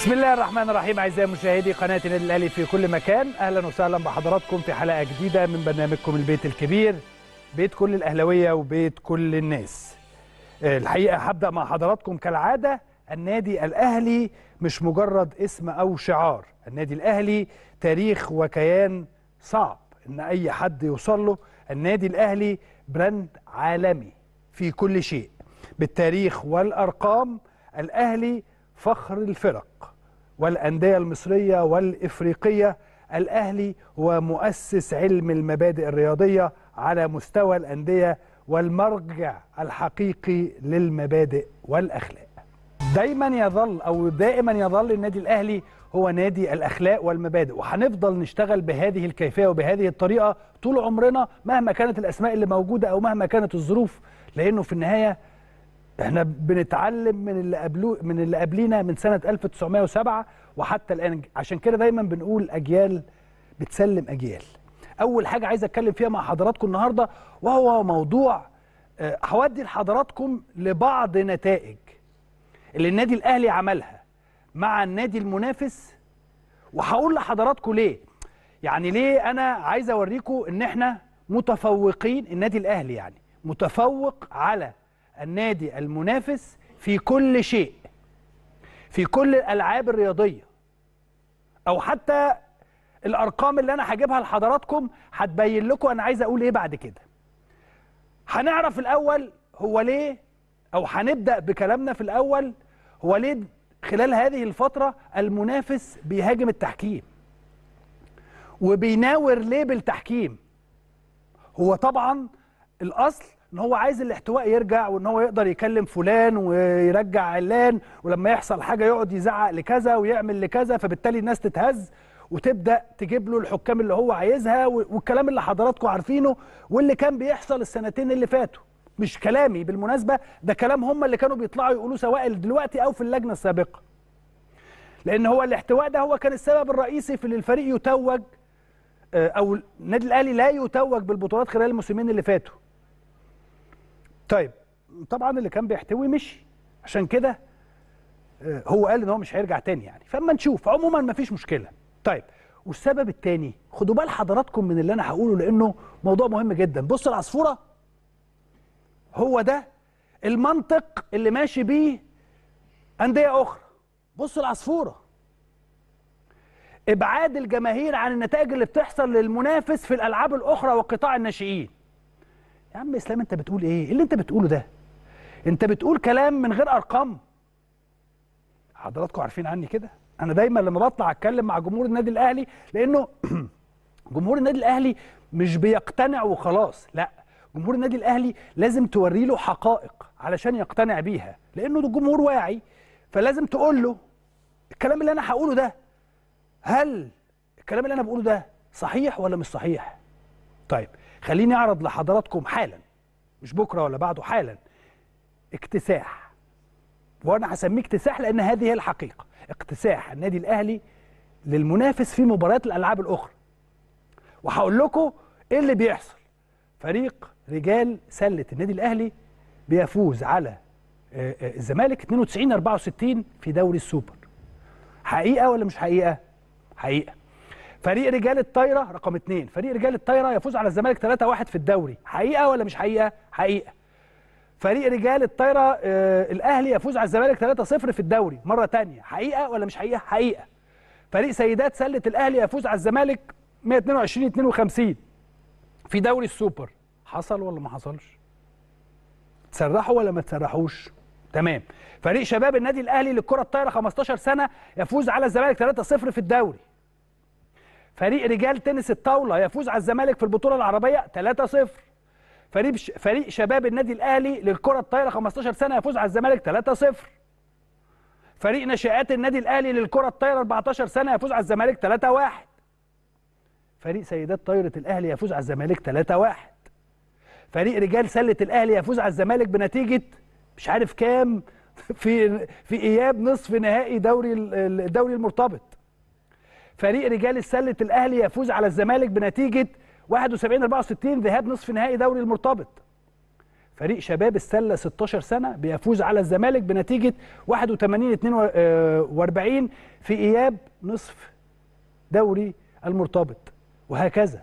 بسم الله الرحمن الرحيم. اعزائي مشاهدي قناه النادي الاهلي في كل مكان، اهلا وسهلا بحضراتكم في حلقه جديده من برنامجكم البيت الكبير، بيت كل الاهلاويه وبيت كل الناس. الحقيقه هبدا مع حضراتكم كالعاده. النادي الاهلي مش مجرد اسم او شعار، النادي الاهلي تاريخ وكيان صعب ان اي حد يوصل له. النادي الاهلي براند عالمي في كل شيء، بالتاريخ والارقام. الاهلي فخر الفرق والأندية المصرية والإفريقية. الأهلي هو مؤسس علم المبادئ الرياضية على مستوى الأندية والمرجع الحقيقي للمبادئ والأخلاق. دائما يظل النادي الأهلي هو نادي الأخلاق والمبادئ، وهنفضل نشتغل بهذه الكيفية وبهذه الطريقة طول عمرنا مهما كانت الأسماء اللي موجودة أو مهما كانت الظروف، لأنه في النهاية احنا بنتعلم من اللي قبلينا من سنة 1907 وحتى الآن. عشان كده دايما بنقول أجيال بتسلم أجيال. أول حاجة عايز أتكلم فيها مع حضراتكم النهاردة وهو موضوع هودي لحضراتكم لبعض نتائج اللي النادي الأهلي عملها مع النادي المنافس، وهقول لحضراتكم ليه. يعني ليه أنا عايز أوريكم إن احنا متفوقين، النادي الأهلي يعني متفوق على النادي المنافس في كل شيء، في كل الألعاب الرياضية، أو حتى الأرقام اللي أنا هجيبها لحضراتكم هتبين لكم أنا عايز أقول إيه بعد كده. هنعرف الأول هو ليه، أو هنبدأ بكلامنا في الأول هو ليه خلال هذه الفترة المنافس بيهاجم التحكيم وبيناور ليه بالتحكيم. هو طبعا الأصل ان هو عايز الاحتواء يرجع، وان هو يقدر يكلم فلان ويرجع علان، ولما يحصل حاجه يقعد يزعق لكذا ويعمل لكذا، فبالتالي الناس تتهز وتبدا تجيب له الحكام اللي هو عايزها، والكلام اللي حضراتكم عارفينه واللي كان بيحصل السنتين اللي فاتوا. مش كلامي بالمناسبه، ده كلام هم اللي كانوا بيطلعوا يقولوه سواء دلوقتي او في اللجنه السابقه، لان هو الاحتواء ده هو كان السبب الرئيسي في ان الفريق يتوج، او النادي الاهلي لا يتوج بالبطولات خلال الموسمين اللي فاتوا. طيب طبعا اللي كان بيحتوي مشي، عشان كده هو قال ان هو مش هيرجع تاني يعني، فاما نشوف. عموما مفيش مشكله. طيب والسبب التاني، خدوا بال حضراتكم من اللي انا هقوله لانه موضوع مهم جدا. بص العصفوره، هو ده المنطق اللي ماشي بيه انديه اخرى. بص العصفوره، ابعاد الجماهير عن النتائج اللي بتحصل للمنافس في الالعاب الاخرى وقطاع الناشئين. يا عم اسلام انت بتقول ايه اللي انت بتقوله ده؟ انت بتقول كلام من غير ارقام. حضراتكم عارفين عني كده، انا دايما لما بطلع اتكلم مع جمهور النادي الاهلي، لانه جمهور النادي الاهلي مش بيقتنع وخلاص، لا، جمهور النادي الاهلي لازم توري له حقائق علشان يقتنع بيها، لانه ده جمهور واعي. فلازم تقول له الكلام اللي انا هقوله ده، هل الكلام اللي انا بقوله ده صحيح ولا مش صحيح؟ طيب خليني اعرض لحضراتكم حالا، مش بكره ولا بعده، حالا اكتساح، وانا هسميه اكتساح لان هذه هي الحقيقه. اكتساح النادي الاهلي للمنافس في مباريات الالعاب الاخرى. وهقول لكم ايه اللي بيحصل. فريق رجال سله النادي الاهلي بيفوز على الزمالك 92-64 في دوري السوبر. حقيقه ولا مش حقيقه؟ حقيقه. فريق رجال الطايره رقم 2، فريق رجال الطايره يفوز على الزمالك 3-1 في الدوري. حقيقه ولا مش حقيقه؟ حقيقه. فريق رجال الطايره الاهلي يفوز على الزمالك 3-0 في الدوري مره ثانيه. حقيقه ولا مش حقيقه؟ حقيقه. فريق سيدات سله الاهلي يفوز على الزمالك 122-52 في دوري السوبر. حصل ولا ما حصلش؟ تسرحوا ولا ما تسرحوش؟ تمام. فريق شباب النادي الاهلي للكره الطايره 15 سنه يفوز على الزمالك 3-0 في الدوري. فريق رجال تنس الطاوله يفوز على الزمالك في البطوله العربيه 3-0. فريق شباب النادي الاهلي للكره الطايره 15 سنه يفوز على الزمالك 3-0. فريق ناشئات النادي الاهلي للكره الطايره 14 سنه يفوز على الزمالك 3-1. فريق سيدات طايره الاهلي يفوز على الزمالك 3-1. فريق رجال سله الاهلي يفوز على الزمالك بنتيجه مش عارف كام في اياب نصف نهائي الدوري المرتبط. فريق رجال السله الاهلي يفوز على الزمالك بنتيجه 71-64 ذهاب نصف نهائي دوري المرتبط. فريق شباب السله 16 سنه بيفوز على الزمالك بنتيجه 81-42 في اياب نصف دوري المرتبط، وهكذا.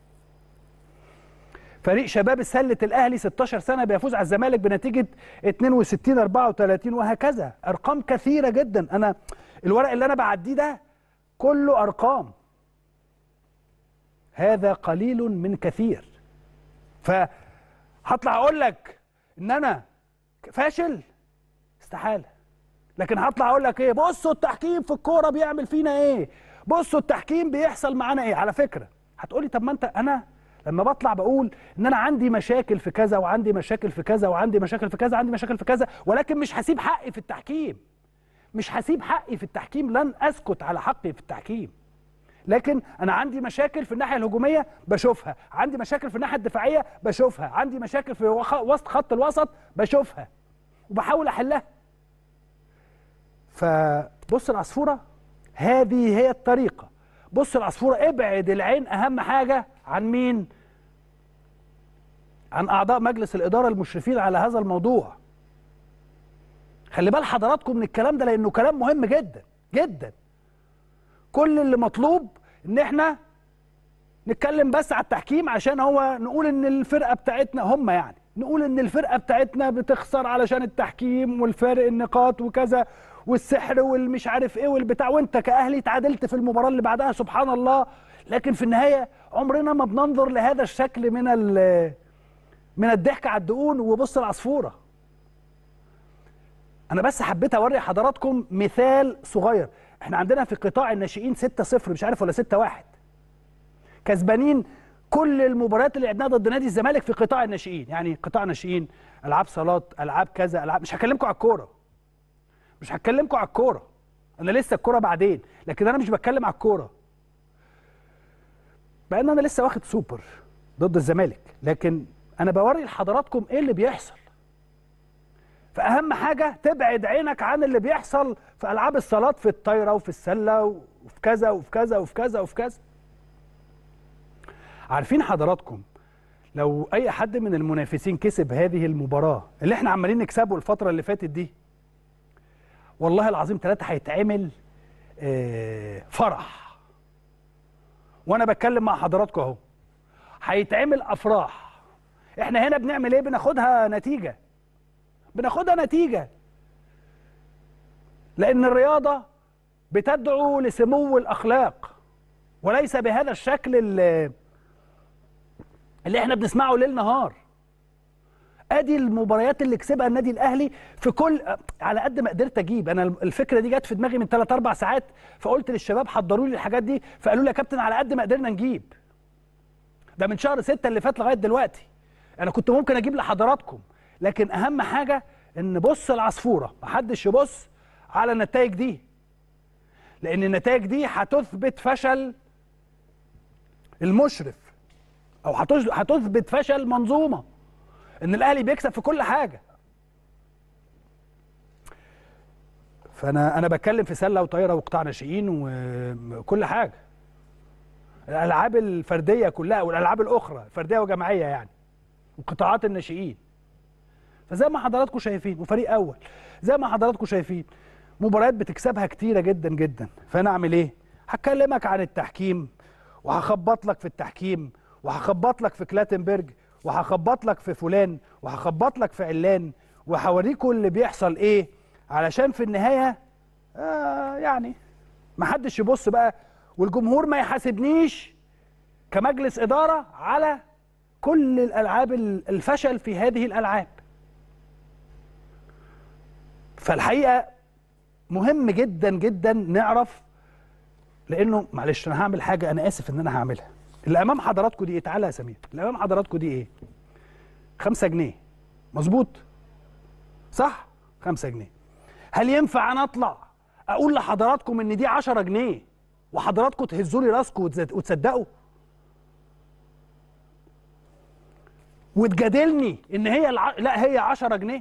فريق شباب السله الاهلي 16 سنه بيفوز على الزمالك بنتيجه 62-34، وهكذا. ارقام كثيره جدا. انا الورق اللي انا بعديه ده كله ارقام، هذا قليل من كثير. فهطلع اقول لك ان انا فاشل؟ استحاله. لكن هطلع اقول لك ايه؟ بصوا التحكيم في الكوره بيعمل فينا ايه، بصوا التحكيم بيحصل معانا ايه. على فكره هتقولي طب ما انت، انا لما بطلع بقول ان انا عندي مشاكل في كذا وعندي مشاكل في كذا وعندي مشاكل في كذا، عندي مشاكل في كذا، ولكن مش هسيب حقي في التحكيم، مش هسيب حقي في التحكيم، لن اسكت على حقي في التحكيم. لكن انا عندي مشاكل في الناحيه الهجوميه بشوفها، عندي مشاكل في الناحيه الدفاعيه بشوفها، عندي مشاكل في وسط خط الوسط بشوفها وبحاول احلها. فبص العصفوره، هذه هي الطريقه. بص العصفوره، ابعد العين اهم حاجه عن مين؟ عن اعضاء مجلس الاداره المشرفين على هذا الموضوع. خلي بال حضراتكم من الكلام ده، لانه كلام مهم جدا جدا. كل اللي مطلوب ان احنا نتكلم بس على التحكيم، عشان هو نقول ان الفرقه بتاعتنا، هم يعني نقول ان الفرقه بتاعتنا بتخسر علشان التحكيم والفارق النقاط وكذا والسحر والمش عارف ايه والبتاع، وانت كاهلي تعادلت في المباراه اللي بعدها سبحان الله. لكن في النهايه عمرنا ما بننظر لهذا الشكل من الضحك على الدقون وبص العصفوره. انا بس حبيت اوري حضراتكم مثال صغير. احنا عندنا في قطاع الناشئين 6-0 مش عارف ولا 6-1، كسبانين كل المباريات اللي لعبناها ضد نادي الزمالك في قطاع الناشئين. يعني قطاع ناشئين، العاب صالات، العاب كذا، العاب، مش هكلمكم على الكوره، مش هتكلمكم على الكوره، انا لسه الكوره بعدين، لكن انا مش بتكلم على الكوره، بان انا لسه واخد سوبر ضد الزمالك، لكن انا بوري لحضراتكم ايه اللي بيحصل. فاهم حاجه؟ تبعد عينك عن اللي بيحصل في العاب الصالات، في الطايره وفي السله وفي كذا وفي كذا وفي كذا وفي كذا. عارفين حضراتكم لو اي حد من المنافسين كسب هذه المباراه اللي احنا عمالين نكسبه الفتره اللي فاتت دي، والله العظيم 3 هيتعمل فرح. وانا بتكلم مع حضراتكم اهو، هيتعمل افراح. احنا هنا بنعمل ايه؟ بناخدها نتيجه، بناخدها نتيجه، لان الرياضه بتدعو لسمو الاخلاق، وليس بهذا الشكل اللي احنا بنسمعه ليل نهار. ادي المباريات اللي كسبها النادي الاهلي في كل، على قد ما قدرت اجيب. انا الفكره دي جت في دماغي من 3-4 ساعات، فقلت للشباب حضروا لي الحاجات دي، فقالوا لي يا كابتن على قد ما قدرنا نجيب. ده من شهر 6 اللي فات لغايه دلوقتي انا كنت ممكن اجيب لحضراتكم، لكن اهم حاجه ان بص العصفوره، محدش يبص على النتائج دي، لان النتائج دي هتثبت فشل المشرف، او هتثبت فشل منظومه، ان الاهلي بيكسب في كل حاجه. فانا بتكلم في سله وطايره وقطاع ناشئين وكل حاجه، الالعاب الفرديه كلها والالعاب الاخرى فرديه وجماعيه يعني، وقطاعات الناشئين. فزي ما حضراتكم شايفين، وفريق اول زي ما حضراتكم شايفين، مباريات بتكسبها كتيره جدا جدا. فانا اعمل ايه؟ هكلمك عن التحكيم، وهخبط لك في التحكيم، وهخبط لك في كلاتنبرج، وهخبط لك في فلان، وهخبط لك في علان، وهوريكم اللي بيحصل ايه، علشان في النهايه يعني ما حدش يبص بقى، والجمهور ما يحاسبنيش كمجلس اداره على كل الالعاب الفشل في هذه الالعاب. فالحقيقه مهم جدا جدا نعرف، لانه معلش انا هعمل حاجه، انا اسف ان انا هعملها. اللي امام حضراتكم دي ايه؟ تعالى يا سمير، اللي امام حضراتكم دي ايه؟ 5 جنيه، مظبوط؟ صح؟ 5 جنيه. هل ينفع انا اطلع اقول لحضراتكم ان دي 10 جنيه وحضراتكم تهزوا لي راسكم وتصدقوا؟ وتجادلني ان هي لا هي 10 جنيه؟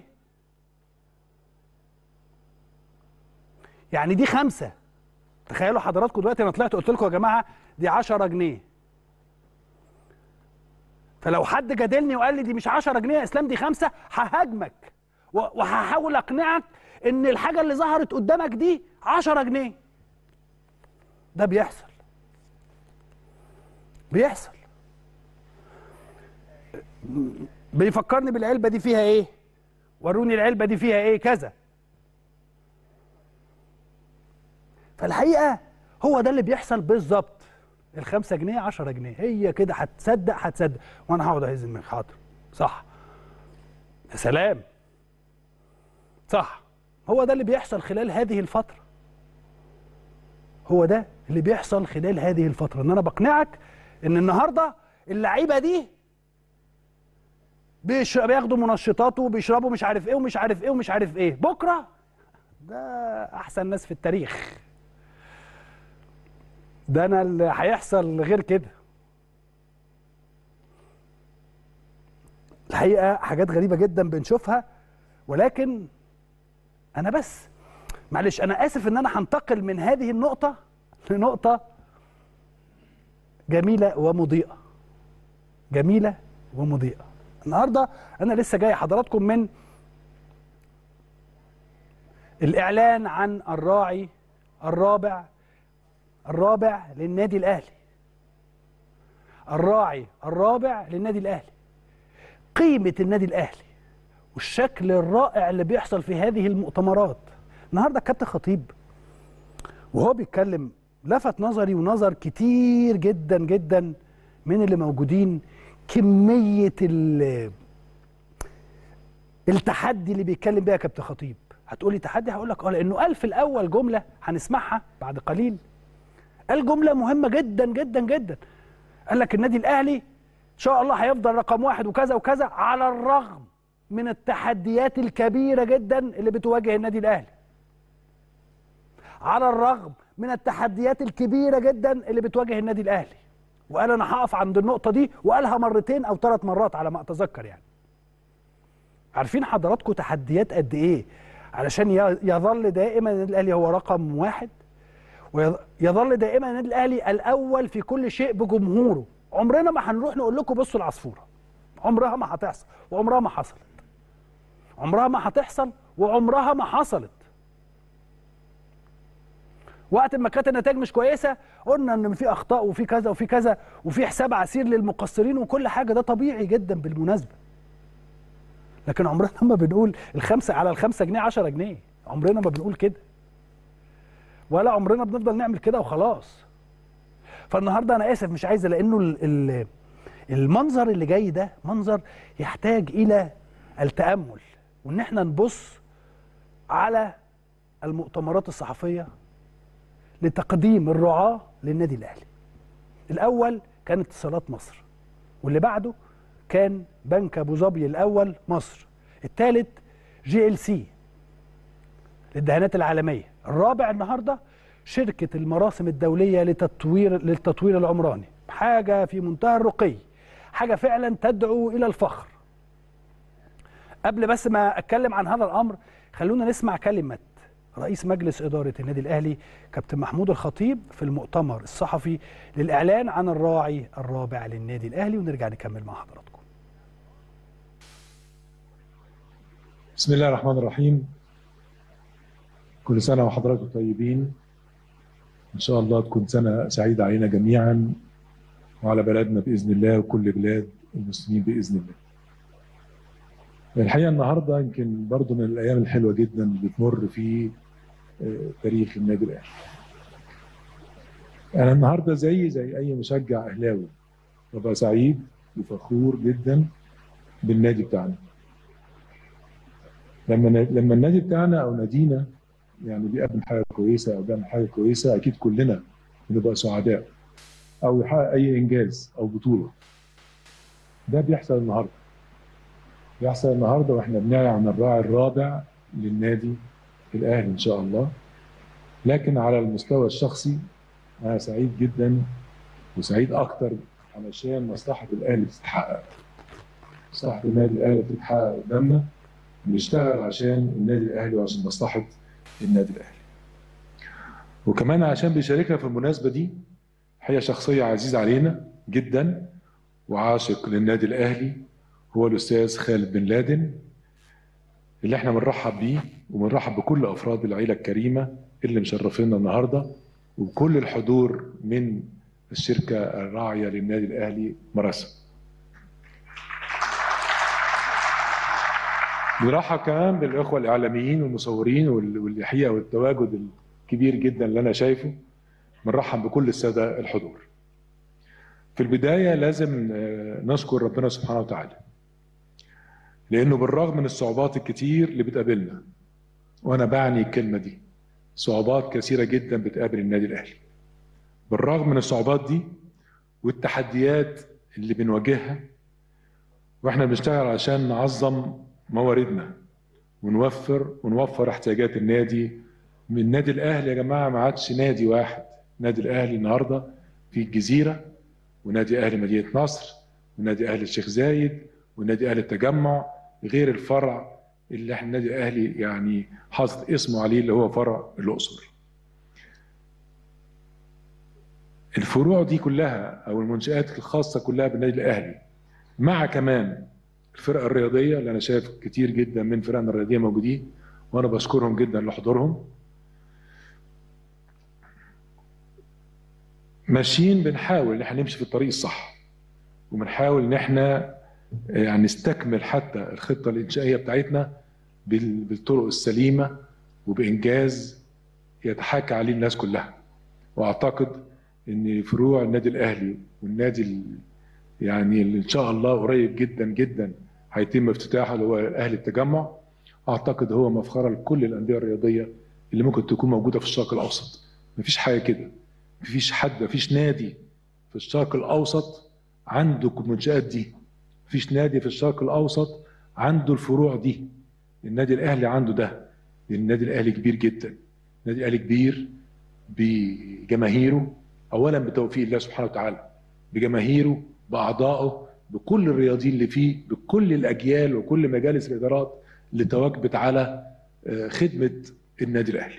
يعني دي 5. تخيلوا حضراتكم دلوقتي انا طلعت قلت لكم يا جماعه دي 10 جنيه. فلو حد جادلني وقال لي دي مش 10 جنيه يا اسلام دي 5، ههاجمك وهحاول اقنعك ان الحاجه اللي ظهرت قدامك دي 10 جنيه. ده بيحصل. بيفكرني بالعلبه دي فيها ايه؟ وروني العلبه دي فيها ايه؟ كذا. فالحقيقه هو ده اللي بيحصل بالظبط. ال5 جنيه 10 جنيه هي كده. هتصدق وانا هقعد اهز دماغي. حاضر، صح، يا سلام، صح. هو ده اللي بيحصل خلال هذه الفتره. ان انا بقنعك ان النهارده اللعيبه دي بياخدوا منشطات وبيشربوا مش عارف ايه ومش عارف ايه ومش عارف ايه. بكره ده احسن ناس في التاريخ. ده انا اللي هيحصل غير كده. الحقيقه حاجات غريبه جدا بنشوفها. ولكن انا بس معلش، انا اسف ان انا هنتقل من هذه النقطه لنقطه جميله ومضيئه. النهارده انا لسه جاي حضراتكم من الاعلان عن الراعي الرابع للنادي الاهلي. الراعي الرابع للنادي الاهلي. قيمه النادي الاهلي والشكل الرائع اللي بيحصل في هذه المؤتمرات. النهارده الكابتن خطيب وهو بيتكلم لفت نظري ونظر كتير جدا جدا من اللي موجودين. كميه التحدي اللي بيتكلم بيها كابتن خطيب. هتقولي تحدي؟ هقول لك لانه قال في الاول جمله هنسمعها بعد قليل. قال جمله مهمه جدا جدا جدا. قال لك النادي الاهلي ان شاء الله هيفضل رقم 1 وكذا وكذا على الرغم من التحديات الكبيره جدا اللي بتواجه النادي الاهلي. على الرغم من التحديات الكبيره جدا اللي بتواجه النادي الاهلي. وقال انا هقف عند النقطه دي، وقالها مرتين او 3 مرات على ما اتذكر يعني. عارفين حضراتكم تحديات قد ايه علشان يظل دائما النادي الاهلي هو رقم 1، ويظل دائما النادي الاهلي الاول في كل شيء بجمهوره. عمرنا ما هنروح نقول لكم بصوا العصفوره. عمرها ما هتحصل وعمرها ما حصلت. عمرها ما هتحصل وعمرها ما حصلت. وقت ما كانت النتائج مش كويسه قلنا ان في اخطاء وفي كذا وفي كذا وفي حساب عسير للمقصرين وكل حاجه. ده طبيعي جدا بالمناسبه. لكن عمرنا ما بنقول على ال5 جنيه 10 جنيه. عمرنا ما بنقول كده، ولا عمرنا بنفضل نعمل كده وخلاص. فالنهارده انا اسف مش عايزه، لانه المنظر اللي جاي ده منظر يحتاج الى التامل، وان احنا نبص على المؤتمرات الصحفيه لتقديم الرعاه للنادي الاهلي. الاول كان اتصالات مصر، واللي بعده كان بنك ابو ظبي الاول مصر، الثالث GLC للدهانات العالميه، الرابع النهارده شركه المراسم الدوليه للتطوير العمراني. حاجه في منتهى الرقي، حاجه فعلا تدعو الى الفخر. قبل بس ما اتكلم عن هذا الامر خلونا نسمع كلمه رئيس مجلس اداره النادي الاهلي كابتن محمود الخطيب في المؤتمر الصحفي للاعلان عن الراعي الرابع للنادي الاهلي، ونرجع نكمل مع حضراتكم. بسم الله الرحمن الرحيم. كل سنة وحضراتكم طيبين. إن شاء الله تكون سنة سعيدة علينا جميعا وعلى بلدنا بإذن الله وكل بلاد المسلمين بإذن الله. الحقيقة النهاردة يمكن برضو من الأيام الحلوة جدا اللي بتمر في تاريخ النادي الأهلي. أنا النهاردة زي أي مشجع أهلاوي ببقى سعيد وفخور جدا بالنادي بتاعنا. لما النادي بتاعنا أو نادينا يعني بيقدم حاجة كويسة أو بيعمل حاجة كويسة، أكيد كلنا بنبقى سعداء، أو يحقق أي إنجاز أو بطولة. ده بيحصل النهارده وإحنا بنعلن عن الراعي الرابع للنادي الأهلي إن شاء الله. لكن على المستوى الشخصي أنا سعيد جدا وسعيد أكتر علشان مصلحة الأهلي بتتحقق. مصلحة النادي الأهلي بتتحقق قدامنا. بنشتغل عشان النادي الأهلي وعشان مصلحة النادي الأهلي. وكمان عشان بيشاركنا في المناسبة دي حقيقة شخصية عزيزة علينا جدا، وعاشق للنادي الأهلي هو الأستاذ خالد بن لادن، اللي احنا بنرحب بيه وبنرحب بكل أفراد العيلة الكريمة اللي مشرفينا النهاردة، وكل الحضور من الشركة الراعية للنادي الأهلي مراسم. بنرحب كمان بالإخوة الإعلاميين والمصورين والحقيقة والتواجد الكبير جدا اللي أنا شايفه. بنرحب بكل السادة الحضور. في البداية لازم نشكر ربنا سبحانه وتعالى، لأنه بالرغم من الصعوبات الكتير اللي بتقابلنا، وأنا بعني الكلمة دي، صعوبات كثيرة جدا بتقابل النادي الأهلي. بالرغم من الصعوبات دي والتحديات اللي بنواجهها، واحنا بنشتغل عشان نعظم مواردنا ونوفر احتياجات النادي. من النادي الاهلي يا جماعه ما عادش نادي واحد، النادي الاهلي النهارده في الجزيره، ونادي اهلي مدينه نصر، ونادي اهلي الشيخ زايد، ونادي اهلي التجمع، غير الفرع اللي احنا النادي الاهلي يعني حاطط اسمه عليه اللي هو فرع الاقصر. الفروع دي كلها او المنشآت الخاصه كلها بالنادي الاهلي، مع كمان الفرق الرياضيه اللي انا شايف كتير جدا من فرقنا الرياضيه موجودين، وانا بشكرهم جدا لحضورهم. ماشيين بنحاول ان احنا نمشي في الطريق الصح، وبنحاول ان احنا يعني نستكمل حتى الخطه الانشائيه بتاعتنا بالطرق السليمه وبانجاز يتحاكى عليه الناس كلها. واعتقد ان فروع النادي الاهلي والنادي يعني اللي ان شاء الله قريب جدا جدا هيتم افتتاحه اللي هو اهلي التجمع، اعتقد هو مفخره لكل الانديه الرياضيه اللي ممكن تكون موجوده في الشرق الاوسط. مفيش حاجه كده، مفيش نادي في الشرق الاوسط عنده المنشآت دي، مفيش نادي في الشرق الاوسط عنده الفروع دي. النادي الاهلي عنده ده، لان النادي الاهلي كبير جدا. النادي الاهلي كبير بجماهيره، اولا بتوفيق الله سبحانه وتعالى، بجماهيره، باعضائه، بكل الرياضيين اللي فيه، بكل الاجيال وكل مجالس الادارات اللي تواجبت على خدمه النادي الاهلي.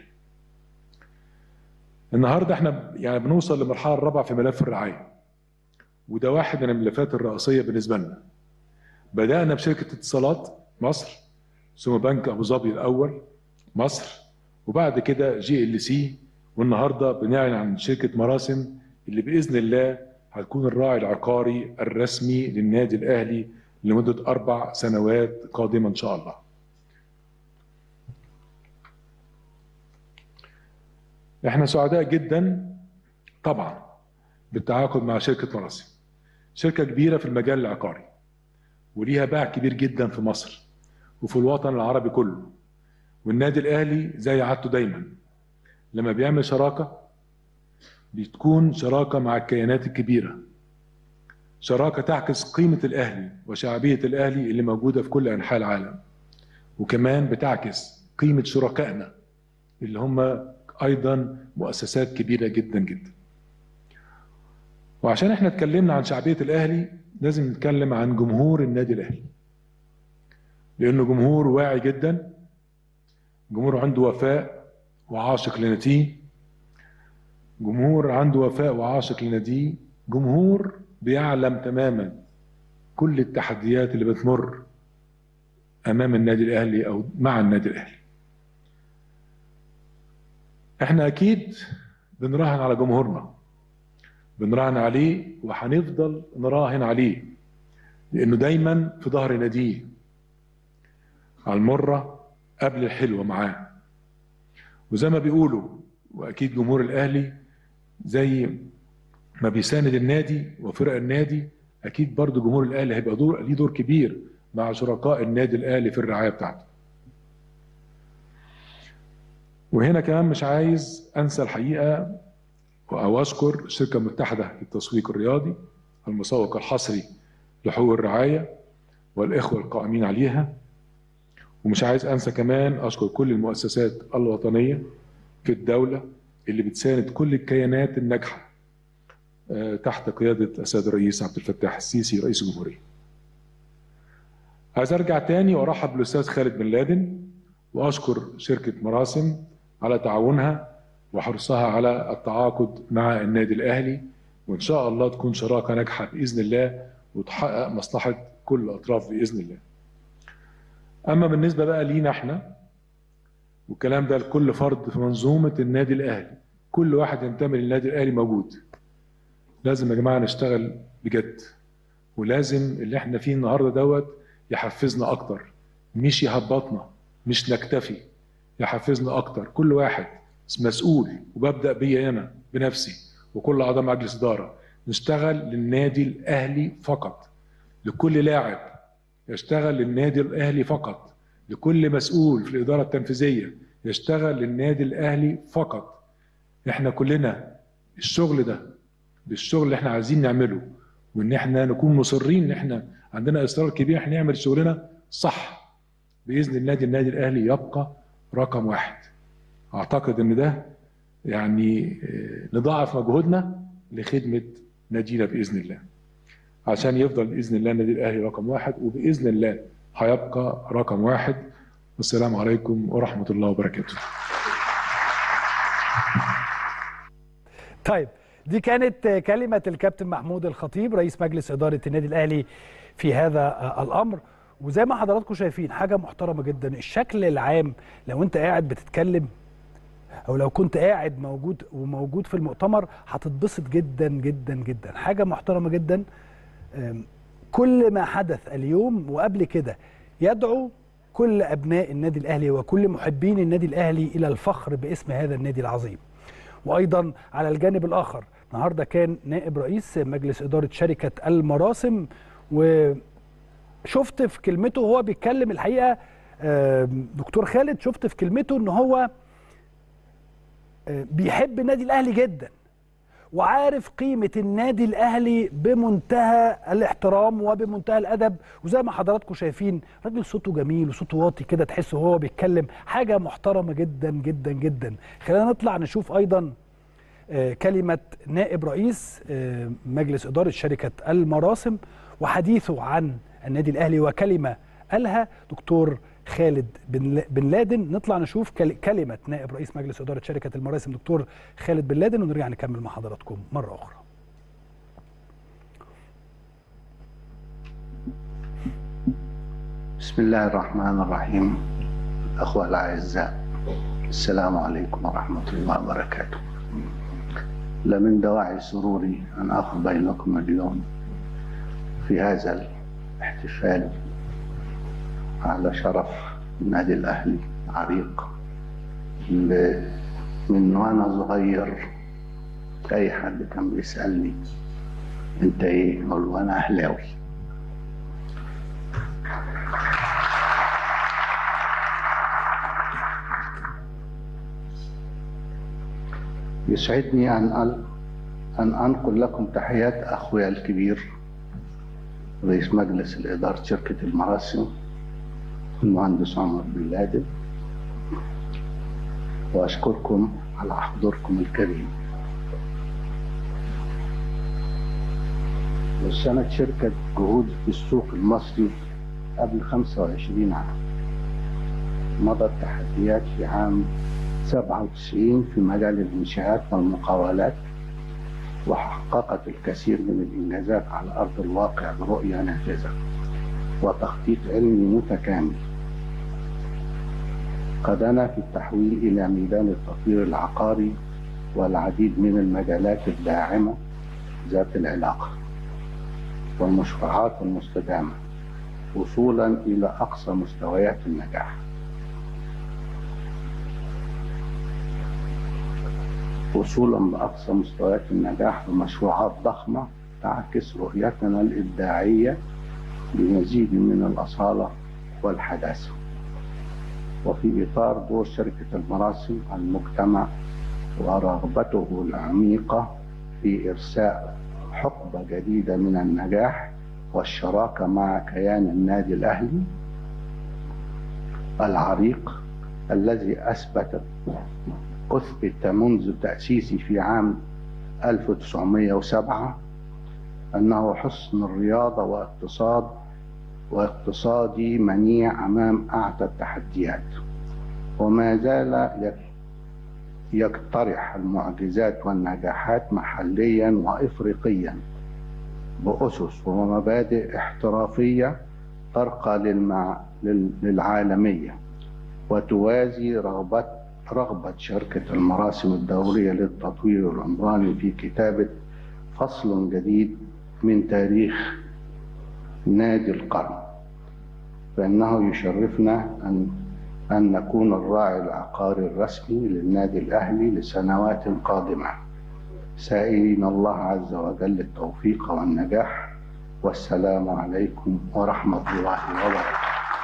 النهارده احنا يعني بنوصل للمرحله الرابعه في ملف الرعايه، وده واحد من الملفات الرئيسيه بالنسبه لنا. بدانا بشركه اتصالات مصر، ثم بنك ابو ظبي الاول مصر، وبعد كده GLC، والنهارده بنعلن عن شركه مراسم اللي باذن الله هتكون الراعي العقاري الرسمي للنادي الاهلي لمده 4 سنوات قادمه ان شاء الله. احنا سعداء جدا طبعا بالتعاقد مع شركه مراسم، شركه كبيره في المجال العقاري وليها باع كبير جدا في مصر وفي الوطن العربي كله. والنادي الاهلي زي عادته دايما لما بيعمل شراكه بتكون شراكه مع الكيانات الكبيره، شراكه تعكس قيمه الاهلي وشعبيه الاهلي اللي موجوده في كل انحاء العالم، وكمان بتعكس قيمه شركائنا اللي هم ايضا مؤسسات كبيره جدا جدا. وعشان احنا اتكلمنا عن شعبيه الاهلي لازم نتكلم عن جمهور النادي الاهلي، لانه جمهور واعي جدا، جمهور عنده وفاء وعاشق لناديه، جمهور عنده وفاء وعاشق لناديه، جمهور بيعلم تماما كل التحديات اللي بتمر امام النادي الاهلي او مع النادي الاهلي. احنا اكيد بنراهن على جمهورنا، بنراهن عليه وهنفضل نراهن عليه، لانه دايما في ظهر ناديه، على المره قبل الحلوه معاه. وزي ما بيقولوا، واكيد جمهور الاهلي زي ما بيساند النادي وفرق النادي، اكيد برضو جمهور الاهلي هيبقى ليه دور كبير مع شركاء النادي الاهلي في الرعايه بتاعته. وهنا كمان مش عايز انسى الحقيقه او اشكر الشركه المتحده للتسويق الرياضي المسوق الحصري لحقوق الرعايه والاخوه القائمين عليها. ومش عايز انسى كمان اشكر كل المؤسسات الوطنيه في الدوله اللي بتساند كل الكيانات الناجحه تحت قياده السيد الرئيس عبد الفتاح السيسي رئيس الجمهوريه. عايز ارجع تاني وارحب بالاستاذ خالد بن لادن واشكر شركه مراسم على تعاونها وحرصها على التعاقد مع النادي الاهلي، وان شاء الله تكون شراكه ناجحه باذن الله، وتحقق مصلحة كل الأطراف بإذن الله. أما بالنسبة بقى لينا احنا، والكلام ده لكل فرد في منظومة النادي الأهلي، كل واحد ينتمي للنادي الأهلي موجود. لازم يا جماعة نشتغل بجد، ولازم اللي احنا فيه النهاردة دوت يحفزنا أكتر، مش يهبطنا، مش نكتفي، يحفزنا أكتر. كل واحد مسؤول، وببدأ بيا أنا بنفسي وكل أعضاء مجلس إدارة، نشتغل للنادي الأهلي فقط. لكل لاعب يشتغل للنادي الأهلي فقط، لكل مسؤول في الإدارة التنفيذية يشتغل للنادي الأهلي فقط. احنا كلنا الشغل ده بالشغل اللي احنا عايزين نعمله، وان احنا نكون مصرين ان احنا عندنا اصرار كبير احنا نعمل شغلنا صح، باذن الله النادي الاهلي يبقى رقم واحد. اعتقد ان ده يعني نضاعف مجهودنا لخدمه نادينا باذن الله، عشان يفضل باذن الله النادي الاهلي رقم واحد، وباذن الله هيبقى رقم واحد. والسلام عليكم ورحمه الله وبركاته. طيب، دي كانت كلمة الكابتن محمود الخطيب رئيس مجلس إدارة النادي الأهلي في هذا الأمر. وزي ما حضراتكم شايفين حاجة محترمة جدا. الشكل العام لو أنت قاعد بتتكلم أو لو كنت قاعد موجود في المؤتمر هتتبسط جدا جدا جدا. حاجة محترمة جدا. كل ما حدث اليوم وقبل كده يدعو كل أبناء النادي الأهلي وكل محبين النادي الأهلي إلى الفخر باسم هذا النادي العظيم. وأيضا على الجانب الآخر النهارده كان نائب رئيس مجلس إدارة شركة المراسم، وشفت في كلمته وهو بيتكلم الحقيقة دكتور خالد، شفت في كلمته إن هو بيحب النادي الأهلي جدا، وعارف قيمة النادي الأهلي بمنتهى الاحترام وبمنتهى الأدب. وزي ما حضراتكم شايفين راجل صوته جميل وصوته واطي كده، تحسه وهو بيتكلم حاجة محترمة جدا جدا جدا. خلينا نطلع نشوف أيضا كلمة نائب رئيس مجلس إدارة شركة المراسم وحديثه عن النادي الأهلي، وكلمة قالها دكتور خالد بن لادن. نطلع نشوف كلمة نائب رئيس مجلس إدارة شركة المراسم دكتور خالد بن لادن، ونرجع نكمل مع حضراتكم مرة أخرى. بسم الله الرحمن الرحيم. أخوة الأعزاء، السلام عليكم ورحمة الله وبركاته. لمن دواعي سروري أن أخذ بينكم اليوم في هذا الاحتفال على شرف النادي الأهلي عريق. من وأنا صغير أي حد كان بيسألني أنت إيه؟ أقول له أنا أهلاوي. يسعدني أن أنقل لكم تحيات أخويا الكبير رئيس مجلس الإدارة شركة المراسم المهندس عمر بن لادن، وأشكركم على حضوركم الكريم. وسنة شركة جهود في السوق المصري قبل 25 عام. مضت تحديات في عام 97 في مجال الإنشاءات والمقاولات، وحققت الكثير من الإنجازات على أرض الواقع برؤية نافذة وتخطيط علمي متكامل قادنا في التحويل إلى ميدان التطوير العقاري والعديد من المجالات الداعمة ذات العلاقة والمشروعات المستدامة، وصولا إلى أقصى مستويات النجاح. وصولا لأقصى مستويات النجاح بمشروعات ضخمة تعكس رؤيتنا الإبداعية بمزيد من الأصالة والحداثة، وفي إطار دور شركة المراسم المجتمع ورغبته العميقة في إرساء حقبة جديدة من النجاح والشراكة مع كيان النادي الأهلي العريق الذي أثبت منذ تأسيسه في عام 1907 أنه حصن الرياضة واقتصادي منيع أمام أعتى التحديات، وما زال يقترح المعجزات والنجاحات محليا وإفريقيا بأسس ومبادئ احترافية ترقى للعالمية وتوازي رغبة شركة المراسم الدولية للتطوير العمراني في كتابة فصل جديد من تاريخ نادي القرن. فإنه يشرفنا أن نكون الراعي العقاري الرسمي للنادي الأهلي لسنوات قادمة، سائلين الله عز وجل التوفيق والنجاح. والسلام عليكم ورحمة الله وبركاته.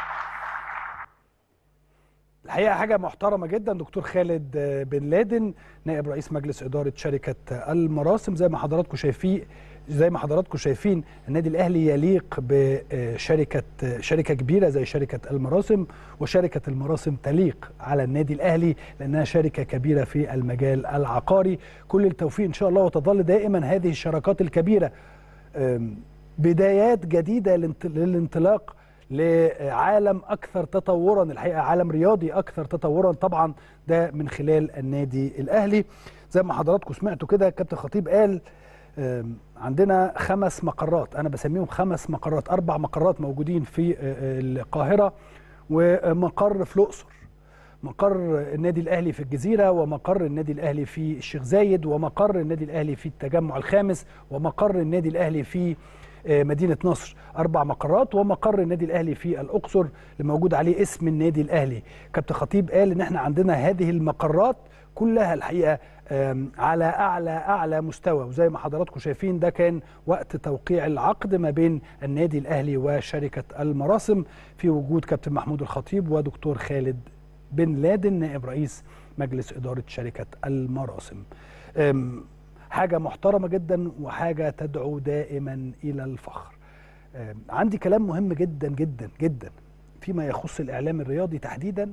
الحقيقة حاجة محترمة جدا. دكتور خالد بن لادن نائب رئيس مجلس إدارة شركة المراسم. زي ما حضراتكم شايفين النادي الأهلي يليق شركة كبيرة زي شركة المراسم، وشركة المراسم تليق على النادي الأهلي لأنها شركة كبيرة في المجال العقاري. كل التوفيق إن شاء الله، وتظل دائما هذه الشراكات الكبيرة بدايات جديدة للانطلاق لعالم أكثر تطورا، الحقيقة عالم رياضي أكثر تطورا طبعا، ده من خلال النادي الأهلي. زي ما حضراتكم سمعتوا كده كابتن خطيب قال عندنا 5 مقرات، أنا بسميهم 5 مقرات، 4 مقرات موجودين في القاهرة ومقر في الأقصر، مقر النادي الأهلي في الجزيرة، ومقر النادي الأهلي في الشيخ زايد، ومقر النادي الأهلي في التجمع الخامس، ومقر النادي الأهلي في مدينة نصر. 4 مقرات، ومقر النادي الأهلي في الأقصر اللي موجود عليه اسم النادي الأهلي. كابتن خطيب قال إن احنا عندنا هذه المقرات كلها الحقيقة على أعلى مستوى، وزي ما حضراتكم شايفين ده كان وقت توقيع العقد ما بين النادي الأهلي وشركة المراسم في وجود كابتن محمود الخطيب ودكتور خالد بن لادن نائب رئيس مجلس إدارة شركة المراسم. حاجة محترمة جدا وحاجة تدعو دائما إلى الفخر. عندي كلام مهم جدا جدا جدا فيما يخص الإعلام الرياضي تحديدا،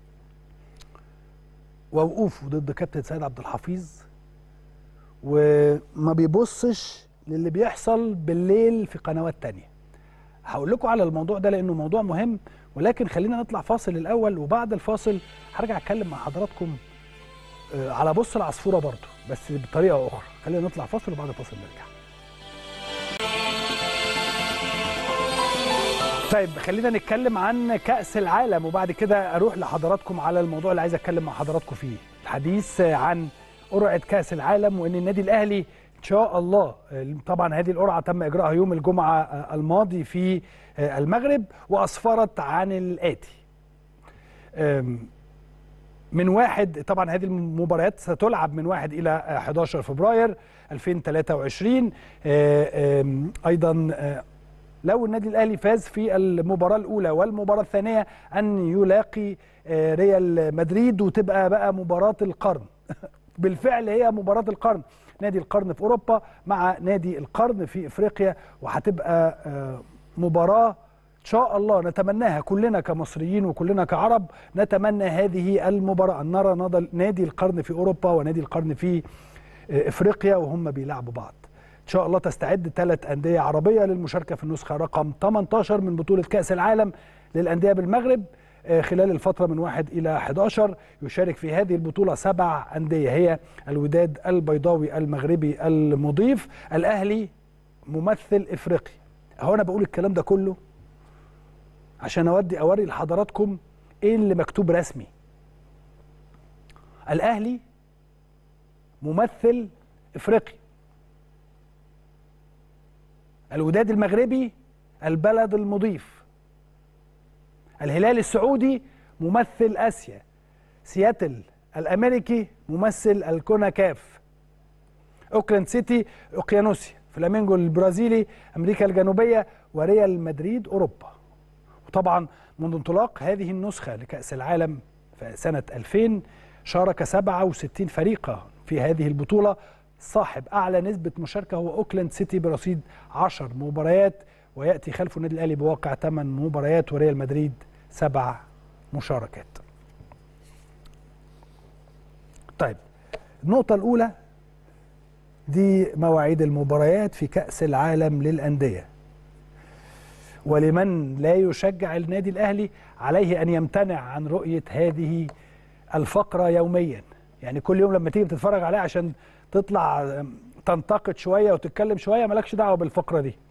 ووقوفه ضد كابتن سيد عبد الحفيظ، وما بيبصش للي بيحصل بالليل في قنوات تانية. هقول لكم على الموضوع ده لأنه موضوع مهم، ولكن خلينا نطلع فاصل الأول، وبعد الفاصل هرجع أتكلم مع حضراتكم على بص العصفورة برضو بس بطريقة أخرى. خلينا نطلع فاصل وبعد الفاصل نرجع. طيب خلينا نتكلم عن كأس العالم، وبعد كده أروح لحضراتكم على الموضوع اللي عايز أتكلم مع حضراتكم فيه، الحديث عن قرعة كأس العالم، وإن النادي الأهلي إن شاء الله، طبعا هذه القرعة تم إجراءها يوم الجمعة الماضي في المغرب، وأسفرت عن الآتي: من 1 طبعا هذه المباريات ستلعب من 1 إلى 11 فبراير 2023. أيضا لو النادي الأهلي فاز في المباراة الأولى والمباراة الثانية أن يلاقي ريال مدريد، وتبقى بقى مباراة القرن. بالفعل هي مباراة القرن، نادي القرن في أوروبا مع نادي القرن في إفريقيا، وهتبقى مباراة إن شاء الله نتمناها كلنا كمصريين وكلنا كعرب، نتمنى هذه المباراة أن نرى نادي القرن في أوروبا ونادي القرن في إفريقيا وهم بيلعبوا بعض. إن شاء الله تستعد 3 أندية عربية للمشاركة في النسخة رقم 18 من بطولة كأس العالم للأندية بالمغرب خلال الفترة من 1 إلى 11. يشارك في هذه البطولة 7 أندية، هي الوداد البيضاوي المغربي المضيف، الأهلي ممثل إفريقيا. هو أنا بقول الكلام ده كله عشان أوري لحضراتكم إيه اللي مكتوب رسمي. الأهلي ممثل إفريقيا، الوداد المغربي البلد المضيف، الهلال السعودي ممثل آسيا، سياتل الأمريكي ممثل الكوناكاف، أوكلاند سيتي أوقيانوسيا، فلامينجو البرازيلي أمريكا الجنوبية، وريال مدريد أوروبا. وطبعا منذ انطلاق هذه النسخة لكأس العالم في سنة 2000 شارك 67 فريقا في هذه البطولة. صاحب أعلى نسبة مشاركة هو أوكلاند سيتي برصيد 10 مباريات، ويأتي خلفه النادي الأهلي بواقع 8 مباريات، وريال مدريد 7 مشاركات. طيب النقطة الأولى دي مواعيد المباريات في كأس العالم للأندية، ولمن لا يشجع النادي الأهلي عليه أن يمتنع عن رؤية هذه الفقرة يوميا. يعني كل يوم لما تيجي تتفرج عليها عشان تطلع تنتقد شويه وتتكلم شويه، مالكش دعوه بالفقره دي،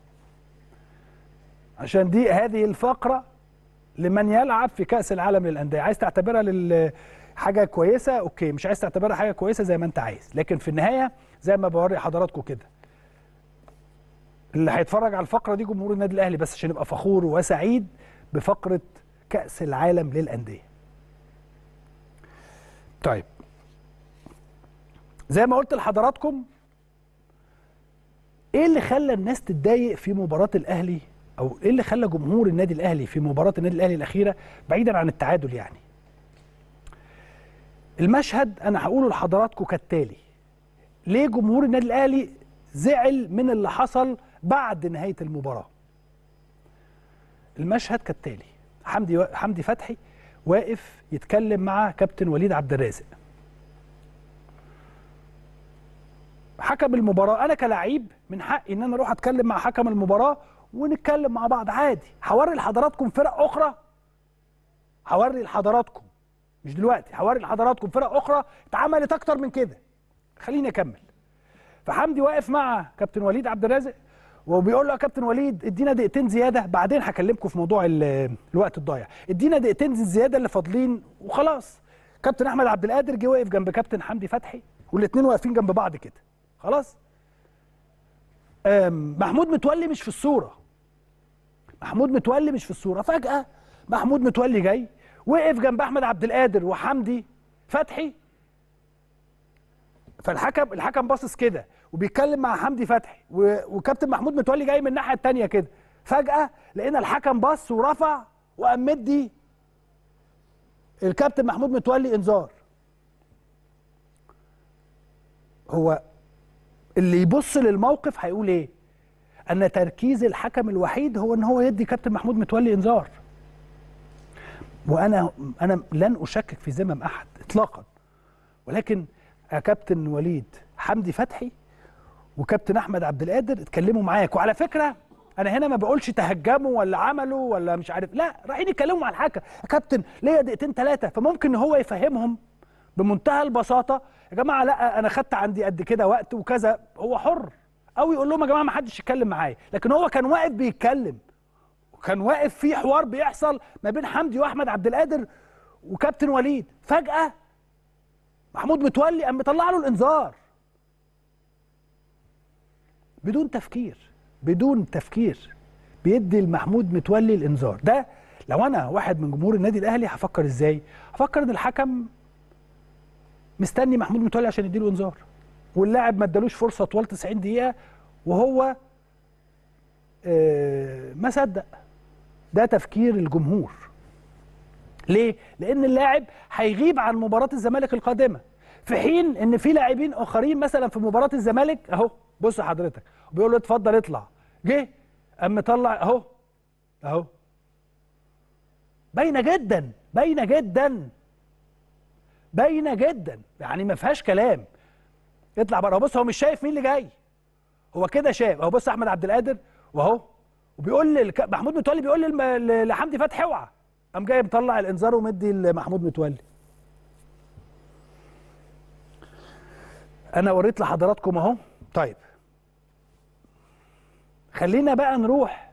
عشان هذه الفقره لمن يلعب في كأس العالم للأندية. عايز تعتبرها حاجة كويسة اوكي، مش عايز تعتبرها حاجة كويسة زي ما انت عايز، لكن في النهاية زي ما بوري حضراتكم كده، اللي هيتفرج على الفقرة دي جمهور النادي الأهلي بس، عشان يبقى فخور وسعيد بفقرة كأس العالم للأندية. طيب زي ما قلت لحضراتكم، ايه اللي خلى الناس تتضايق في مباراة الأهلي، او ايه اللي خلى جمهور النادي الاهلي في مباراه النادي الاهلي الاخيره، بعيدا عن التعادل يعني؟ المشهد انا هقوله لحضراتكم كالتالي: ليه جمهور النادي الاهلي زعل من اللي حصل بعد نهايه المباراه؟ المشهد كالتالي: حمدي فتحي واقف يتكلم مع كابتن وليد عبد الرازق، حكم المباراه. انا كلاعب من حقي ان انا اروح اتكلم مع حكم المباراه ونتكلم مع بعض عادي. هوري لحضراتكم فرق اخرى، هوري لحضراتكم مش دلوقتي، هوري لحضراتكم فرق اخرى اتعملت اكتر من كده. خليني اكمل. فحمدي واقف مع كابتن وليد عبد الرازق وبيقول له يا كابتن وليد ادينا دقيقتين زياده، بعدين هكلمكم في موضوع الوقت الضايع، ادينا دقيقتين زياده اللي فاضلين وخلاص. كابتن احمد عبد القادر جه واقف جنب كابتن حمدي فتحي، والاثنين واقفين جنب بعض كده خلاص. محمود متولي مش في الصوره، محمود متولي مش في الصوره. فجاه محمود متولي جاي وقف جنب احمد عبد القادر وحمدي فتحي، فالحكم باصص كده وبيتكلم مع حمدي فتحي، وكابتن محمود متولي جاي من الناحيه الثانيه كده. فجاه لقينا الحكم بص ورفع وقام مدي الكابتن محمود متولي انذار. هو اللي يبص للموقف هيقول ايه؟ ان تركيز الحكم الوحيد هو ان هو يدي كابتن محمود متولي انذار. وانا لن اشكك في ذمم احد اطلاقا، ولكن يا كابتن وليد، حمدي فتحي وكابتن احمد عبد القادر اتكلموا معاك، وعلى فكره انا هنا ما بقولش تهجموا ولا عملوا ولا مش عارف، لا، رايحين يتكلموا مع الحكم. يا كابتن ليا دقيقتين ثلاثه، فممكن هو يفهمهم بمنتهى البساطه: يا جماعه لا انا خدت عندي قد كده وقت وكذا. هو حر، او يقول لهم يا جماعه ما حدش يتكلم معايا. لكن هو كان واقف بيتكلم، وكان واقف في حوار بيحصل ما بين حمدي واحمد عبد القادر وكابتن وليد. فجاه محمود متولي قام مطلع له الانذار بدون تفكير، بدون تفكير بيدي لمحمود متولي الانذار ده. لو انا واحد من جمهور النادي الاهلي هفكر ازاي؟ هفكر ان الحكم مستني محمود متولي عشان يديله انذار، واللاعب ما ادالوش فرصه طوال 90 دقيقه وهو ما صدق. ده تفكير الجمهور. ليه؟ لان اللاعب هيغيب عن مباراه الزمالك القادمه، في حين ان في لاعبين اخرين مثلا في مباراه الزمالك اهو. بص حضرتك، بيقول له اتفضل اطلع، جه قام مطلع اهو اهو. باينه جدا، باينه جدا، باينه جدا، يعني ما فيهاش كلام. اطلع بره. بص هو مش شايف مين اللي جاي، هو كده شايف اهو. بص احمد عبد القادر واهو، وبيقول محمود متولي بيقول لحمدي فتحي اوعى، قام جاي مطلع الانذار ومدي لمحمود متولي. انا وريت لحضراتكم اهو. طيب خلينا بقى نروح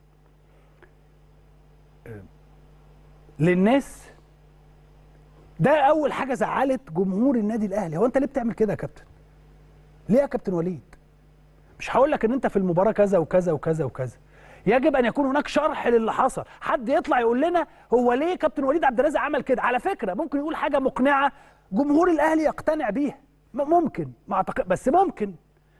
للناس. ده اول حاجه زعلت جمهور النادي الاهلي. هو انت ليه بتعمل كده يا كابتن؟ ليه يا كابتن وليد؟ مش هقول لك ان انت في المباراه كذا وكذا وكذا وكذا، يجب ان يكون هناك شرح للي حصل. حد يطلع يقول لنا هو ليه كابتن وليد عبد الرازق عمل كده. على فكره ممكن يقول حاجه مقنعه جمهور الاهلي يقتنع بيها، ممكن، ما اعتقد بس ممكن.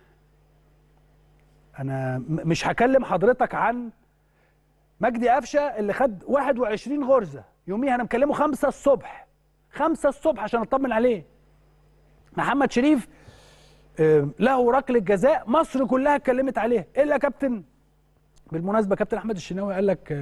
انا مش هكلم حضرتك عن مجدي قفشه اللي خد 21 غرزه يوميها، انا مكلمه 5 الصبح، 5 الصبح عشان اطمن عليه. محمد شريف له ركله جزاء مصر كلها اتكلمت عليها الا كابتن، بالمناسبه كابتن احمد الشناوي قال لك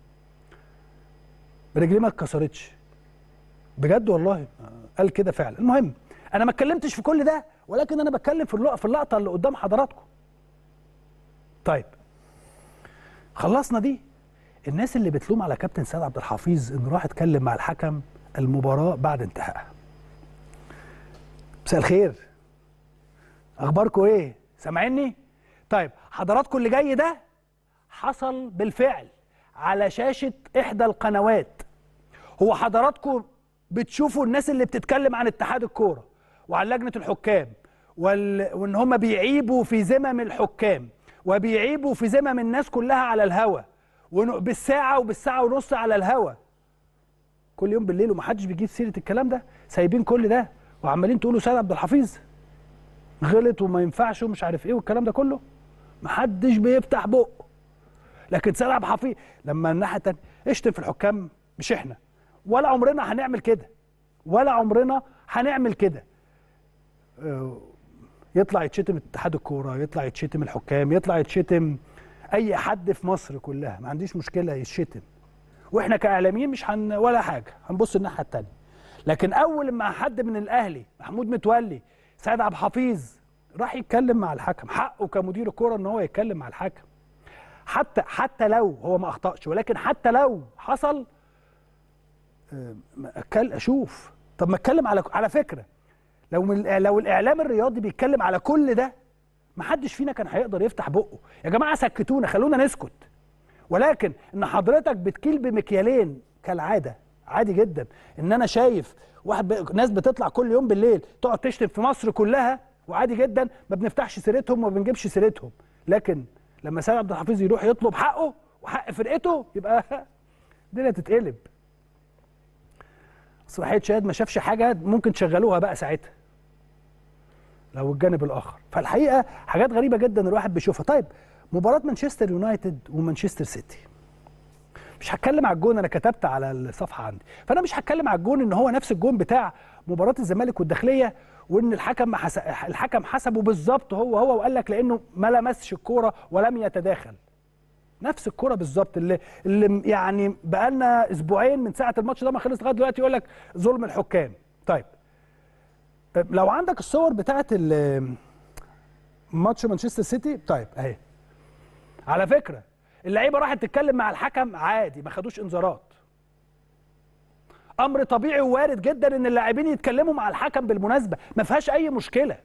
رجليه ما اتكسرتش، بجد والله قال كده فعلا. المهم انا ما اتكلمتش في كل ده، ولكن انا بتكلم في اللقطه اللي قدام حضراتكم. طيب خلصنا دي. الناس اللي بتلوم على كابتن سيد عبد الحفيظ انه راح اتكلم مع الحكم المباراه بعد انتهائها. مساء الخير، اخباركم ايه؟ سامعيني؟ طيب حضراتكم اللي جاي ده حصل بالفعل على شاشة إحدى القنوات. هو حضراتكم بتشوفوا الناس اللي بتتكلم عن اتحاد الكورة وعن لجنة الحكام وإن هم بيعيبوا في ذمم الحكام وبيعيبوا في ذمم الناس كلها على الهوا بالساعة وبالساعة ونص على الهوا كل يوم بالليل، ومحدش بيجيب سيرة الكلام ده. سايبين كل ده وعمالين تقولوا سيد عبد الحفيظ غلط وما ينفعش ومش عارف ايه والكلام ده كله، محدش بيفتح بقه. لكن سيد عبد الحفيظ لما الناحيه الثانيه اشتم في الحكام، مش احنا ولا عمرنا هنعمل كده، ولا عمرنا هنعمل كده. يطلع يتشتم اتحاد الكوره، يطلع يتشتم الحكام، يطلع يتشتم اي حد في مصر كلها، ما عنديش مشكله يتشتم، واحنا كاعلاميين مش ولا حاجه، هنبص الناحيه الثانيه. لكن اول ما حد من الاهلي محمود متولي سيد عبد الحفيظ راح يتكلم مع الحكم، حقه كمدير الكوره ان هو يتكلم مع الحكم، حتى لو هو ما اخطاش، ولكن حتى لو حصل اشوف. طب ما اتكلم على فكره، لو الاعلام الرياضي بيتكلم على كل ده ما حدش فينا كان هيقدر يفتح بقه. يا جماعه سكتونا، خلونا نسكت. ولكن ان حضرتك بتكيل بمكيالين كالعاده، عادي جدا ان انا شايف ناس بتطلع كل يوم بالليل تقعد تشتم في مصر كلها، وعادي جدا ما بنفتحش سيرتهم وما بنجيبش سيرتهم. لكن لما سيد عبد الحفيظ يروح يطلب حقه وحق فرقته يبقى الدنيا تتقلب. صلاحية شهاد ما شافش حاجه ممكن تشغلوها بقى ساعتها لو الجانب الاخر. فالحقيقه حاجات غريبه جدا الواحد بيشوفها. طيب مباراه مانشستر يونايتد ومانشستر سيتي، مش هتكلم على الجون، انا كتبت على الصفحه عندي، فانا مش هتكلم على الجون ان هو نفس الجون بتاع مباراه الزمالك والداخليه، وان الحكم حسبه بالظبط هو وقال لك لانه ما لمسش الكوره ولم يتداخل. نفس الكوره بالظبط اللي يعني بقالنا اسبوعين من ساعه الماتش ده ما خلص لغايه دلوقتي يقول لك ظلم الحكام. طيب لو عندك الصور بتاعه ماتش مانشستر سيتي، طيب اهي. على فكره اللعيبه راحت تتكلم مع الحكم عادي، ما خدوش انذارات. امر طبيعي ووارد جدا ان اللاعبين يتكلموا مع الحكم بالمناسبه، ما فيهاش اي مشكله.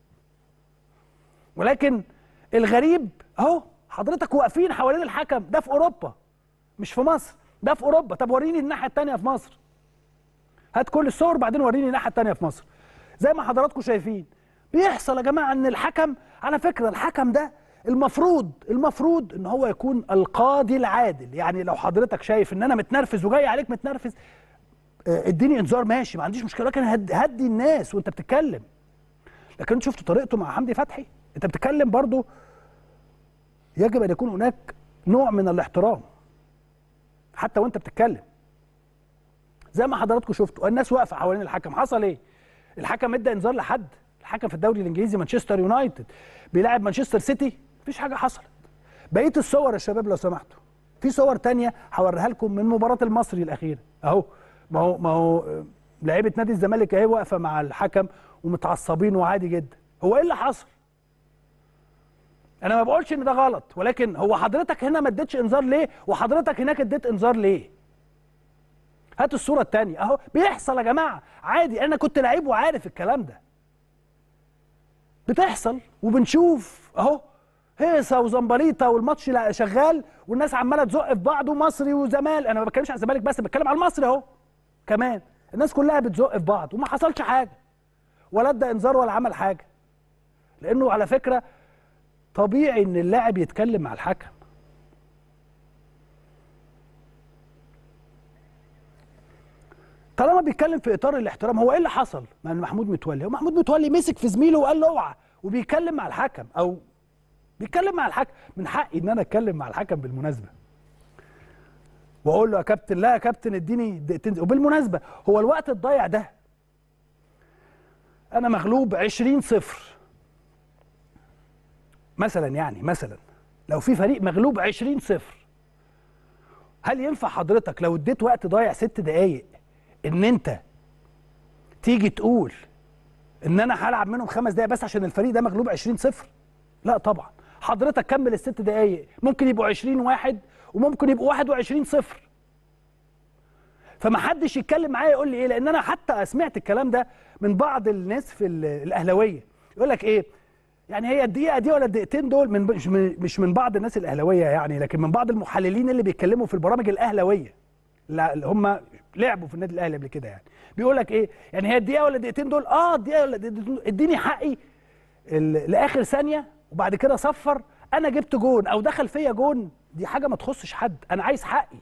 ولكن الغريب اهو حضرتك واقفين حوالين الحكم ده في اوروبا مش في مصر، ده في اوروبا. طب وريني الناحيه الثانيه في مصر، هات كل الصور بعدين وريني الناحيه الثانيه في مصر. زي ما حضراتكم شايفين بيحصل يا جماعه ان الحكم، على فكره الحكم ده المفروض ان هو يكون القاضي العادل. يعني لو حضرتك شايف ان انا متنرفز وجاي عليك متنرفز، اديني انذار ماشي ما عنديش مشكله، لكن هدي الناس وانت بتتكلم. لكن انت شفت طريقته مع حمدي فتحي، انت بتتكلم برضو يجب ان يكون هناك نوع من الاحترام حتى وانت بتتكلم. زي ما حضراتكم شفتوا الناس واقفه حوالين الحكم، حصل ايه؟ الحكم ادى انذار لحد؟ الحكم في الدوري الانجليزي مانشستر يونايتد بيلاعب مانشستر سيتي، مفيش حاجه حصلت. بقيه الصور يا شباب لو سمحتوا، في صور تانية هوريها لكم من مباراه المصري الاخيره اهو. ما هو لعيبه نادي الزمالك اهي واقفه مع الحكم ومتعصبين وعادي جدا. هو ايه اللي حصل؟ انا ما بقولش ان ده غلط، ولكن هو حضرتك هنا ما اديتش انذار ليه وحضرتك هناك اديت انذار ليه؟ هات الصوره الثانيه اهو. بيحصل يا جماعه عادي، انا كنت لعيب وعارف الكلام ده بتحصل وبنشوف اهو هيصه وزمبليطه والماتش شغال والناس عماله تزق في بعض ومصري وزمالك. انا ما بتكلمش على الزمالك بس، بتكلم على المصري اهو كمان، الناس كلها بتزق في بعض وما حصلش حاجه ولا ادى انذار ولا عمل حاجه. لانه على فكره طبيعي ان اللاعب يتكلم مع الحكم. طالما بيتكلم في اطار الاحترام. هو ايه اللي حصل مع محمود متولي؟ هو محمود متولي مسك في زميله وقال له اوعى، وبيتكلم مع الحكم او بيتكلم مع الحكم. من حقي ان انا اتكلم مع الحكم بالمناسبه واقول له يا كابتن، لا يا كابتن اديني دقيقتين. وبالمناسبه هو الوقت الضايع ده انا مغلوب 20-0 مثلا، يعني مثلا لو في فريق مغلوب 20-0، هل ينفع حضرتك لو اديت وقت ضايع 6 دقايق ان انت تيجي تقول ان انا هلعب منهم 5 دقايق بس عشان الفريق ده مغلوب 20-0؟ لا طبعا. حضرتك كمل ال6 دقايق، ممكن يبقوا 20-1 وممكن يبقوا 21-0. فما حدش يتكلم معايا يقول لي ايه، لان انا حتى سمعت الكلام ده من بعض الناس في الاهلاويه يقول لك ايه، يعني هي الدقيقه دي ولا الدقيقتين دول مش من بعض الناس الاهلاويه يعني، لكن من بعض المحللين اللي بيتكلموا في البرامج الاهلاويه اللي هم لعبوا في النادي الاهلي قبل كده، يعني بيقول لك ايه يعني هي الدقيقه ولا الدقيقتين دول؟ الدقيقه ولا الدقيقتين، اديني حقي لاخر ثانيه وبعد كده صفر. انا جبت جون او دخل فيا جون، دي حاجه ما تخصش حد، انا عايز حقي.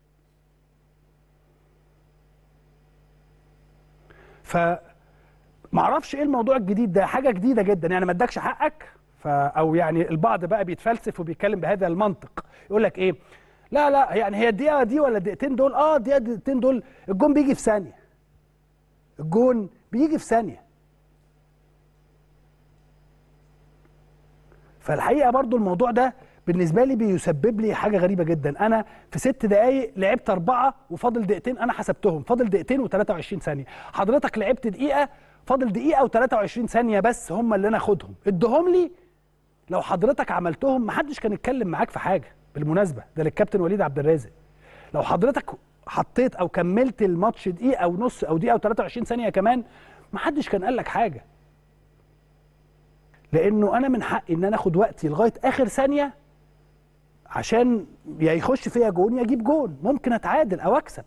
معرفش ايه الموضوع الجديد ده، حاجه جديده جدا يعني ما ادكش حقك. او يعني البعض بقى بيتفلسف وبيتكلم بهذا المنطق، يقول لك ايه، لا يعني هي الدقيقه دي ولا الدقيقتين دول؟ الدقيقتين دول الجون بيجي في ثانيه، الجون بيجي في ثانيه. فالحقيقه برضو الموضوع ده بالنسبه لي بيسبب لي حاجه غريبه جدا. انا في 6 دقائق لعبت 4 وفاضل دقيقتين، انا حسبتهم فاضل دقيقتين و23 ثانيه، حضرتك لعبت دقيقه فاضل دقيقه و23 ثانيه بس هم اللي انا اخدهم، ادهم لي. لو حضرتك عملتهم محدش كان يتكلم معاك في حاجه. بالمناسبه ده للكابتن وليد عبد الرازق، لو حضرتك حطيت او كملت الماتش دقيقه ونص او دقيقه و23 ثانيه كمان محدش كان قال لك حاجه، لانه انا من حقي ان انا اخد وقتي لغايه اخر ثانيه عشان يا يخش فيا جون يا اجيب جون، ممكن اتعادل او اكسب.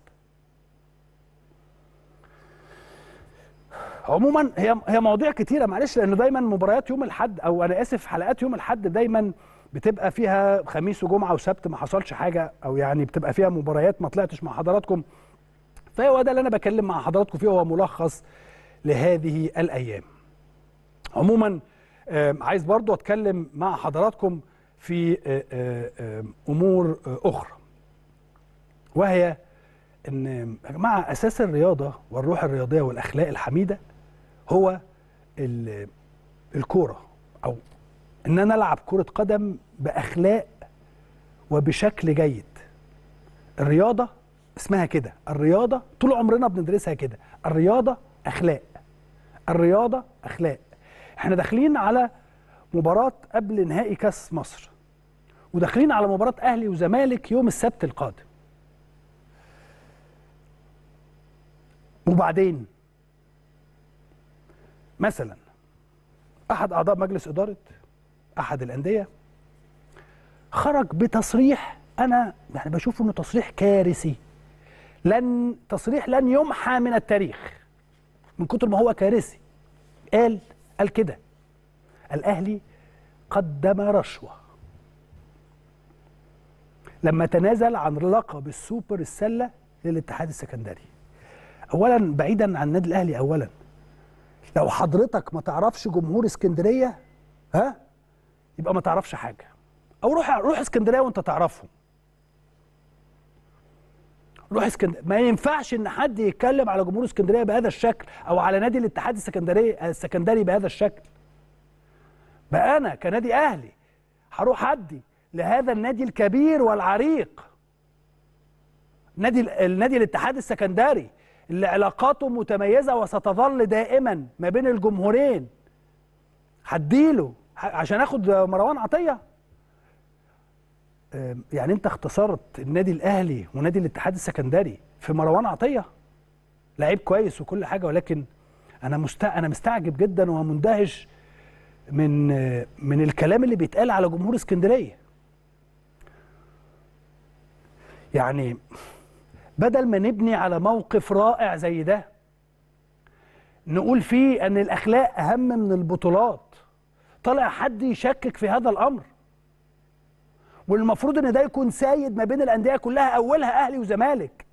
عموما هي مواضيع كتيره معلش، لانه دايما مباريات يوم الاحد او انا اسف حلقات يوم الاحد دايما بتبقى فيها خميس وجمعه وسبت ما حصلش حاجه، او يعني بتبقى فيها مباريات ما طلعتش مع حضراتكم. فهو ده اللي انا بكلم مع حضراتكم فيه، هو ملخص لهذه الايام. عموما عايز برضو اتكلم مع حضراتكم في امور اخرى، وهي ان يا جماعه اساس الرياضه والروح الرياضيه والاخلاق الحميده هو الكوره، او ان انا العب كره قدم باخلاق وبشكل جيد. الرياضه اسمها كده، الرياضه طول عمرنا بندرسها كده، الرياضه اخلاق، الرياضه اخلاق. احنا داخلين على مباراه قبل نهائي كاس مصر، وداخلين على مباراه اهلي وزمالك يوم السبت القادم. وبعدين مثلا احد اعضاء مجلس اداره احد الانديه خرج بتصريح انا يعني بشوف انه تصريح كارثي، تصريح لن يمحى من التاريخ من كتر ما هو كارثي. قال كده: الاهلي قدم رشوه لما تنازل عن لقب السوبر السله للاتحاد السكندري. اولا بعيدا عن النادي الاهلي، اولا لو حضرتك ما تعرفش جمهور اسكندريه يبقى ما تعرفش حاجه، او روح اسكندريه وانت تعرفهم. روح اسكندريه، ما ينفعش ان حد يتكلم على جمهور اسكندريه بهذا الشكل او على نادي الاتحاد السكندري بهذا الشكل. بقى انا كنادي اهلي هروح ادي لهذا النادي الكبير والعريق، النادي الاتحاد السكندري اللي علاقاته متميزه وستظل دائما ما بين الجمهورين، هديله عشان اخد مروان عطيه؟ يعني انت اختصرت النادي الاهلي ونادي الاتحاد السكندري في مروان عطيه؟ لعيب كويس وكل حاجه، ولكن انا مستعجب جدا ومندهش من الكلام اللي بيتقال على جمهور اسكندريه. يعني بدل ما نبني على موقف رائع زي ده نقول فيه ان الاخلاق اهم من البطولات، طلع حد يشكك في هذا الامر، والمفروض ان ده يكون سايد ما بين الانديه كلها اولها اهلي وزمالك.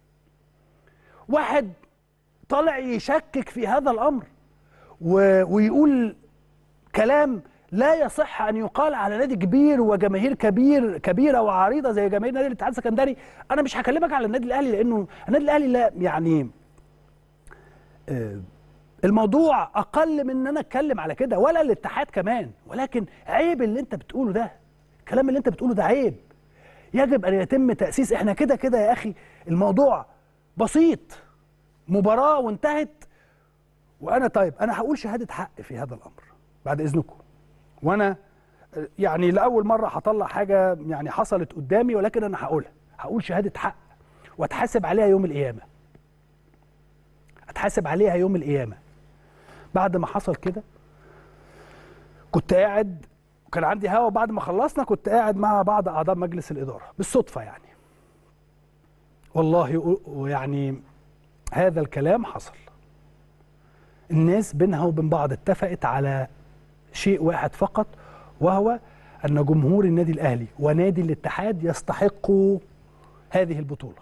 واحد طالع يشكك في هذا الامر ويقول كلام لا يصح ان يقال على نادي كبير وجماهير كبيره وعريضه زي جماهير نادي الاتحاد السكندري. انا مش هكلمك على النادي الاهلي لانه النادي الاهلي لا يعني الموضوع اقل من ان انا اتكلم على كده، ولا الاتحاد كمان، ولكن عيب اللي انت بتقوله ده، الكلام اللي انت بتقوله ده عيب. يجب ان يتم تاسيس، احنا كده يا اخي الموضوع بسيط، مباراه وانتهت. وانا انا هقول شهاده حق في هذا الامر بعد اذنكم، وانا يعني لاول مره هطلع حاجه يعني حصلت قدامي، ولكن انا هقول شهاده حق واتحاسب عليها يوم القيامه، اتحاسب عليها يوم القيامه. بعد ما حصل كده كنت قاعد، كان عندي هوا بعد ما خلصنا، كنت قاعد مع بعض اعضاء مجلس الاداره بالصدفه يعني، والله يعني هذا الكلام حصل. الناس بينها وبين بعض اتفقت على شيء واحد فقط، وهو ان جمهور النادي الاهلي ونادي الاتحاد يستحقوا هذه البطوله.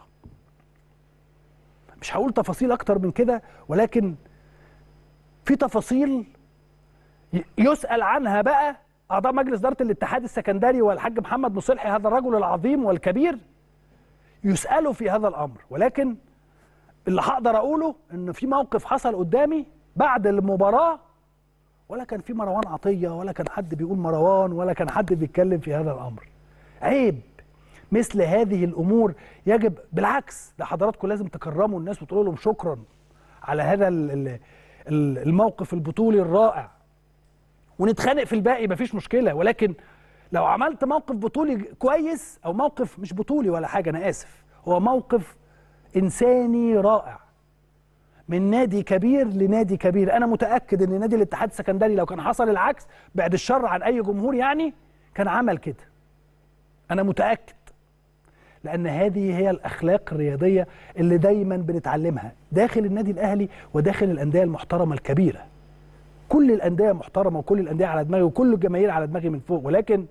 مش هقول تفاصيل اكتر من كده، ولكن في تفاصيل يسأل عنها بقى اعضاء مجلس اداره الاتحاد السكندري والحاج محمد مصلحي، هذا الرجل العظيم والكبير، يسألوا في هذا الامر. ولكن اللي هقدر اقوله ان في موقف حصل قدامي بعد المباراه، ولا كان في مروان عطيه، ولا كان حد بيقول مروان، ولا كان حد بيتكلم في هذا الامر. عيب مثل هذه الامور، يجب بالعكس ده حضراتكم لازم تكرموا الناس وتقولوا لهم شكرا على هذا الموقف البطولي الرائع، ونتخانق في الباقي مفيش مشكله. ولكن لو عملت موقف بطولي كويس، او موقف مش بطولي ولا حاجه، انا اسف، هو موقف انساني رائع من نادي كبير لنادي كبير. انا متاكد ان نادي الاتحاد السكندري لو كان حصل العكس، بعد الشر عن اي جمهور يعني، كان عمل كده. انا متاكد، لان هذه هي الاخلاق الرياضيه اللي دايما بنتعلمها داخل النادي الاهلي وداخل الانديه المحترمه الكبيره. كل الانديه محترمه، وكل الانديه على دماغي، وكل الجماهير على دماغي من فوق، ولكن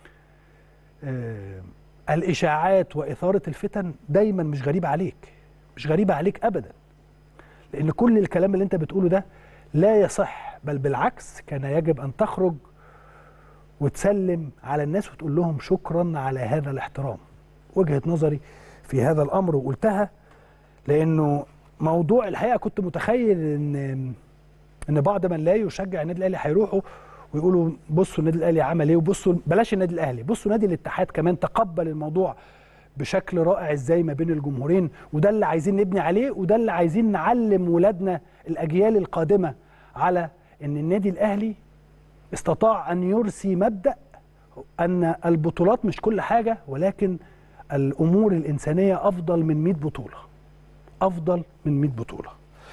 الاشاعات واثاره الفتن دايما مش غريبه عليك، مش غريبه عليك ابدا، لان كل الكلام اللي انت بتقوله ده لا يصح، بل بالعكس كان يجب ان تخرج وتسلم على الناس وتقول لهم شكرا على هذا الاحترام. وجهة نظري في هذا الامر وقلتها، لانه موضوع الحقيقه كنت متخيل ان بعض من لا يشجع النادي الاهلي هيروحوا ويقولوا بصوا النادي الاهلي عمل ايه، وبصوا بلاش النادي الاهلي، بصوا نادي الاتحاد كمان تقبل الموضوع بشكل رائع ازاي ما بين الجمهورين. وده اللي عايزين نبني عليه، وده اللي عايزين نعلم ولادنا الاجيال القادمه على ان النادي الاهلي استطاع ان يرسي مبدأ ان البطولات مش كل حاجه، ولكن الامور الانسانيه افضل من 100 بطوله، افضل من 100 بطوله.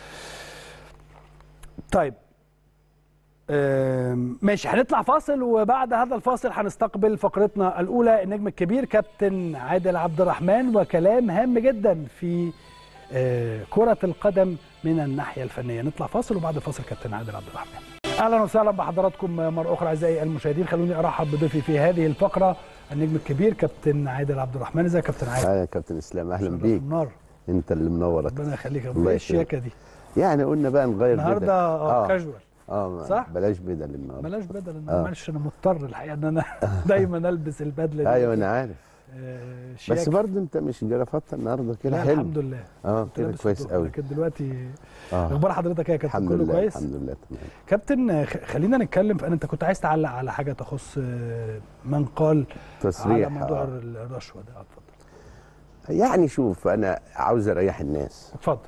طيب ماشي، هنطلع فاصل، وبعد هذا الفاصل هنستقبل فقرتنا الاولى النجم الكبير كابتن عادل عبد الرحمن، وكلام هام جدا في كرة القدم من الناحية الفنية. نطلع فاصل، وبعد الفاصل كابتن عادل عبد الرحمن. اهلا وسهلا بحضراتكم مرة اخرى اعزائي المشاهدين. خلوني ارحب بضيفي في هذه الفقرة النجم الكبير كابتن عادل عبد الرحمن. ازيك يا كابتن عادل؟ يا كابتن اسلام، اهلا بيك. انت اللي منور. ربنا يخليك يا ابو. ايه الشياكة دي؟ يعني قلنا بقى نغير النهارده كاجوال. صح؟ بلاش بدل النهارده. بلاش بدل النهارده، معلش انا مضطر الحقيقه ان انا دايما البس البدله دي. ايوه انا عارف. بس برضه انت مش جرافطه النهارده كده حلو. الحمد لله. كده كويس قوي. لكن دلوقتي اخبار حضرتك ايه يا كابتن؟ كله كويس؟ الحمد لله تمام. كابتن خلينا نتكلم في انت كنت عايز تعلق على حاجه تخص من قال تصريح على موضوع الرشوه ده. اتفضل. يعني شوف، انا عاوز اريح الناس. اتفضل.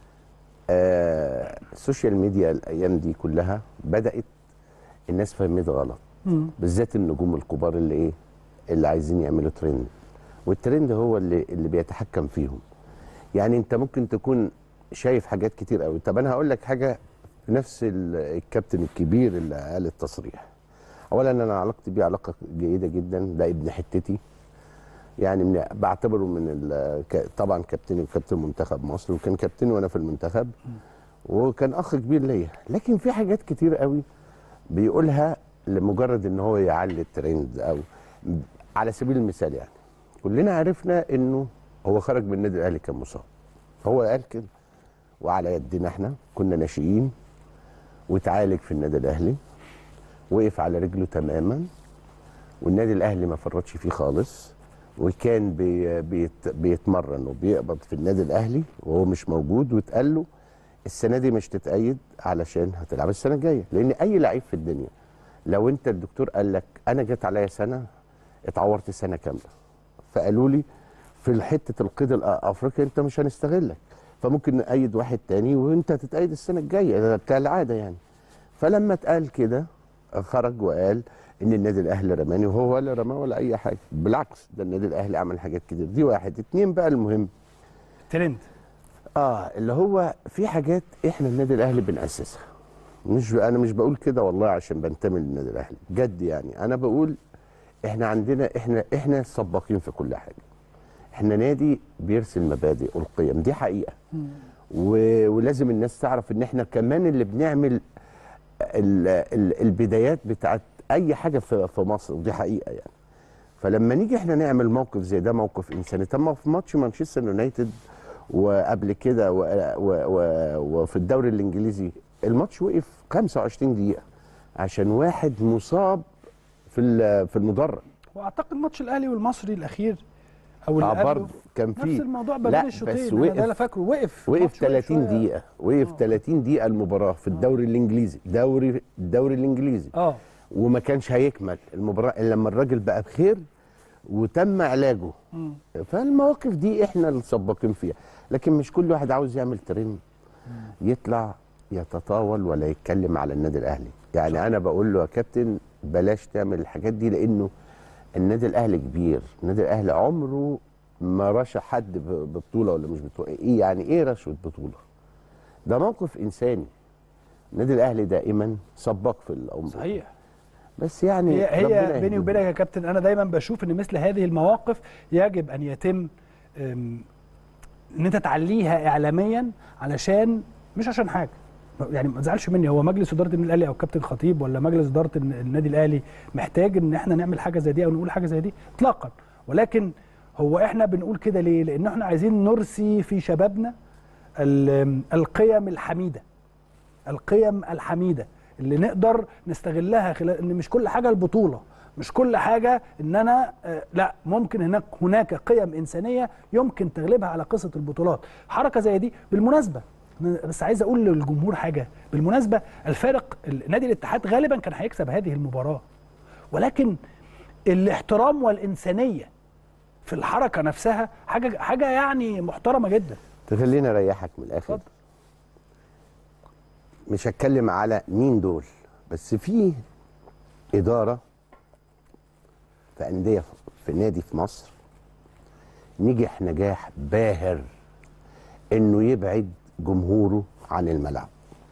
السوشيال ميديا الايام دي كلها بدات الناس فهمت غلط، بالذات النجوم الكبار اللي عايزين يعملوا ترند، والترند هو اللي بيتحكم فيهم. يعني انت ممكن تكون شايف حاجات كتير قوي. طب انا هقول لك حاجه في نفس الكابتن الكبير اللي قال التصريح. اولا انا علاقتي بيه علاقه جيده جدا، ده ابن حتتي، يعني بعتبره طبعا كابتني وكابتن منتخب مصر، وكان كابتني وانا في المنتخب، وكان اخ كبير ليا. لكن في حاجات كتير قوي بيقولها لمجرد ان هو يعلي الترند. او على سبيل المثال، يعني كلنا عرفنا انه هو خرج من النادي الاهلي كان مصاب، هو قال كده، وعلى يدنا احنا كنا ناشئين، وتعالج في النادي الاهلي، وقف على رجله تماما، والنادي الاهلي ما فرطش فيه خالص، وكان بيتمرن وبيقبض في النادي الاهلي وهو مش موجود، واتقال له السنه دي مش تتأيد علشان هتلعب السنه الجايه. لان اي لعيب في الدنيا لو انت الدكتور قال لك انا جت عليا سنه اتعورت سنه كامله، فقالوا لي في حته القيد الافريقي انت مش هنستغلك، فممكن نأيد واحد تاني وانت تتأيد السنه الجايه كالعاده يعني. فلما اتقال كده خرج وقال ان النادي الاهلي رماني، وهو ولا رماه ولا اي حاجه، بالعكس ده النادي الاهلي عمل حاجات كتير. دي واحد. اتنين بقى المهم ترند، اللي هو في حاجات احنا النادي الاهلي بنأسسها، انا مش بقول كده والله عشان بنتمي للنادي الاهلي، بجد يعني انا بقول احنا عندنا احنا سباقين في كل حاجه. احنا نادي بيرسل مبادئ والقيم، دي حقيقه. ولازم الناس تعرف ان احنا كمان اللي بنعمل البدايات بتاعت اي حاجه في مصر، ودي حقيقه يعني. فلما نيجي احنا نعمل موقف زي ده، موقف انساني. طب في ماتش مانشستر يونايتد وقبل كده وفي الدوري الانجليزي الماتش وقف 25 دقيقه عشان واحد مصاب في المدرج. واعتقد ماتش الاهلي والمصري الاخير او اللي برضه كان في نفس الموضوع ما بين الشوطين. وقف، ده انا فاكره وقف 30 دقيقه، وقف 30 دقيقه المباراه في الدوري الانجليزي، الدوري الانجليزي. وما كانش هيكمل المباراه الا لما الراجل بقى بخير وتم علاجه. فالمواقف دي احنا اللي سباقين فيها، لكن مش كل واحد عاوز يعمل ترند يطلع يتطاول ولا يتكلم على النادي الاهلي. يعني صح. انا بقول له يا كابتن بلاش تعمل الحاجات دي، لانه النادي الاهلي كبير. النادي الاهلي عمره ما رشح حد ببطوله ولا مش بطوله. ايه يعني ايه رشوه بطوله؟ ده موقف انساني. النادي الاهلي دائما سباق في الامر. صحيح. بس يعني هي بيني وبينك يا كابتن انا دايما بشوف ان مثل هذه المواقف يجب ان يتم ان انت تعليها اعلاميا، علشان مش عشان حاجه يعني ما تزعلش مني. هو مجلس اداره النادي الاهلي او كابتن خطيب ولا مجلس اداره النادي الاهلي محتاج ان احنا نعمل حاجه زي دي او نقول حاجه زي دي اطلاقا، ولكن هو احنا بنقول كده ليه؟ لان احنا عايزين نرسي في شبابنا القيم الحميده، القيم الحميده اللي نقدر نستغلها خلال ان مش كل حاجه البطوله، مش كل حاجه ان انا لا، ممكن هناك قيم انسانيه يمكن تغلبها على قصه البطولات. حركه زي دي بالمناسبه، بس عايز اقول للجمهور حاجه بالمناسبه، الفارق نادي الاتحاد غالبا كان هيكسب هذه المباراه، ولكن الاحترام والانسانيه في الحركه نفسها حاجه يعني محترمه جدا. تخليني اريحك من الاخر. اتفضل. مش هتكلم على مين دول، بس في اداره في انديه في نادي في مصر نجح نجاح باهر انه يبعد جمهوره عن الملعب.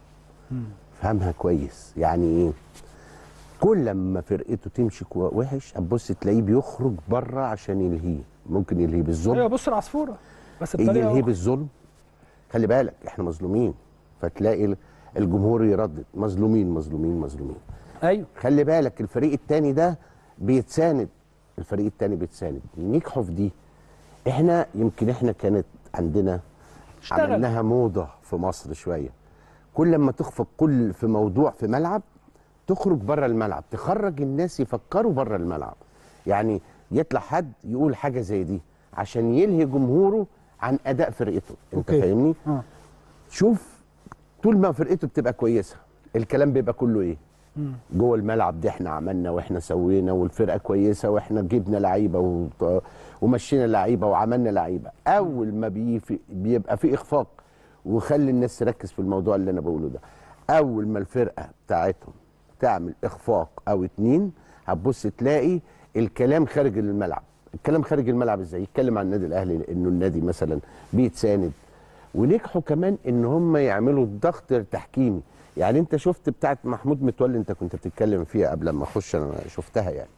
فهمها كويس يعني ايه؟ كل ما فرقته تمشي وحش هتبص تلاقيه بيخرج بره عشان يلهيه. ممكن يلهيه بالظلم. ايوه بص العصفوره بس بطريقه يلهيه بالظلم. خلي بالك احنا مظلومين، فتلاقي الجمهور يردد مظلومين مظلومين مظلومين. ايوه خلي بالك الفريق الثاني ده بيتساند، الفريق الثاني بيتساند. نجحوا في دي. احنا يمكن احنا كانت عندنا عملناها موضه في مصر شويه. كل ما تخفق في موضوع في ملعب تخرج بره الملعب، تخرج الناس يفكروا بره الملعب. يعني يطلع حد يقول حاجه زي دي عشان يلهي جمهوره عن اداء فرقته. انت فاهمني؟ شوف، طول ما فرقته بتبقى كويسه الكلام بيبقى كله ايه؟ جوه الملعب دي احنا عملنا واحنا سوينا والفرقه كويسه واحنا جبنا لعيبه ومشينا لعيبه وعملنا لعيبه. اول ما بيبقى في اخفاق، وخلي الناس تركز في الموضوع اللي انا بقوله ده، اول ما الفرقه بتاعتهم تعمل اخفاق او اتنين هتبص تلاقي الكلام خارج الملعب. الكلام خارج الملعب ازاي؟ يتكلم عن النادي الاهلي انه النادي مثلا بيتساند. ونجحوا كمان ان هم يعملوا الضغط التحكيمي. يعني انت شفت بتاعت محمود متولي، انت كنت بتتكلم فيها قبل ما اخش، انا شفتها. يعني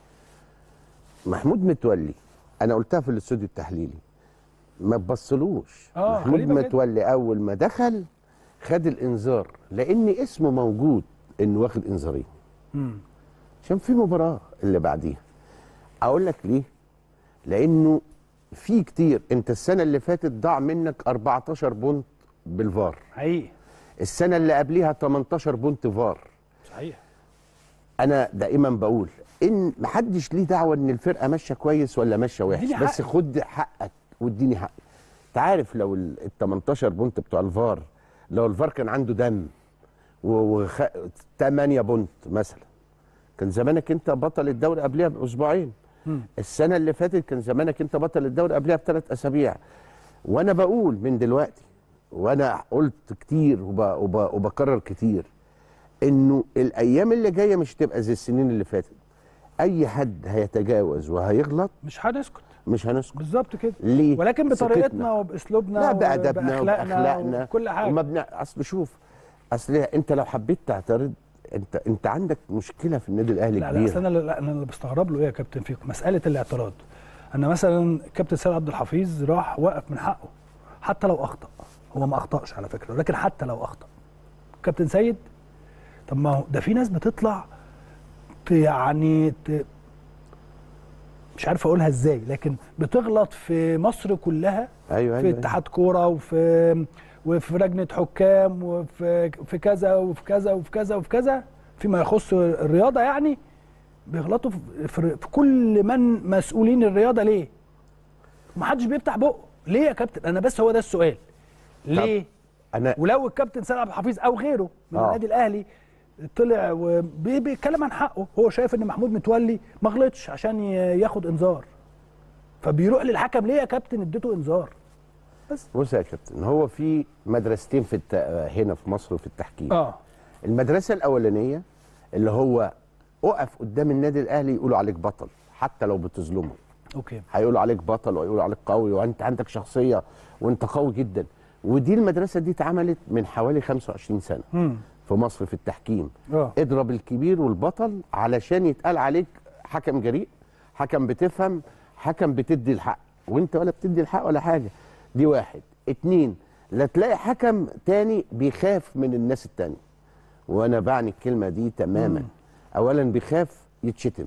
محمود متولي انا قلتها في الاستوديو التحليلي، ما تبصلوش. محمود متولي اول ما دخل خد الانذار لان اسمه موجود انه واخد انذارين عشان في مباراه اللي بعديها. اقول لك ليه؟ لانه في كتير، انت السنه اللي فاتت ضاع منك 14 بونت بالفار حقيقي، السنه اللي قبليها 18 بونت فار. صحيح. انا دائما بقول ان محدش ليه دعوه ان الفرقه ماشيه كويس ولا ماشيه وحش، بس خد حقك واديني حقي. انت عارف لو ال 18 بونت بتوع الفار، لو الفار كان عنده دم 8 بونت مثلا، كان زمانك انت بطل الدوري قبلها باسبوعين. السنه اللي فاتت كان زمانك انت بطل الدوري قبلها ب3 اسابيع. وانا بقول من دلوقتي، وانا قلت كتير وبكرر كتير، انه الايام اللي جايه مش هتبقى زي السنين اللي فاتت. اي حد هيتجاوز وهيغلط مش هنسكت، مش هنسكت بالظبط كده. ليه؟ ولكن بطريقتنا وباسلوبنا لا، بادبنا وباخلاقنا وكل حاجه. اصل شوف، اصل انت لو حبيت تعترض انت عندك مشكله في النادي الاهلي لا كبيره. لا، انا اللي بستغرب له ايه يا كابتن في مساله الاعتراض. انا مثلا كابتن سيد عبد الحفيظ راح وقف من حقه حتى لو اخطا، هو ما اخطاش على فكره، ولكن حتى لو اخطا كابتن سيد، طب ما هو ده في ناس بتطلع يعني مش عارف اقولها ازاي، لكن بتغلط في مصر كلها. أيوة في اتحاد كوره وفي لجنه حكام وفي كذا وفي كذا وفي كذا وفي كذا فيما يخص الرياضه، يعني بيغلطوا في كل من مسؤولين الرياضه. ليه؟ محدش بيفتح بقه ليه يا كابتن؟ انا بس هو ده السؤال، ليه؟ ولو الكابتن سيد عبد الحفيظ او غيره من النادي الاهلي طلع وبيتكلم عن حقه، هو شايف ان محمود متولي ما غلطش عشان ياخد انذار، فبيروح للحكم ليه يا كابتن اديته انذار؟ بص يا كابتن، هو في مدرستين هنا في مصر في التحكيم. المدرسه الاولانيه اللي هو اقف قدام النادي الاهلي يقولوا عليك بطل حتى لو بتظلمه. اوكي. هيقولوا عليك بطل ويقولوا عليك قوي وانت عندك شخصيه وانت قوي جدا. ودي المدرسه دي اتعملت من حوالي 25 سنه في مصر في التحكيم. اضرب الكبير والبطل علشان يتقال عليك حكم جريء، حكم بتفهم، حكم بتدي الحق، وانت ولا بتدي الحق ولا حاجه. دي واحد. اتنين، لا تلاقي حكم تاني بيخاف من الناس التانية، وانا بعني الكلمه دي تماما. اولا بيخاف يتشتم،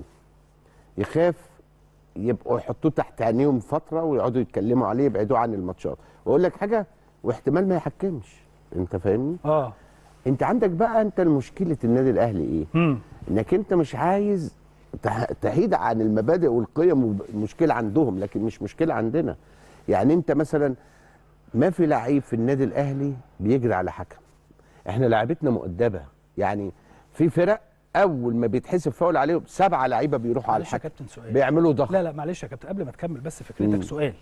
يخاف يبقوا يحطوه تحت عينيهم فتره ويقعدوا يتكلموا عليه يبعدوه عن الماتشات. واقول لك حاجه، واحتمال ما يحكمش. انت فاهمني؟ انت عندك بقى انت مشكله النادي الاهلي ايه؟ انك انت مش عايز تحيد عن المبادئ والقيم. المشكله عندهم لكن مش مشكله عندنا. يعني انت مثلا ما في لعيب في النادي الاهلي بيجري على حكم. احنا لعيبتنا مؤدبه، يعني في فرق اول ما بيتحسب فاول عليهم 7 لعيبه بيروحوا على الحكم بيعملوا ضغط. لا معلش يا كابتن قبل ما تكمل بس فكرتك سؤال.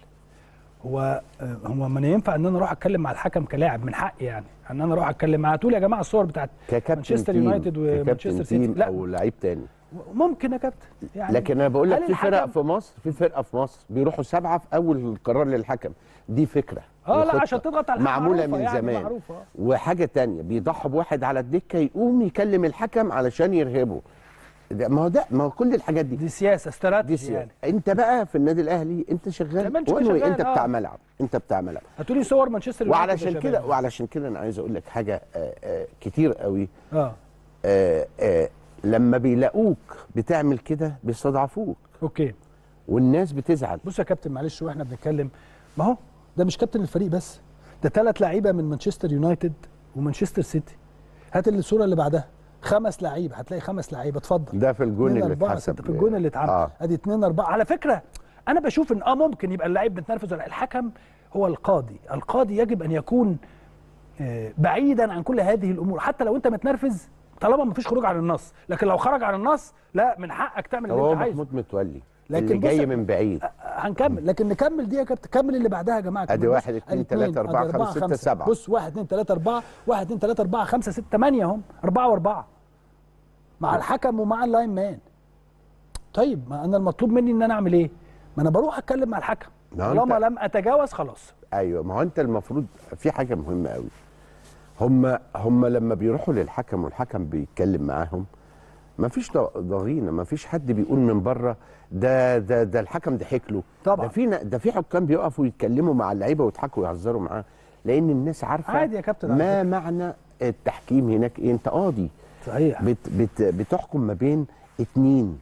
هو ما ينفع ان انا اروح اتكلم مع الحكم كلاعب من حقي، يعني ان انا اروح اتكلم معاه تقول يا جماعه الصور بتاعت مانشستر يونايتد ومانشستر سيتي، لا او لعيب تاني ممكن يا كابتن يعني. لكن انا بقول لك في فرقه في مصر بيروحوا 7 في اول قرار للحكم. دي فكره لا عشان تضغط على الحكم، معموله من يعني زمان معروفة. وحاجه تانية بيضحوا بواحد على الدكه يقوم يكلم الحكم علشان يرهبه. ما هو كل الحاجات دي سياسه استراتيجي يعني. انت بقى في النادي الاهلي انت شغال انت بتاع ملعب، انت بتاع ملعب. هاتولي صور مانشستر يونايتد. وعلشان كده انا عايز اقول لك حاجه كتير قوي. لما بيلاقوك بتعمل كده بيستضعفوك. اوكي. والناس بتزعل. بص يا كابتن معلش واحنا بنتكلم، ما هو ده مش كابتن الفريق بس، ده 3 لعيبه من مانشستر يونايتد ومانشستر سيتي. هات الصوره اللي بعدها 5 لعيبه، هتلاقي 5 لعيبه. اتفضل. ده في الجون اللي اتحسب، في الجون اللي اتعمل. ادي 2 4. على فكره انا بشوف ان ممكن يبقى اللعيب متنرفز ولا الحكم هو القاضي يجب ان يكون بعيدا عن كل هذه الامور. حتى لو انت متنرفز طالما مفيش خروج عن النص، لكن لو خرج عن النص لا، من حقك تعمل اللي انت عايزه. هو محمود متولي اللي جاي من بعيد. هنكمل، لكن نكمل دي يا كابتن. كمل اللي بعدها يا جماعه. ادي 1 2 3 4 5 6 7. بص 1 2 3 4 1 2 3 4 5 6 8 اهم، 4 و4 مع الحكم ومع اللاين مان. طيب ما انا المطلوب مني ان انا اعمل ايه؟ ما انا بروح اتكلم مع الحكم طالما لم اتجاوز خلاص. ايوه، ما هو انت المفروض في حاجه مهمه قوي. هم لما بيروحوا للحكم والحكم بيتكلم معاهم ما فيش ضغينه، ما فيش حد بيقول من بره ده الحكم ضحك له. طبعا ده في حكام بيقفوا يتكلموا مع اللعيبه ويضحكوا ويهزروا معاه، لان الناس عارفه عادي يا كابتن ما معنى التحكيم هناك ايه. انت قاضي صحيح، بتحكم ما بين 2.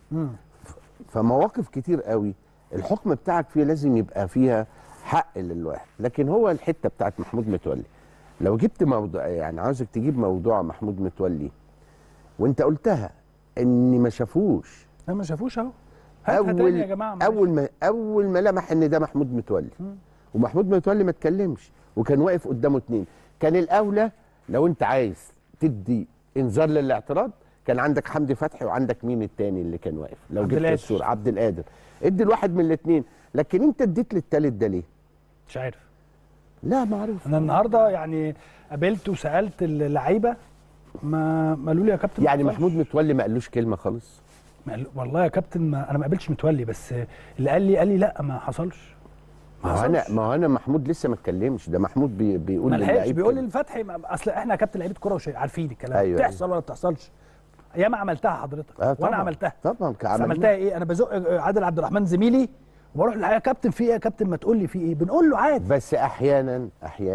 فمواقف كتير قوي الحكم بتاعك فيه لازم يبقى فيها حق للواحد. لكن هو الحته بتاعت محمود متولي، لو جبت موضوع، يعني عاوزك تجيب موضوع محمود متولي وانت قلتها ان ما شافوش. لا ما شافوش اهو. تاني يا جماعه. اول ما لمح ان ده محمود متولي، ومحمود متولي ما اتكلمش وكان واقف قدامه 2. كان الاولى لو انت عايز تدي انذار للاعتراض كان عندك حمدي فتحي وعندك مين التاني اللي كان واقف. لو جبت الصوره عبد القادر، ادي الواحد من الاثنين. لكن انت اديت للثالث ده ليه؟ مش عارف. لا معروف. انا النهارده يعني قابلت وسالت اللعيبه ما قالوا لي يا كابتن يعني محمود متولي ما قالوش كلمه خالص. والله يا كابتن انا ما قابلتش متولي، بس اللي قال لي لا ما حصلش. ما هو انا محمود لسه ما اتكلمش، ده محمود بيقول ما لحقش بيقول كده. للفتحي اصل احنا كابتن لعيبه كوره عارفين الكلام أيوة بتحصل ولا ما بتحصلش. ايام عملتها حضرتك وانا عملتها طبعا بس عملتها ايه؟ انا بزق عادل عبد الرحمن زميلي وبروح له يا كابتن في ايه يا كابتن، ما تقول لي في ايه، بنقول له عادي. بس احيانا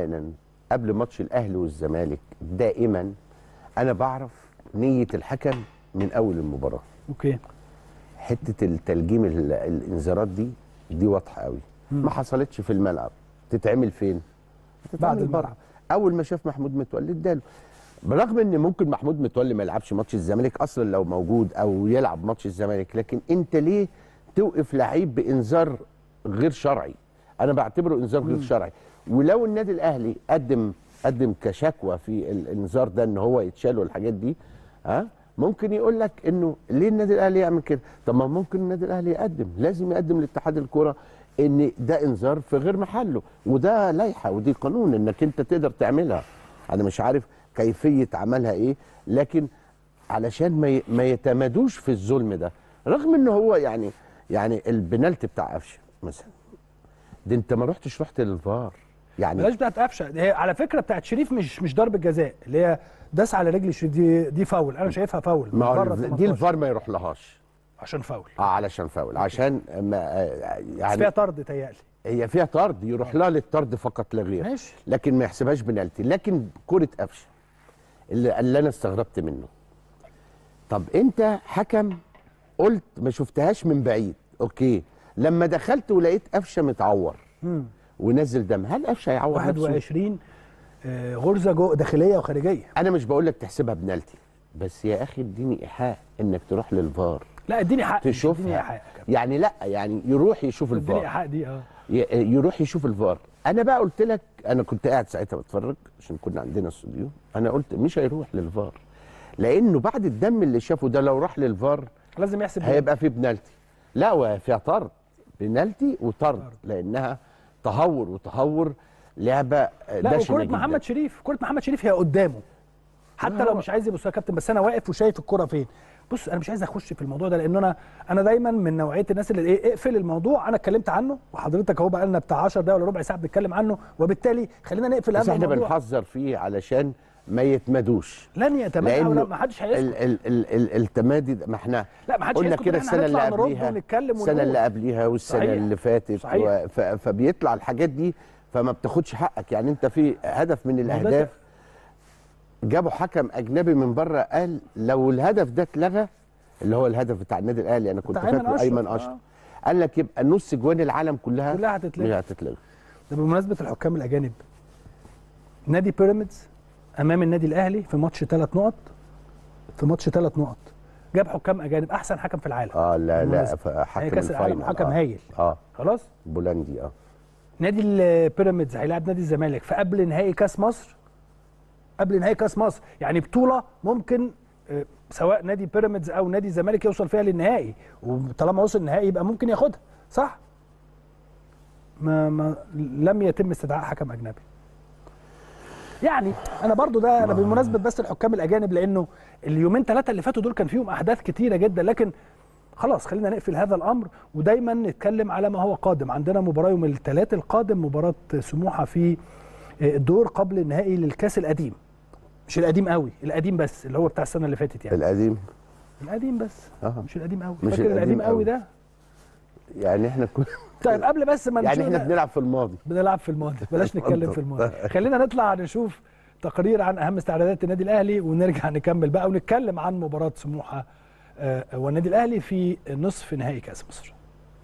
قبل ماتش الاهلي والزمالك دائما انا بعرف نيه الحكم من اول المباراه. اوكي. حته التلجيم الانذارات دي واضحه قوي. ما حصلتش في الملعب، تتعمل فين؟ بعد الملعب. اول ما شاف محمود متولي اداله، برغم ان ممكن محمود متولي ما يلعبش ماتش الزمالك اصلا لو موجود او يلعب ماتش الزمالك، لكن انت ليه توقف لعيب بانذار غير شرعي؟ انا بعتبره انذار غير شرعي. ولو النادي الاهلي قدم كشكوى في الانذار ده ان هو يتشال والحاجات دي، ممكن يقول لك انه ليه النادي الاهلي يعمل كده؟ طب ما ممكن النادي الاهلي لازم يقدم لاتحاد الكوره ان ده انذار في غير محله، وده لائحه ودي قانون انك انت تقدر تعملها. انا مش عارف كيفيه عملها ايه، لكن علشان ما يتمادوش في الظلم ده، رغم ان هو يعني البنالتي بتاع قفشه مثلا دي انت ما رحت للفار يعني. بلاش بتاعت قفشه، هي على فكره بتاعت شريف مش ضربه جزاء، اللي هي داس على رجل شريف، دي فاول، انا شايفها فاول. دي الفار ما يروح لهاش عشان فاول. علشان فاول، عشان ما يعني فيها طرد تهيألي. هي فيها طرد، يروح لها للطرد فقط لا غير، ماشي، لكن ما يحسبهاش بنالتي. لكن كرة قفشه اللي انا استغربت منه، طب انت حكم قلت ما شفتهاش من بعيد، اوكي، لما دخلت ولقيت قفشه متعور ونزل دم، هل قفشه هيعور 21 غرزه جوه داخليه وخارجيه. انا مش بقول لك تحسبها بنالتي، بس يا اخي اديني ايحاء انك تروح للفار. لا اديني حق تشوفها يعني، لا يعني يروح يشوف الفار. اديني حق دي يروح يشوف الفار. انا بقى قلت لك، انا كنت قاعد ساعتها بتفرج عشان كنا عندنا استوديو، انا قلت مش هيروح للفار، لانه بعد الدم اللي شافه ده لو راح للفار لازم يحسب هيبقى في بنالتي. لا، وفيها طرد، بنالتي وطرد، لانها تهور لعبه لا، وكرة محمد شريف، كرة محمد شريف هي قدامه حتى لو مش عايز يبص يا كابتن، بس انا واقف وشايف الكرة فين. بص انا مش عايز اخش في الموضوع ده، لان انا دايما من نوعيه الناس اللي اقفل الموضوع. انا اتكلمت عنه وحضرتك اهو بقى لنا بتاع 10 دقايق ولا ربع ساعه بنتكلم عنه، وبالتالي خلينا نقفل هذا الموضوع. بس احنا بنحذر فيه علشان ما يتمادوش. لن يتمادى ولا ما حدش هيسكت. التمادي ما احنا لا ما حدش قلنا كده السنه اللي قبليها، السنه اللي قبليها والسنه اللي فاتت، فبيطلع الحاجات دي فما بتاخدش حقك. يعني انت في هدف من الاهداف جابوا حكم اجنبي من بره، قال لو الهدف ده اتلغى، اللي هو الهدف بتاع النادي الاهلي، انا كنت فاكره ايمن اشرف، قال لك يبقى نص جوان العالم كلها هتتلغى. ده بمناسبه الحكام الاجانب، نادي بيراميدز امام النادي الاهلي في ماتش 3 نقط، جاب حكام اجانب، احسن حكم في العالم. لا حكم كاس العالم، حكم هايل. خلاص بولندي. نادي البيراميدز هيلاعب نادي الزمالك في قبل نهائي كاس مصر، يعني بطوله ممكن سواء نادي بيراميدز او نادي الزمالك يوصل فيها للنهائي، وطالما وصل النهائي يبقى ممكن ياخدها، صح؟ ما لم يتم استدعاء حكم اجنبي. يعني انا برضو ده انا بمناسبه بس الحكام الاجانب، لانه اليومين 3 اللي فاتوا دول كان فيهم احداث كتيره جدا، لكن خلاص خلينا نقفل هذا الامر ودايما نتكلم على ما هو قادم. عندنا مباراه يوم الثلاث القادم، مباراه سموحه في الدور قبل النهائي للكاس القديم، مش القديم قوي، القديم بس اللي هو بتاع السنه اللي فاتت. يعني القديم بس مش القديم قوي. فاكر القديم قوي ده؟ يعني احنا طيب قبل بس ما يعني احنا بنلعب في الماضي، بلاش نتكلم في الماضي. خلينا نطلع نشوف تقرير عن اهم استعدادات النادي الاهلي ونرجع نكمل بقى ونتكلم عن مباراه سموحه والنادي الاهلي في نصف نهائي كاس مصر.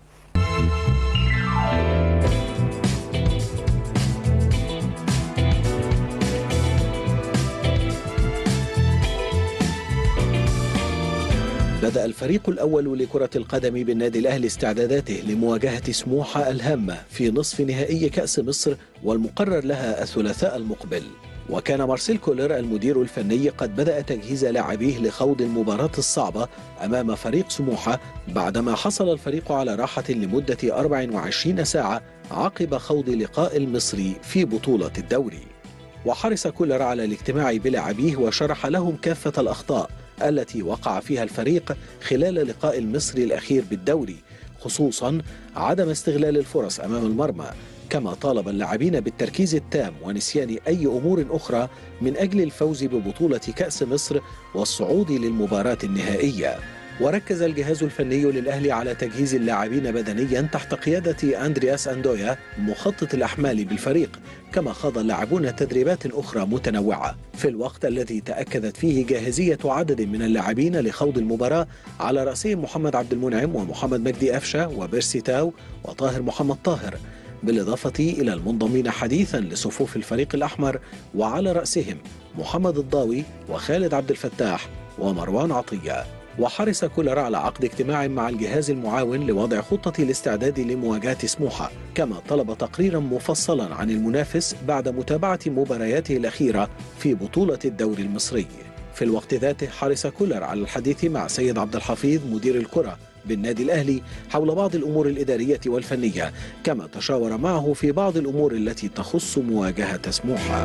بدأ الفريق الأول لكرة القدم بالنادي الأهلي استعداداته لمواجهة سموحة الهامة في نصف نهائي كأس مصر والمقرر لها الثلاثاء المقبل. وكان مارسيل كولر المدير الفني قد بدأ تجهيز لاعبيه لخوض المباراة الصعبة أمام فريق سموحة بعدما حصل الفريق على راحة لمدة 24 ساعة عقب خوض لقاء المصري في بطولة الدوري. وحرص كولر على الاجتماع بلاعبيه وشرح لهم كافة الأخطاء التي وقع فيها الفريق خلال لقاء المصري الأخير بالدوري، خصوصا عدم استغلال الفرص أمام المرمى، كما طالب اللاعبين بالتركيز التام ونسيان أي أمور أخرى من أجل الفوز ببطولة كأس مصر والصعود للمباراة النهائية. وركز الجهاز الفني للأهلي على تجهيز اللاعبين بدنيا تحت قيادة أندرياس أندويا مخطط الأحمال بالفريق، كما خاض اللاعبون تدريبات أخرى متنوعة في الوقت الذي تأكدت فيه جاهزية عدد من اللاعبين لخوض المباراة، على رأسهم محمد عبد المنعم ومحمد مجدي أفشة وبيرسي تاو وطاهر محمد طاهر، بالإضافة إلى المنضمين حديثا لصفوف الفريق الأحمر، وعلى رأسهم محمد الضاوي وخالد عبد الفتاح ومروان عطية. وحرص كولر على عقد اجتماع مع الجهاز المعاون لوضع خطة الاستعداد لمواجهة سموحة، كما طلب تقريرا مفصلا عن المنافس بعد متابعة مبارياته الأخيرة في بطولة الدوري المصري. في الوقت ذاته حرص كولر على الحديث مع سيد عبد الحفيظ مدير الكرة بالنادي الأهلي حول بعض الأمور الإدارية والفنية، كما تشاور معه في بعض الأمور التي تخص مواجهة سموحة.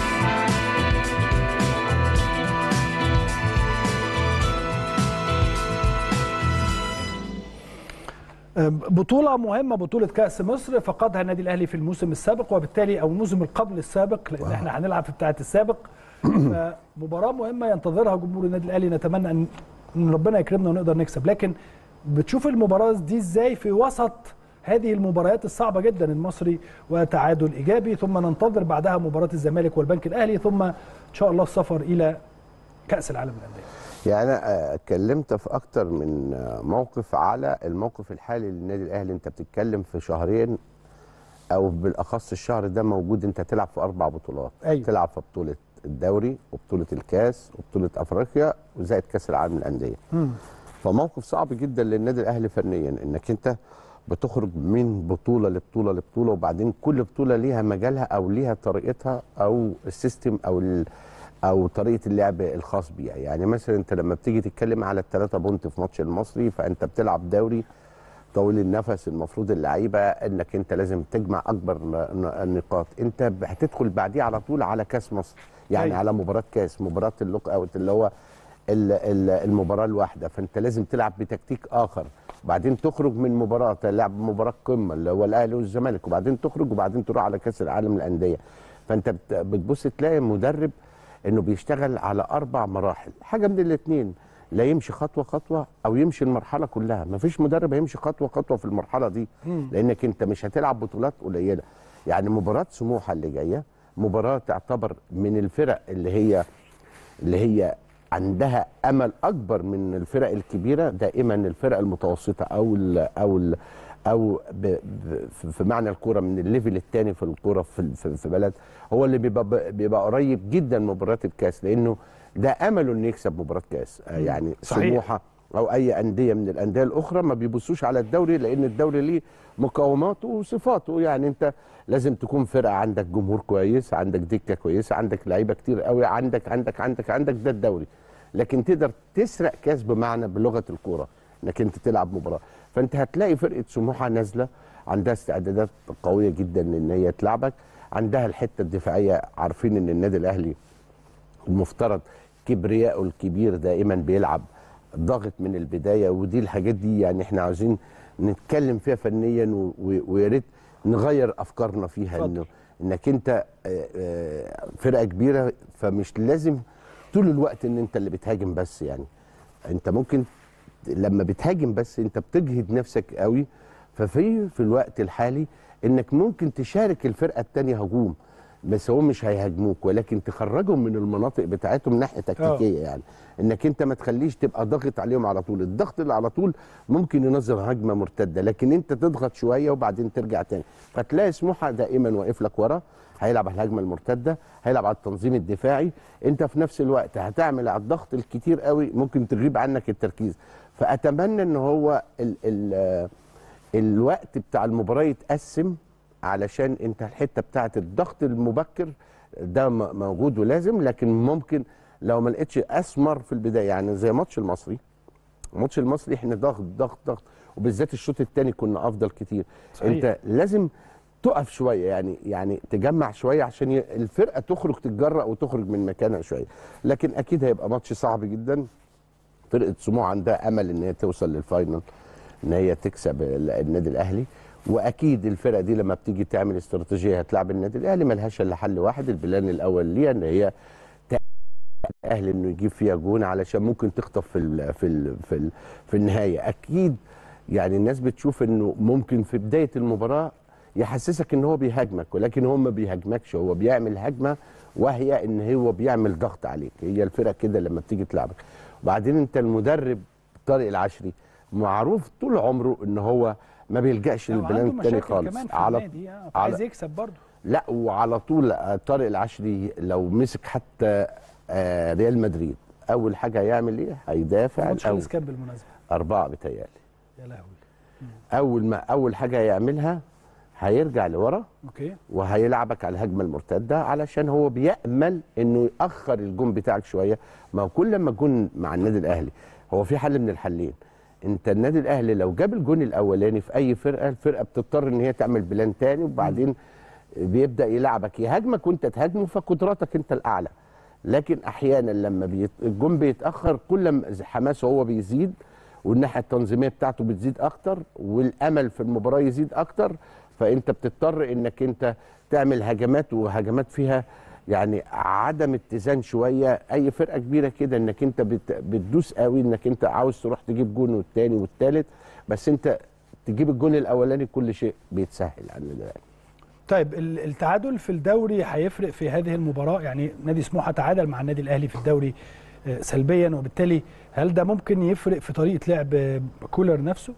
بطولة مهمة، بطولة كأس مصر فقدها النادي الأهلي في الموسم السابق، وبالتالي أو الموسم القبل السابق، لأن احنا هنلعب في بتاعة السابق. مباراة مهمة ينتظرها جمهور النادي الأهلي، نتمنى أن ربنا يكرمنا ونقدر نكسب. لكن بتشوف المباراة دي ازاي في وسط هذه المباريات الصعبة جدا، المصري وتعادل إيجابي، ثم ننتظر بعدها مباراة الزمالك والبنك الأهلي، ثم إن شاء الله السفر إلى كأس العالم للأندية. يعني أنا اتكلمت في أكتر من موقف على الموقف الحالي للنادي الأهلي. أنت بتتكلم في شهرين أو بالأخص الشهر ده موجود، أنت تلعب في 4 بطولات. أيوة. تلعب في بطولة الدوري وبطولة الكاس وبطولة أفريقيا وزائد كأس العالم للأندية. فموقف صعب جدا للنادي الأهلي فنيا، إنك أنت بتخرج من بطولة لبطولة لبطولة، وبعدين كل بطولة ليها مجالها أو ليها طريقتها أو السيستم أو طريقة اللعب الخاص بيها. يعني مثلا أنت لما بتيجي تتكلم على ال3 بونت في ماتش المصري، فأنت بتلعب دوري طويل النفس، المفروض اللعيبة انك انت لازم تجمع اكبر النقاط. انت هتدخل بعديه على طول على كاس مصر، يعني على مباراة كاس، مباراة اللوك اوت اللي هو المباراة الواحدة، فانت لازم تلعب بتكتيك اخر. وبعدين تخرج من مباراة تلعب مباراة قمة اللي هو الاهلي والزمالك، وبعدين تخرج وبعدين تروح على كاس العالم للأندية. فانت بتبص تلاقي مدرب انه بيشتغل على 4 مراحل، حاجة من الاثنين، لا يمشي خطوه خطوه او يمشي المرحله كلها. مفيش مدرب هيمشي خطوه خطوه في المرحله دي، لانك انت مش هتلعب بطولات قليله. يعني مباراه سموحه اللي جايه مباراه تعتبر من الفرق اللي هي عندها امل اكبر من الفرق الكبيره. دائما الفرق المتوسطه او في معنى الكوره من الليفل الثاني في الكوره في بلد، هو اللي بيبقى قريب جدا من مباراه الكاس، لانه ده امله انه يكسب مباراه كاس. يعني سموحه او اي انديه من الانديه الاخرى ما بيبصوش على الدوري، لان الدوري ليه مقوماته وصفاته. يعني انت لازم تكون فرقه عندك جمهور كويس، عندك دكه كويسه، عندك لعيبه كتير قوي، عندك ده الدوري. لكن تقدر تسرق كاس بمعنى بلغه الكوره انك انت تلعب مباراه. فانت هتلاقي فرقه سموحه نازله عندها استعدادات قويه جدا ان هي تلعبك، عندها الحته الدفاعيه. عارفين ان النادي الاهلي المفترض كبرياءه الكبير دائما بيلعب ضاغط من البدايه، ودي الحاجات دي يعني احنا عاوزين نتكلم فيها فنيا، ويا ريت نغير افكارنا فيها. انك انت فرقه كبيره، فمش لازم طول الوقت ان انت اللي بتهاجم بس. يعني انت ممكن لما بتهاجم بس انت بتجهد نفسك قوي، ففي الوقت الحالي انك ممكن تشارك الفرقه الثانيه هجوم، بس هم مش هيهاجموك، ولكن تخرجهم من المناطق بتاعتهم من ناحيه تكتيكيه. يعني انك انت ما تخليش تبقى ضاغط عليهم على طول. الضغط اللي على طول ممكن ينظم هجمه مرتده، لكن انت تضغط شويه وبعدين ترجع تاني. فتلاقي سموحه دائما واقف لك ورا، هيلعب على الهجمه المرتده، هيلعب على التنظيم الدفاعي. انت في نفس الوقت هتعمل على الضغط الكتير قوي، ممكن تغيب عنك التركيز. فاتمنى ان هو الوقت بتاع المباراه يتقسم، علشان انت الحته بتاعت الضغط المبكر ده موجود ولازم، لكن ممكن لو ما لقيتش اسمر في البدايه. يعني زي ماتش المصري احنا ضغط، وبالذات الشوط الثاني كنا افضل كتير. صحيح. انت لازم تقف شويه، يعني تجمع شويه عشان الفرقه تخرج تتجرأ وتخرج من مكانها شويه. لكن اكيد هيبقى ماتش صعب جدا. فرقه سموحه عندها امل ان هي توصل للفاينل، ان هي تكسب النادي الاهلي. واكيد الفرقه دي لما بتيجي تعمل استراتيجيه هتلعب النادي الاهلي ملهاش الا حل واحد، البلان الاول ليها ان هي الاهلي انه يجيب فيها جون علشان ممكن تخطف في النهايه. اكيد يعني الناس بتشوف انه ممكن في بدايه المباراه يحسسك ان هو بيهاجمك، ولكن هو ما بيهاجمكش، هو بيعمل هجمه وهي ان هو بيعمل ضغط عليك. هي الفرقه كده لما بتيجي تلعبك. وبعدين انت المدرب طارق العشري معروف طول عمره ان هو ما بيلجاش للبلان الثاني خالص. عايز يكسب برضه. لا وعلى طول طارق العشري لو مسك حتى ريال مدريد اول حاجه هيعمل ايه؟ هيدافع. ماتش خلص كام بالمناسبه؟ 4 بتهيألي. يا لهوي. اول حاجه هيعملها هيرجع لورا، اوكي، وهيلعبك على الهجمه المرتده علشان هو بيأمل انه يأخر الجون بتاعك شويه. ما هو كل لما الجون مع النادي الاهلي هو في حل من الحلين. انت النادي الاهلي لو جاب الجون الاولاني في اي فرقه، الفرقه بتضطر ان هي تعمل بلان تاني، وبعدين بيبدا يلعبك يهاجمك وانت تهاجمه، فقدراتك انت الاعلى. لكن احيانا لما الجون بيتاخر كل ما حماسه هو بيزيد، والناحيه التنظيميه بتاعته بتزيد اكتر، والامل في المباراه يزيد اكتر، فانت بتضطر انك انت تعمل هجمات، وهجمات فيها يعني عدم اتزان شويه. اي فرقه كبيره كده انك انت بتدوس قوي، انك انت عاوز تروح تجيب جون والتاني والتالت، بس انت تجيب الجون الاولاني كل شيء بيتسهل عن ده. طيب التعادل في الدوري هيفرق في هذه المباراه؟ يعني نادي سموحه تعادل مع النادي الاهلي في الدوري سلبيا، وبالتالي هل ده ممكن يفرق في طريقه لعب كولر نفسه؟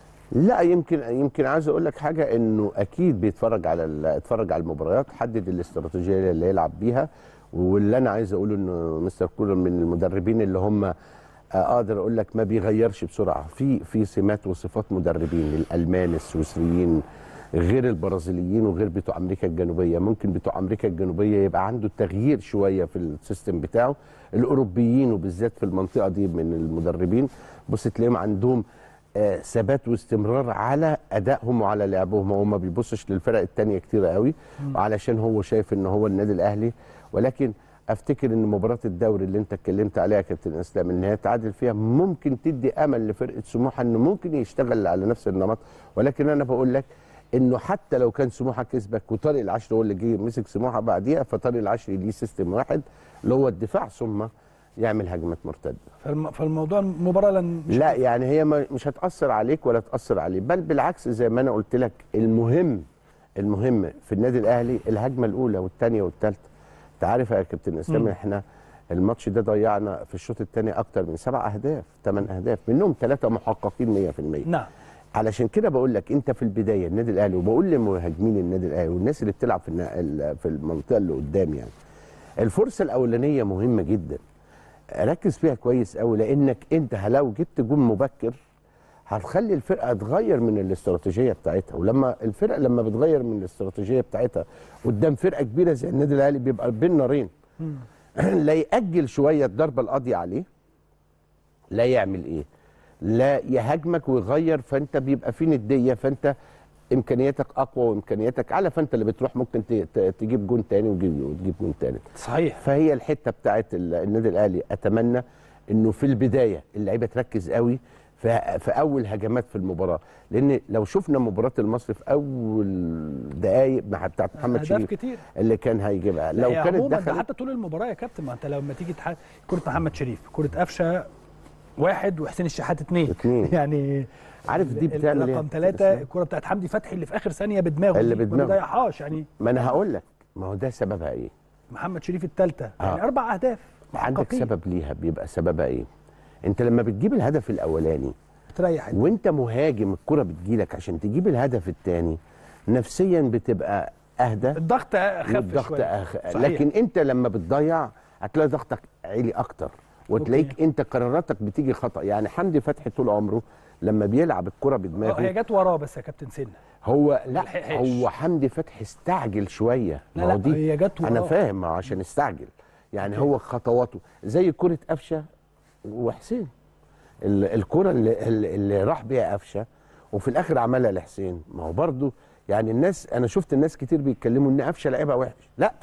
لا يمكن عايز اقول لك حاجه، انه اكيد بيتفرج على المباريات، حدد الاستراتيجيه اللي يلعب بيها. واللي انا عايز اقوله انه مستر كولر من المدربين اللي هم اقدر اقول لك ما بيغيرش بسرعه. في سمات وصفات مدربين، الالمان السويسريين غير البرازيليين وغير بتوع امريكا الجنوبيه. ممكن بتوع امريكا الجنوبيه يبقى عنده تغيير شويه في السيستم بتاعه. الاوروبيين وبالذات في المنطقه دي من المدربين بص تلاقيهم عندهم ثبات واستمرار على ادائهم وعلى لعبهم. هو ما بيبصش للفرق الثانيه كتير قوي علشان هو شايف ان هو النادي الاهلي. ولكن افتكر ان مباراه الدوري اللي انت اتكلمت عليها يا كابتن اسلام ان هي تعادل فيها ممكن تدي امل لفرقه سموحه انه ممكن يشتغل على نفس النمط. ولكن انا بقول لك انه حتى لو كان سموحه كسبك وطارق العشري هو اللي جه مسك سموحه بعديها، فطارق العشري ليه سيستم واحد اللي هو الدفاع ثم يعمل هجمات مرتده. فالموضوع مباراه لا يعني هي مش هتاثر عليك ولا تاثر عليه، بل بالعكس زي ما انا قلت لك المهم في النادي الاهلي الهجمه الاولى والثانيه والثالثه. انت عارف يا كابتن اسلام احنا الماتش ده ضيعنا في الشوط الثاني اكتر من 7 اهداف 8 اهداف، منهم 3 محققين 100%. نعم. علشان كده بقول لك انت في البدايه النادي الاهلي، وبقول لمهاجمين النادي الاهلي والناس اللي بتلعب في المنطقه اللي قدام، يعني الفرصه الاولانيه مهمه جدا، ركز فيها كويس قوي، لانك انت لو جبت جون مبكر هتخلي الفرقه تغير من الاستراتيجيه بتاعتها. ولما الفرقه لما بتغير من الاستراتيجيه بتاعتها قدام فرقه كبيره زي النادي الاهلي بيبقى بين نارين. لا ياجل شويه الضربه القاضيه عليه، لا يعمل ايه، لا يهاجمك ويغير، فانت بيبقى في نديه، فانت امكانياتك اقوى وامكانياتك اعلى، فانت اللي بتروح ممكن تجيب جون تاني وتجيب جون تالت. صحيح. فهي الحته بتاعت النادي الاهلي اتمنى انه في البدايه اللعيبه تركز قوي في اول هجمات في المباراه، لان لو شفنا مباراه المصري في اول دقائق بتاعت محمد شريف كتير اللي كان هيجيبها لو كانت دخلت حتى طول المباراه يا كابتن. ما انت لما تيجي كره محمد شريف، كره قفشه 1 وحسين الشحات 2 يعني عارف دي بتعمل ايه؟ رقم 3 الكره بتاعت حمدي فتحي اللي في اخر ثانيه بدماغه اللي بدماغه ما بيضيعهاش. يعني ما انا هقول لك ما هو ده سببها ايه؟ محمد شريف الثالثه يعني 4 اهداف عندك سبب ليها، بيبقى سببها ايه؟ انت لما بتجيب الهدف الاولاني تريح وانت مهاجم الكره بتجيلك عشان تجيب الهدف الثاني نفسيا بتبقى اهدى، الضغط اخف شويه. لكن انت لما بتضيع هتلاقي ضغطك عالي اكتر، وتلاقيك انت قراراتك بتيجي خطا. يعني حمدي فتحي طول عمره لما بيلعب الكره بدماغه هي جت وراه بس يا كابتن سنه هو لا هو حمدي فتحي استعجل شويه. لا هي جت وراه، انا فاهم عشان استعجل يعني. هو خطواته زي كره قفشه وحسين، الكره اللي راح بيها قفشه وفي الاخر عملها لحسين. ما هو برضه يعني الناس، انا شفت الناس كتير بيتكلموا ان قفشه لعبها وحش، لا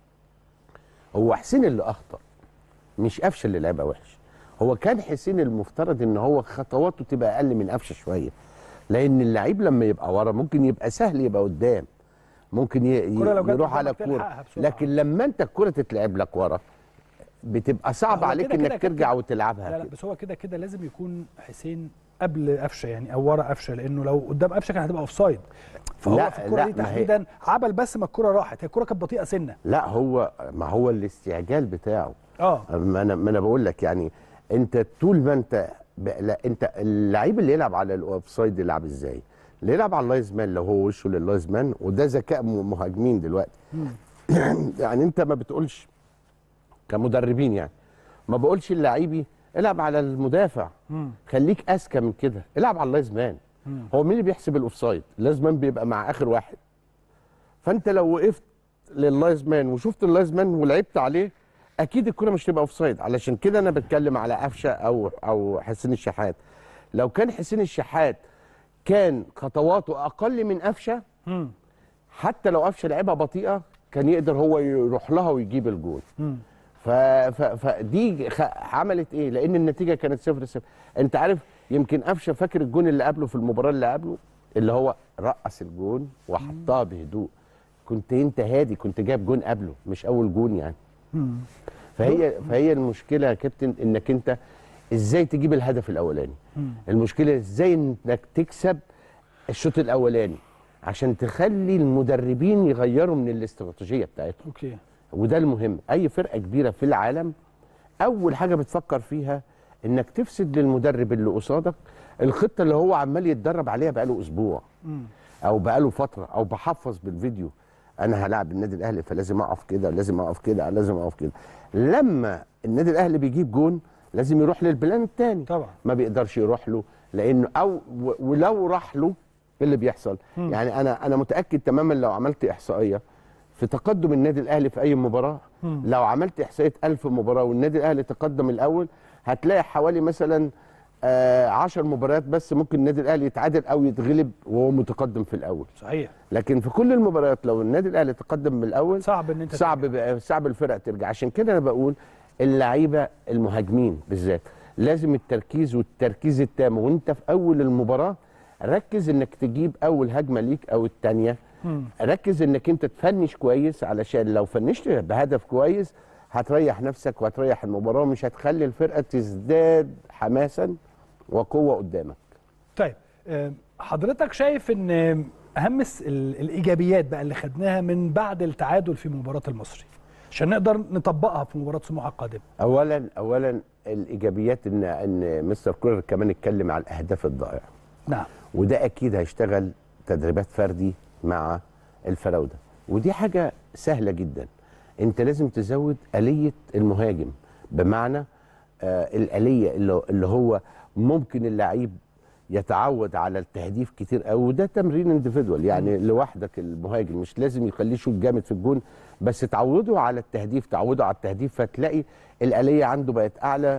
هو حسين اللي اخطأ مش قفشه اللي لعبها وحش. هو كان حسين المفترض ان هو خطواته تبقى اقل من قفشه شويه، لان اللعيب لما يبقى ورا ممكن يبقى سهل يبقى قدام، ممكن يروح على الكوره، لكن لما انت الكوره تتلعب لك ورا بتبقى صعب عليك انك ترجع وتلعبها. لا بس هو كده لازم يكون حسين قبل قفشه يعني او ورا قفشه، لانه لو قدام قفشه كانت هتبقى اوفسايد. فهو في الكوره دي تحديدا عبل، بس ما الكوره راحت، هي الكوره كانت بطيئه سنه. لا ما هو الاستعجال بتاعه. ما انا بقول لك يعني انت طول ما انت لا انت اللعيب اللي يلعب على الاوفسايد يلعب ازاي؟ اللي يلعب على اللايز مان لو هو وشه لللايز مان، وده ذكاء مهاجمين دلوقتي. يعني انت ما بتقولش كمدربين، يعني ما بقولش اللعيبي العب على المدافع، خليك اذكى من كده، العب على اللايز مان. هو مين اللي بيحسب الاوفسايد؟ اللايز مان بيبقى مع اخر واحد. فانت لو وقفت لللايز مان وشفت اللايز مان ولعبت عليه اكيد الكره مش تبقى اوفسايد. علشان كده انا بتكلم على قفشه او حسين الشحات. لو كان حسين الشحات كان خطواته اقل من قفشه، حتى لو قفشه لعبها بطيئه كان يقدر هو يروح لها ويجيب الجول. فدي عملت ايه؟ لان النتيجه كانت 0-0. انت عارف يمكن قفشه فاكر الجون اللي قبله في المباراه اللي قبله، اللي هو رقص الجون وحطها بهدوء. كنت انت هادي، كنت جايب جون قبله مش اول جون يعني. فهي المشكله يا كابتن انك انت ازاي تجيب الهدف الاولاني. المشكله ازاي انك تكسب الشوط الاولاني عشان تخلي المدربين يغيروا من الاستراتيجيه بتاعتهم. اوكي. وده المهم. اي فرقه كبيره في العالم اول حاجه بتفكر فيها انك تفسد للمدرب اللي قصادك الخطه اللي هو عمال يتدرب عليها بقاله اسبوع او بقاله فتره، او بحفظ بالفيديو انا هلاعب النادي الاهلي فلازم اقف كده، لازم اقف كده، لازم اقف كده. لما النادي الاهلي بيجيب جون لازم يروح للبلان الثاني، طبعا ما بيقدرش يروح له لانه ولو راح له ايه اللي بيحصل؟ يعني انا متاكد تماما لو عملت احصائيه في تقدم النادي الاهلي في اي مباراه، لو عملت احصائيه 1000 مباراه والنادي الاهلي تقدم الاول هتلاقي حوالي مثلا 10 مباريات بس ممكن النادي الاهلي يتعادل او يتغلب وهو متقدم في الاول. صحيح. لكن في كل المباريات لو النادي الاهلي تقدم من الاول صعب ان انت صعب الفرق ترجع. عشان كده انا بقول اللعيبه المهاجمين بالذات لازم التركيز والتركيز التام، وانت في اول المباراه ركز انك تجيب اول هجمه ليك او الثانيه. ركز انك انت تفنش كويس، علشان لو فنشت بهدف كويس هتريح نفسك وهتريح المباراه ومش هتخلي الفرقه تزداد حماسا وقوه قدامك. طيب حضرتك شايف ان اهم الايجابيات بقى اللي خدناها من بعد التعادل في مباراه المصري عشان نقدر نطبقها في مباراه سموحه القادمه؟ اولا الايجابيات ان مستر كولر كمان اتكلم على الاهداف الضائعه. نعم. وده اكيد هيشتغل تدريبات فردي مع الفراوده، ودي حاجه سهله جدا. انت لازم تزود آلية المهاجم، بمعنى الآلية اللي هو ممكن اللعيب يتعود على التهديف كتير قوي، وده تمرين انديفيدوال يعني لوحدك. المهاجم مش لازم يخليه شوط جامد في الجون، بس تعوده على التهديف، تعوده على التهديف، فتلاقي الآلية عنده بقت اعلى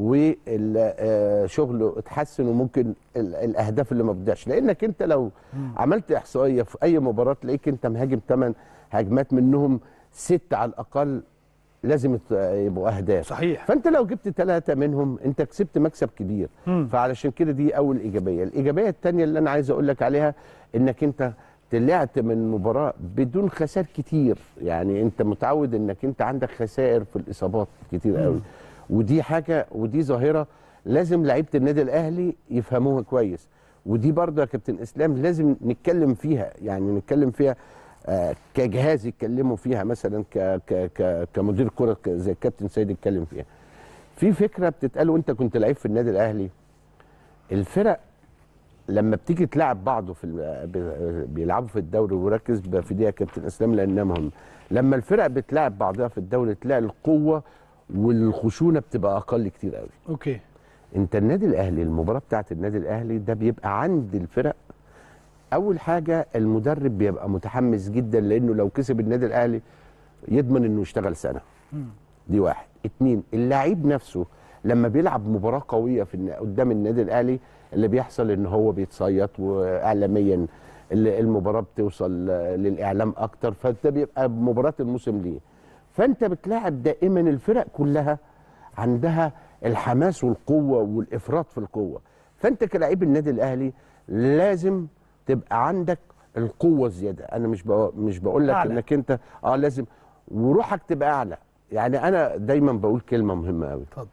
وشغله اتحسن، وممكن الاهداف اللي ما بتضيعش. لانك انت لو عملت احصائيه في اي مباراه تلاقيك انت مهاجم 8 هجمات منهم 6 على الاقل لازم يبقوا اهداف. صحيح. فانت لو جبت 3 منهم انت كسبت مكسب كبير. فعلشان كده دي اول ايجابيه. الايجابيه الثانيه اللي انا عايز اقول لك عليها انك انت طلعت من مباراه بدون خسائر كتير. يعني انت متعود انك انت عندك خسائر في الاصابات كتير قوي، ودي حاجه ودي ظاهره لازم لعيبه النادي الاهلي يفهموها كويس. ودي برضه يا كابتن اسلام لازم نتكلم فيها، يعني نتكلم فيها كجهاز يتكلموا فيها، مثلا كمدير كره زي الكابتن سيد يتكلم فيها. في فكره بتتقال وانت كنت لعيب في النادي الاهلي، الفرق لما بتيجي تلعب بعضه بيلعبوا في الدوري، وركز في دي يا كابتن اسلام لانها مهمه. لما الفرق بتلعب بعضها في الدوري تلاقي القوه والخشونه بتبقى اقل كتير قوي. اوكي. انت النادي الاهلي المباراه بتاعت النادي الاهلي ده بيبقى عند الفرق اول حاجه المدرب بيبقى متحمس جدا، لانه لو كسب النادي الاهلي يضمن انه يشتغل سنه. دي 1. 2 اللعيب نفسه لما بيلعب مباراه قويه قدام النادي الاهلي اللي بيحصل ان هو بيتصيط، واعلاميا المباراه بتوصل للاعلام اكتر، فده بيبقى مباراه الموسم ليه. فانت بتلاعب دائما الفرق كلها عندها الحماس والقوه والافراط في القوه. فانت كلاعب النادي الاهلي لازم تبقى عندك القوه زياده. انا مش بقول لك انك انت لازم وروحك تبقى اعلى. يعني انا دايما بقول كلمه مهمه قوي، اتفضل،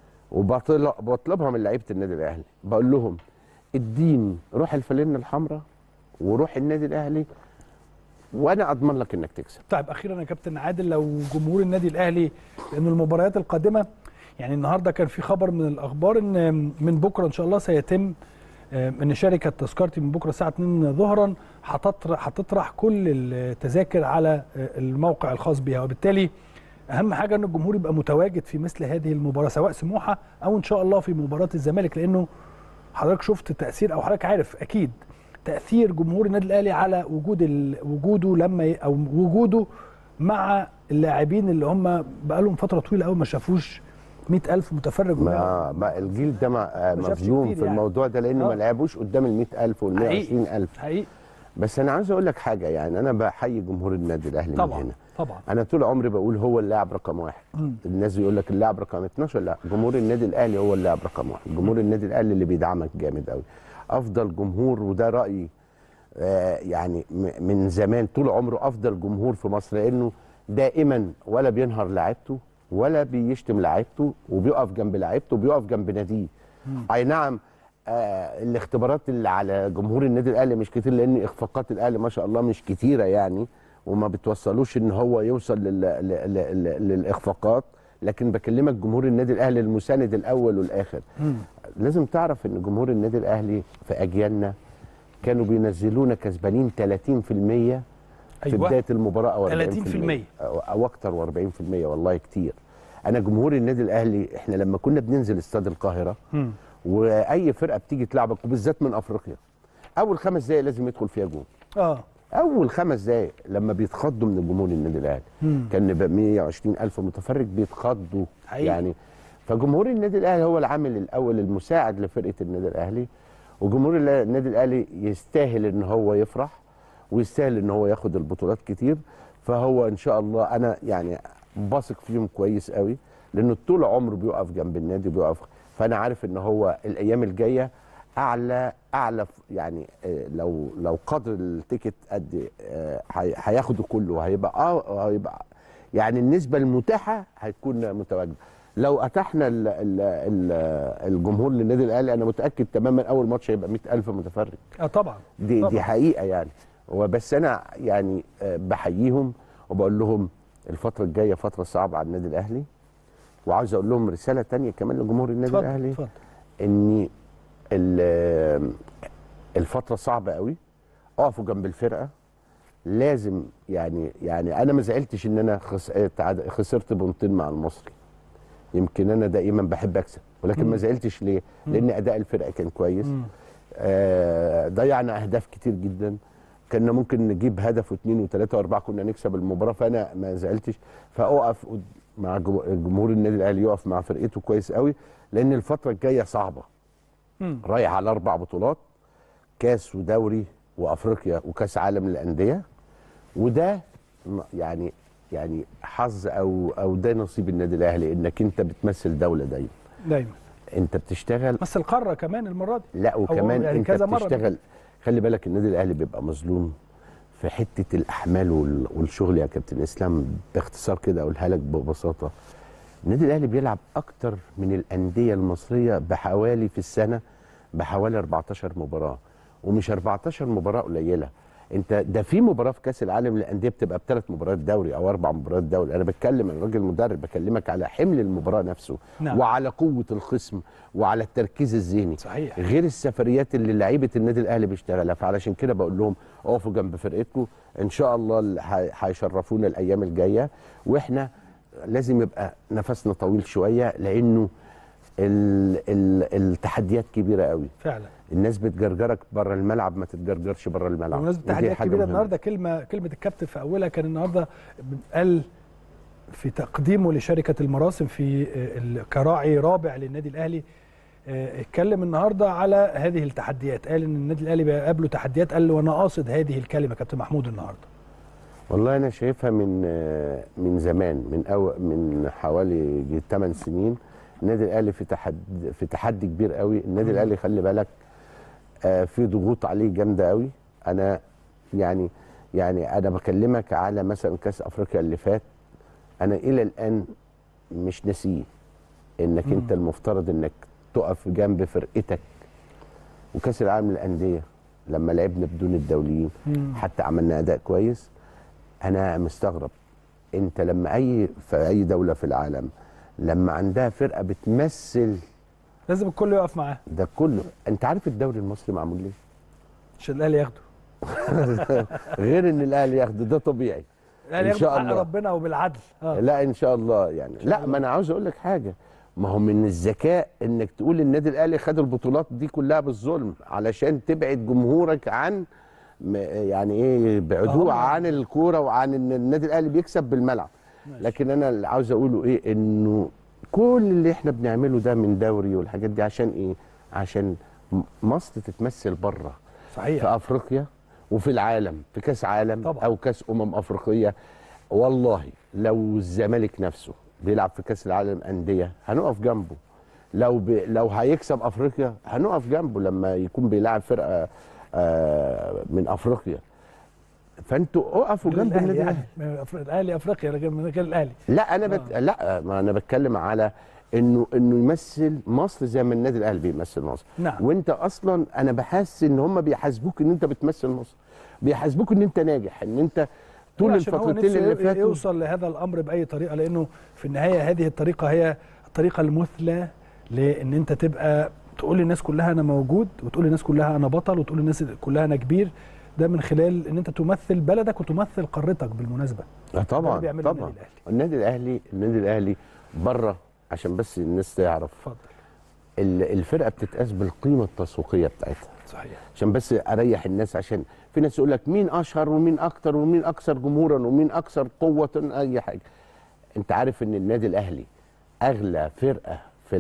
وبطلبها من لعيبه النادي الاهلي، بقول لهم اديني روح الفانلة الحمراء وروح النادي الاهلي وانا اضمن لك انك تكسب. طيب اخيرا يا كابتن عادل، لو جمهور النادي الاهلي، لان المباريات القادمه يعني النهارده كان في خبر من الاخبار ان من بكره ان شاء الله سيتم ان شركه تذكرتي من بكره الساعه 2 ظهرا هتطرح كل التذاكر على الموقع الخاص بها، وبالتالي اهم حاجه ان الجمهور يبقى متواجد في مثل هذه المباراه سواء سموحه او ان شاء الله في مباراه الزمالك، لانه حضرتك شفت تاثير او حضرتك عارف اكيد تاثير جمهور النادي الاهلي على وجوده لما او وجوده مع اللاعبين اللي هم بقالهم فتره طويله قوي ما شافوش 100,000 متفرج. ما الجيل ده مظلوم في الموضوع ده، لانه ما لعبوش قدام ال 100,000 وال 120,000 حقيقي. بس انا عايز اقول لك حاجه، يعني انا بحيي جمهور النادي الاهلي طبعا من هنا. طبعا انا طول عمري بقول هو اللاعب رقم 1. الناس بيقول لك اللاعب رقم 12، لا، جمهور النادي الاهلي هو اللاعب رقم 1. جمهور النادي الاهلي اللي بيدعمك جامد قوي، افضل جمهور، وده رايي يعني من زمان طول عمره افضل جمهور في مصر، لانه دائما ولا بينهر لاعيبته ولا بيشتم لاعيبته، وبيقف جنب لاعيبته وبيقف جنب ناديه. اي نعم، الاختبارات اللي على جمهور النادي الاهلي مش كتير، لان اخفاقات الاهلي ما شاء الله مش كتيره يعني، وما بتوصلوش ان هو يوصل للاخفاقات، لكن بكلمك جمهور النادي الاهلي المساند الاول والاخر. لازم تعرف ان جمهور النادي الاهلي في اجيالنا كانوا بينزلونا كسبانين 30% في بدايه المباراه، او 30% او اكتر، و40% والله كتير. انا جمهور النادي الاهلي احنا لما كنا بننزل استاد القاهره واي فرقه بتيجي تلعبك وبالذات من افريقيا، اول 5 دقائق لازم يدخل فيها جول. اول 5 دقائق لما بيتخضوا من جمهور النادي الاهلي، كان 120,000 متفرج بيتخضوا يعني. فجمهور النادي الاهلي هو العامل الاول المساعد لفرقه النادي الاهلي، وجمهور النادي الاهلي يستاهل ان هو يفرح ويستاهل ان هو ياخد البطولات كتير. فهو ان شاء الله انا يعني باثق فيهم كويس قوي، لانه طول عمره بيقف جنب النادي وبيقف، فانا عارف ان هو الايام الجايه اعلى يعني لو قدر التيكت قد هياخده كله، هيبقى يعني النسبه المتاحه هتكون متواجده. لو اتحنا الجمهور للنادي الاهلي انا متاكد تماما اول ماتش هيبقى 100,000 متفرج. طبعا دي حقيقه يعني. وبس انا يعني بحييهم وبقول لهم الفتره الجايه فتره صعبه على النادي الاهلي، وعاوز اقول لهم رساله تانية كمان لجمهور النادي الاهلي، ان الفتره صعبه قوي، اقفوا جنب الفرقه. لازم يعني انا ما زعلتش ان انا خسرت بونتين مع المصري، يمكن انا دائما بحب اكسب، ولكن ما زعلتش ليه؟ لان اداء الفرقه كان كويس. ضيعنا اهداف كتير جدا، كنا ممكن نجيب هدف واثنين وثلاثه واربعه كنا نكسب المباراه، فانا ما زعلتش. فاقف مع جمهور النادي الاهلي، يقف مع فرقته كويس قوي، لان الفتره الجايه صعبه. رايح على 4 بطولات، كاس ودوري وافريقيا وكاس عالم للانديه، وده يعني حظ او ده نصيب النادي الاهلي، انك انت بتمثل دوله دايما انت بتشتغل، بس القاره كمان المره دي، لا وكمان يعني انت بتشتغل. خلي بالك النادي الاهلي بيبقى مظلوم في حته الاحمال والشغل يا كابتن اسلام. باختصار كده اقولها لك ببساطه، النادي الاهلي بيلعب اكتر من الانديه المصريه بحوالي في السنه بحوالي 14 مباراه، ومش 14 مباراه قليله. انت ده في مباراه في كاس العالم للانديه بتبقى ب3 مباريات دوري او 4 مباريات دوري. انا بتكلم، انا راجل مدرب، بكلمك على حمل المباراه نفسه. نعم. وعلى قوه الخصم وعلى التركيز الذهني. صحيح. غير السفريات اللي لعيبه النادي الاهلي بيشتغلها. فعلشان كده بقول لهم اقفوا جنب فرقتكم، ان شاء الله هيشرفونا الايام الجايه، واحنا لازم يبقى نفسنا طويل شويه، لانه التحديات كبيره قوي فعلا. الناس بتجرجرك بره الملعب، ما تتجرجرش بره الملعب. بمناسبه التحديات كبيره، النهارده كلمه الكابتن في اولها كان النهارده قال في تقديمه لشركه المراسم في كراعي رابع للنادي الاهلي، اتكلم النهارده على هذه التحديات، قال ان النادي الاهلي بيقابله تحديات، قال وانا قاصد هذه الكلمه كابتن محمود النهارده. والله انا شايفها من زمان، من حوالي 8 سنين النادي الاهلي في تحدي كبير قوي. النادي الاهلي خلي بالك في ضغوط عليه جامده قوي. انا يعني انا بكلمك على مثلا كاس افريقيا اللي فات، انا الى الان مش ناسيه. انك انت المفترض انك تقف جنب فرقتك. وكاس العالم للانديه لما لعبنا بدون الدوليين حتى عملنا اداء كويس. انا مستغرب، انت لما في اي دوله في العالم لما عندها فرقه بتمثل لازم الكل يقف معاه. ده كله. انت عارف الدوري المصري معمول ليه؟ عشان الاهلي ياخده. غير ان الاهلي ياخده ده طبيعي الاهلي ياخده بحق ربنا وبالعدل. لا ان شاء الله يعني. لا ما انا عاوز اقول لك حاجه، ما هو من الذكاء انك تقول النادي الاهلي خد البطولات دي كلها بالظلم علشان تبعد جمهورك عن يعني ايه بعدوه عن الكوره وعن ان النادي الاهلي بيكسب بالملعب. لكن انا اللي عاوز اقوله ايه، انه كل اللي احنا بنعمله ده من دوري والحاجات دي عشان ايه؟ عشان مصر تتمثل بره. صحيح. في افريقيا وفي العالم، في كاس عالم طبعا. او كاس افريقيه. والله لو الزمالك نفسه بيلعب في كاس العالم انديه هنقف جنبه. لو هيكسب افريقيا هنقف جنبه لما يكون بيلعب فرقه من افريقيا. فانتوا اقفوا جنب النادي يعني الاهلي افريقيا من غير الاهلي. لا انا لا ما انا بتكلم على انه يمثل مصر زي ما النادي الاهلي بيمثل مصر. نعم. وانت اصلا انا بحس ان هم بيحاسبوك ان انت بتمثل مصر، بيحاسبوك ان انت ناجح، ان انت طول الفترتين اللي فاتوا يوصل لهذا الامر باي طريقه، لانه في النهايه هذه الطريقه هي الطريقه المثلى لان انت تبقى تقول للناس كلها انا موجود، وتقول للناس كلها انا بطل، وتقول للناس كلها انا كبير. ده من خلال ان انت تمثل بلدك وتمثل قارتك بالمناسبه. طبعا طبعا. النادي الاهلي بره عشان بس الناس تعرف. اتفضل. الفرقه بتتقاس بالقيمه التسويقيه بتاعتها. صحيح. عشان بس اريح الناس، عشان في ناس يقول لك مين اشهر ومين اكتر ومين اكثر جمهورا ومين اكثر قوه اي حاجه. انت عارف ان النادي الاهلي اغلى فرقه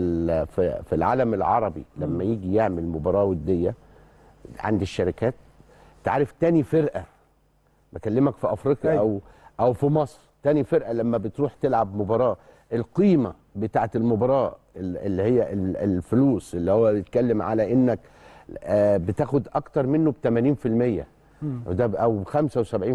في العالم العربي لما يجي يعمل مباراه وديه عند الشركات. انت عارف تاني فرقه بكلمك في افريقيا او في مصر، تاني فرقه لما بتروح تلعب مباراه القيمه بتاعه المباراه اللي هي الفلوس اللي هو بيتكلم على انك بتاخد اكتر منه ب 80% وده او 75%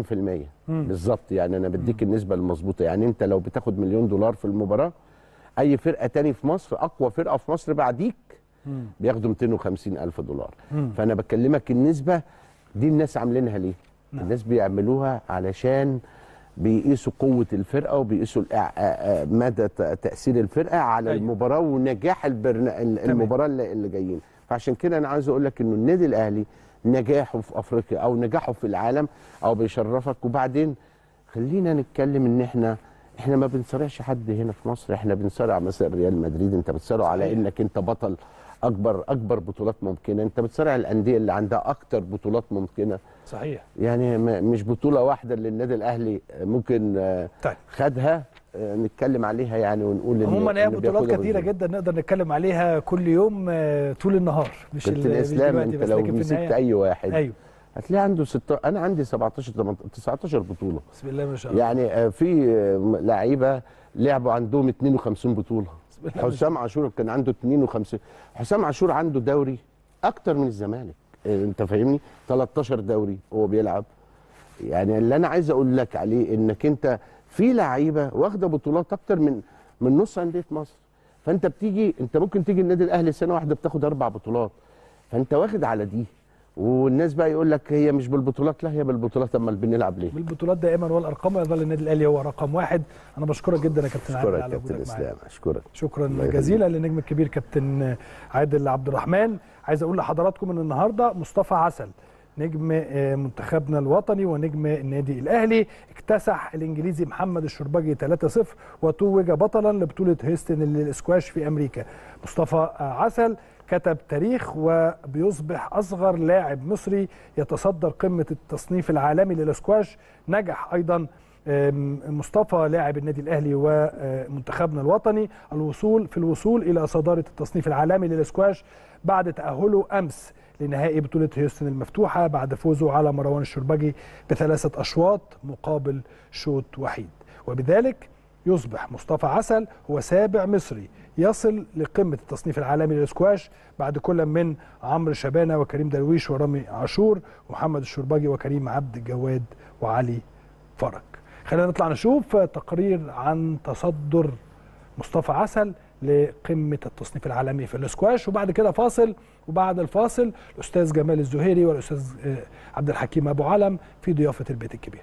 بالظبط. يعني انا بديك النسبه المظبوطه. يعني انت لو بتاخد $1,000,000 في المباراه، اي فرقه تاني في مصر اقوى فرقه في مصر بعديك بياخدوا $250,000. فانا بكلمك النسبه دي الناس عاملينها ليه؟ الناس بيعملوها علشان بيقيسوا قوه الفرقه وبيقيسوا مدى تاثير الفرقه على المباراه ونجاح المباراه اللي جايين. فعشان كده انا عايز اقول لك انه النادي الاهلي نجاحه في افريقيا او نجاحه في العالم او بيشرفك. وبعدين خلينا نتكلم ان احنا ما بنصارعش حد هنا في مصر. احنا بنصارع مثلا ريال مدريد، انت بتصارع على انك انت بطل اكبر بطولات ممكنه. انت بتصارع الانديه اللي عندها اكتر بطولات ممكنه. صحيح. يعني مش بطوله واحده اللي النادي الاهلي ممكن خدها نتكلم عليها يعني ونقول عموما هي بطولات كثيره جدا نقدر نتكلم عليها كل يوم طول النهار. مش الاسلام انت لو مسكت اي واحد هتلاقي عنده انا عندي 19 بطوله. بسم الله ما شاء الله. يعني في لعيبه لعبوا عندهم 52 بطوله. حسام عاشور كان عنده 52. حسام عاشور عنده دوري اكتر من الزمالك، انت فاهمني؟ 13 دوري هو بيلعب. يعني اللي انا عايز اقول لك عليه انك انت في لعيبه واخده بطولات اكتر من نص انديه مصر. فانت انت ممكن تيجي النادي الاهلي سنه واحده بتاخد 4 بطولات، فانت واخد على دي. والناس بقى يقول لك هي مش بالبطولات، لا هي بالبطولات. امال بنلعب ليه؟ بالبطولات دائما والارقام، يظل النادي الاهلي هو رقم واحد. انا بشكرك جدا يا كابتن عادل على وجودك معايا. اسلام اشكرك شكرا جزيلا للنجم الكبير كابتن عادل عبد الرحمن. عايز اقول لحضراتكم ان النهارده مصطفى عسل نجم منتخبنا الوطني ونجم النادي الاهلي اكتسح الانجليزي محمد الشربجي 3-0 وتوج بطلا لبطوله هيستن للاسكواش في امريكا. مصطفى عسل كتب تاريخ وبيصبح أصغر لاعب مصري يتصدر قمة التصنيف العالمي للاسكواش. نجح أيضا مصطفى لاعب النادي الأهلي ومنتخبنا الوطني الوصول إلى صدارة التصنيف العالمي للاسكواش بعد تأهله أمس لنهائي بطولة هيوستن المفتوحة بعد فوزه على مروان الشربجي ب3 أشواط مقابل شوط وحيد. وبذلك يصبح مصطفى عسل هو سابع مصري يصل لقمة التصنيف العالمي للسكواش بعد كل من عمرو شبانة وكريم درويش ورامي عاشور ومحمد الشرباجي وكريم عبد الجواد وعلي فرج. خلينا نطلع نشوف تقرير عن تصدر مصطفى عسل لقمة التصنيف العالمي في الاسكواش، وبعد كده فاصل، وبعد الفاصل الأستاذ جمال الزهيري والأستاذ عبد الحكيم أبو علم في ضيافة البيت الكبير.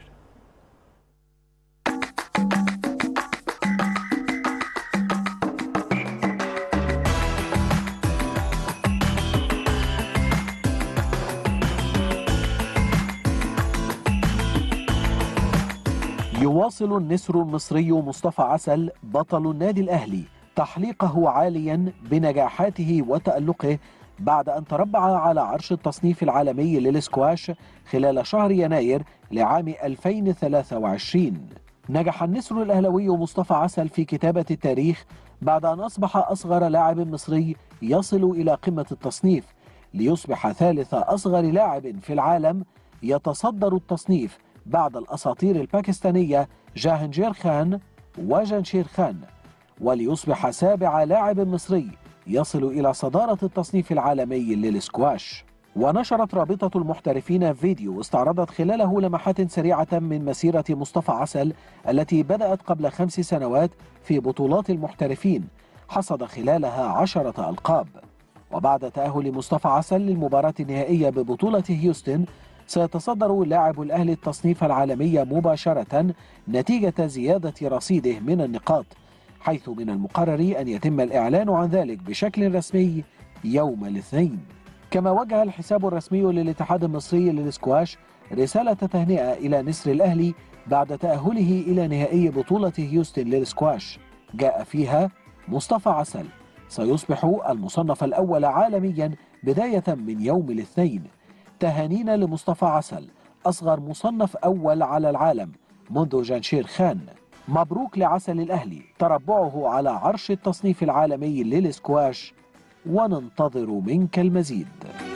يواصل النسر المصري مصطفى عسل بطل النادي الأهلي تحليقه عاليا بنجاحاته وتألقه بعد أن تربع على عرش التصنيف العالمي للسكواش خلال شهر يناير لعام 2023. نجح النسر الأهلوي مصطفى عسل في كتابة التاريخ بعد أن أصبح أصغر لاعب مصري يصل إلى قمة التصنيف، ليصبح ثالث أصغر لاعب في العالم يتصدر التصنيف بعد الأساطير الباكستانية جاهنجير خان وجنشير خان، وليصبح سابع لاعب مصري يصل إلى صدارة التصنيف العالمي للسكواش. ونشرت رابطة المحترفين فيديو استعرضت خلاله لمحات سريعة من مسيرة مصطفى عسل التي بدأت قبل 5 سنوات في بطولات المحترفين، حصد خلالها 10 ألقاب. وبعد تأهل مصطفى عسل للمباراة النهائية ببطولة هيوستن، سيتصدر لاعب الأهلي التصنيف العالمي مباشرة نتيجة زيادة رصيده من النقاط، حيث من المقرر أن يتم الإعلان عن ذلك بشكل رسمي يوم الاثنين. كما وجه الحساب الرسمي للاتحاد المصري للسكواش رسالة تهنئة إلى نسر الأهلي بعد تأهله إلى نهائي بطولة هيوستن للسكواش، جاء فيها مصطفى عسل سيصبح المصنف الأول عالميا بداية من يوم الاثنين. تهانينا لمصطفى عسل أصغر مصنف أول على العالم منذ جانشير خان. مبروك لعسل الأهلي تربعه على عرش التصنيف العالمي للسكواش، وننتظر منك المزيد.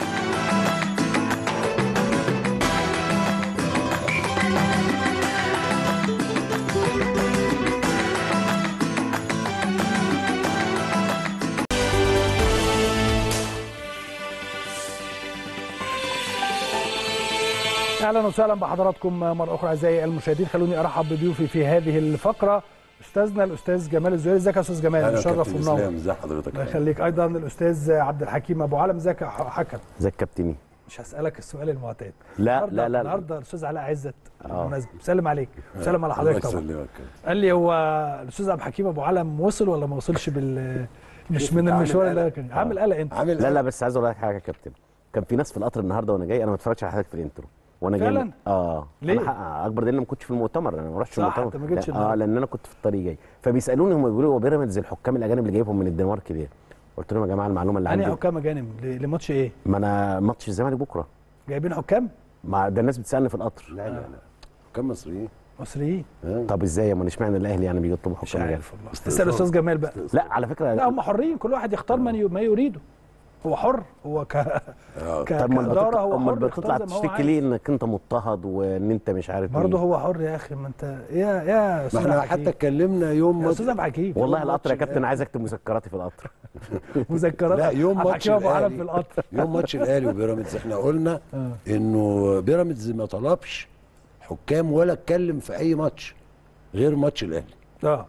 اهلا وسهلا بحضراتكم مره اخرى اعزائي المشاهدين. خلوني ارحب بضيوفي في هذه الفقره، استاذنا الاستاذ جمال الزهيري. ازيك يا استاذ جمال؟ مشرف ومنور. ازي حضرتك؟ الله يخليك. ايضا الاستاذ عبد الحكيم ابو علم. ازيك يا حكم؟ ازيك كابتني؟ مش هسالك السؤال المعتاد. لا النهارده الاستاذ علاء عزت بالمناسبه بسلم عليك، بسلم على حضرتك طبعا. قال لي هو الاستاذ عبد الحكيم ابو علم وصل ولا ما وصلش مش من المشوار اللي كان عامل قلق انت؟ لا بس عايز اقول لك حاجه يا كابتن، كان في ناس في القطر النهارده وانا جاي، انا ما اتفرجتش على حضرتك في الانترو وانا جاي. فعلا؟ ليه؟ انا اكبر دليل ما كنتش في المؤتمر، انا ما رحتش المؤتمر. انت ما جيتش لان انا كنت في الطريق جاي، فبيسالوني هم بيقولوا هو بيراميدز الحكام الاجانب اللي جايبهم من الدنمارك ليه؟ قلت لهم يا جماعه المعلومه اللي عندي. يعني حكام اجانب لماتش ايه؟ ما انا ماتش الزمالك بكره. جايبين حكام؟ ما ده الناس بتسالني في القطر. لا حكام مصريين. طب ازاي؟ ما اشمعنى الاهلي يعني بيطلبوا حكام؟ مش عارف والله. اسال الاستاذ جمال بقى. لا على فكره لا هم حرين، كل واحد يختار ما يريده. هو حر، هو كإدارة هو حر. بتطلع تشتكي ليه انك انت مضطهد وان انت مش عارف برضه هو حر يا اخي. ما انت يا استاذ ما احنا حتى اتكلمنا يوم استاذ عبد الحكيم. والله القطر يا كابتن عايز اكتب مذكراتي في القطر. مذكرات؟ لا يوم ماتش الاهلي في القطر. يوم ماتش الاهلي وبيراميدز احنا قلنا انه بيراميدز ما طلبش حكام ولا اتكلم في اي ماتش غير ماتش الاهلي.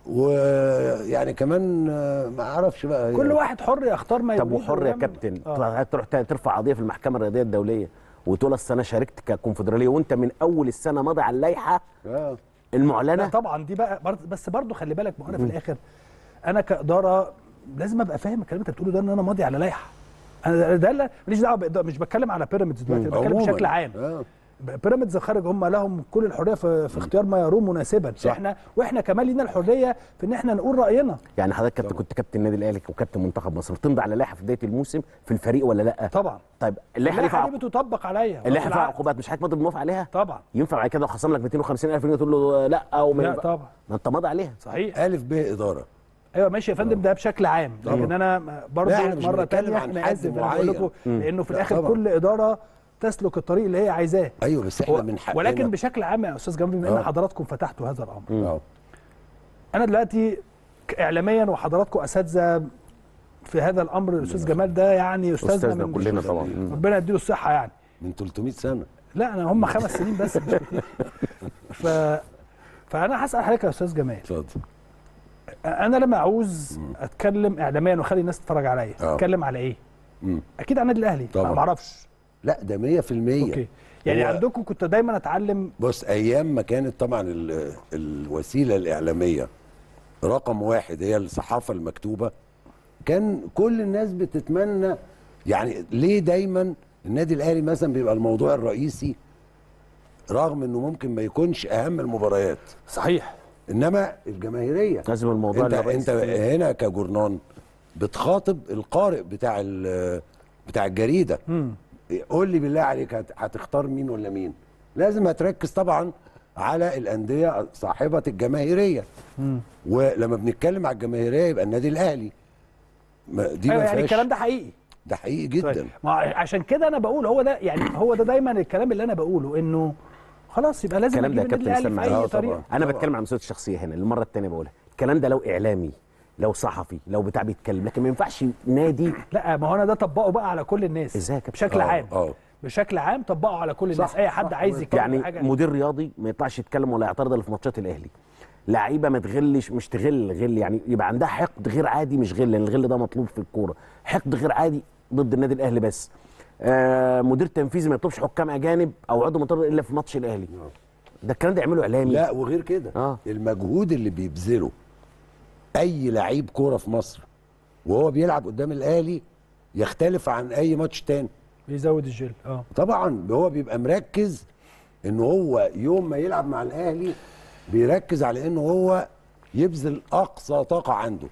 ويعني كمان ما اعرفش بقى كل واحد حر يختار ما يريده. طب وحر يا كابتن تروح ترفع قضيه في المحكمه الرياضيه الدوليه وتقول اصل انا شاركت ككونفدراليه وانت من اول السنه ماضي على اللائحه المعلنه؟ لا طبعا دي بقى بس برضه خلي بالك، ما انا في الاخر انا كاداره لازم ابقى فاهم الكلام اللي انت بتقوله ده، ان انا ماضي على لائحه. انا ده ماليش دعوه، مش بتكلم على بيراميدز دلوقتي، بتكلم بشكل عام. بيراميدز خارج، هم لهم كل الحريه في اختيار ما يروم مناسبا. واحنا كمان لينا الحريه في ان احنا نقول راينا. يعني حضرتك كنت كابتن النادي الاهلي وكابتن منتخب مصر، تمضي على لائحه في بدايه الموسم في الفريق ولا لا؟ طبعا. طيب اللائحه دي بتطبق عليا، اللائحه فيها عقوبات، مش حضرتك ماضي موافق عليها؟ طبعا. ينفع بعد كده خصم لك 250,000 جنيه تقول له لا او لا طبعا، ما انت ماضي عليها. صحيح. الف ب اداره. ايوه ماشي يا فندم، ده بشكل عام، لكن انا برضه مره ثانيه احنا اسف بقول لكم، لانه في الاخر كل اداره تسلك الطريق اللي هي عايزاه. ايوه بس احنا من حقنا. ولكن بشكل عام يا استاذ جمال، بما ان حضراتكم فتحتوا هذا الامر، انا دلوقتي اعلاميا وحضراتكم اساتذه في هذا الامر، الاستاذ جمال ده يعني استاذنا من كلنا طبعا، ربنا يديله الصحه يعني من 300 سنه. لا انا هم 5 سنين بس مش كتير. فانا هسال حضرتك يا استاذ جمال، اتفضل. انا لما اعوز اتكلم اعلاميا واخلي الناس تتفرج عليا اتكلم على ايه؟ اكيد على النادي الاهلي طبعا. ما اعرفش. لا ده 100%. اوكي يعني عندكم كنت دايما اتعلم. بص ايام ما كانت طبعا الوسيله الاعلاميه رقم واحد هي الصحافه المكتوبه، كان كل الناس بتتمنى، يعني ليه دايما النادي الاهلي مثلا بيبقى الموضوع الرئيسي رغم انه ممكن ما يكونش اهم المباريات. صحيح. انما الجماهيريه لازم الموضوع انت هنا كجورنان بتخاطب القارئ بتاع الجريده. قول لي بالله عليك هتختار مين ولا مين؟ لازم هتركز طبعا على الانديه صاحبه الجماهيريه. ولما بنتكلم على الجماهيريه يبقى النادي الاهلي. دي أيوة يعني الكلام ده حقيقي. ده حقيقي جدا. طيب. ما عشان كده انا بقول هو ده، يعني هو ده دايما الكلام اللي انا بقوله، انه خلاص يبقى لازم الكلام ده اجيب يا النادي كابتن الاهلي في سامع اي طريقه. انا بتكلم عن مسؤوليه الشخصيه هنا المره الثانيه بقولها، الكلام ده لو اعلامي لو صحفي لو بتاع بيتكلم، لكن ما ينفعش نادي. لا ما هو انا ده طبقه بقى على كل الناس. ازاي يا كابتن؟ بشكل عام. بشكل عام طبقه على كل الناس. اي حد عايز يتكلم يعني حاجه مدير رياضي ما يطلعش يتكلم ولا يعترض الا في ماتشات الاهلي. لعيبه ما تغلش، مش غل يعني يبقى عندها حقد غير عادي، مش غل لان الغل ده مطلوب في الكوره، حقد غير عادي ضد النادي الاهلي بس. مدير تنفيذي ما يطلبش حكام اجانب او عضو مطرد الا في ماتش الاهلي. ده الكلام ده يعمله اعلامي. لا وغير كده المجهود اللي بيبذله اي لعيب كوره في مصر وهو بيلعب قدام الاهلي يختلف عن اي ماتش تاني. بيزود الجل. طبعا هو بيبقى مركز ان هو يوم ما يلعب مع الاهلي بيركز على انه هو يبذل اقصى طاقه عنده.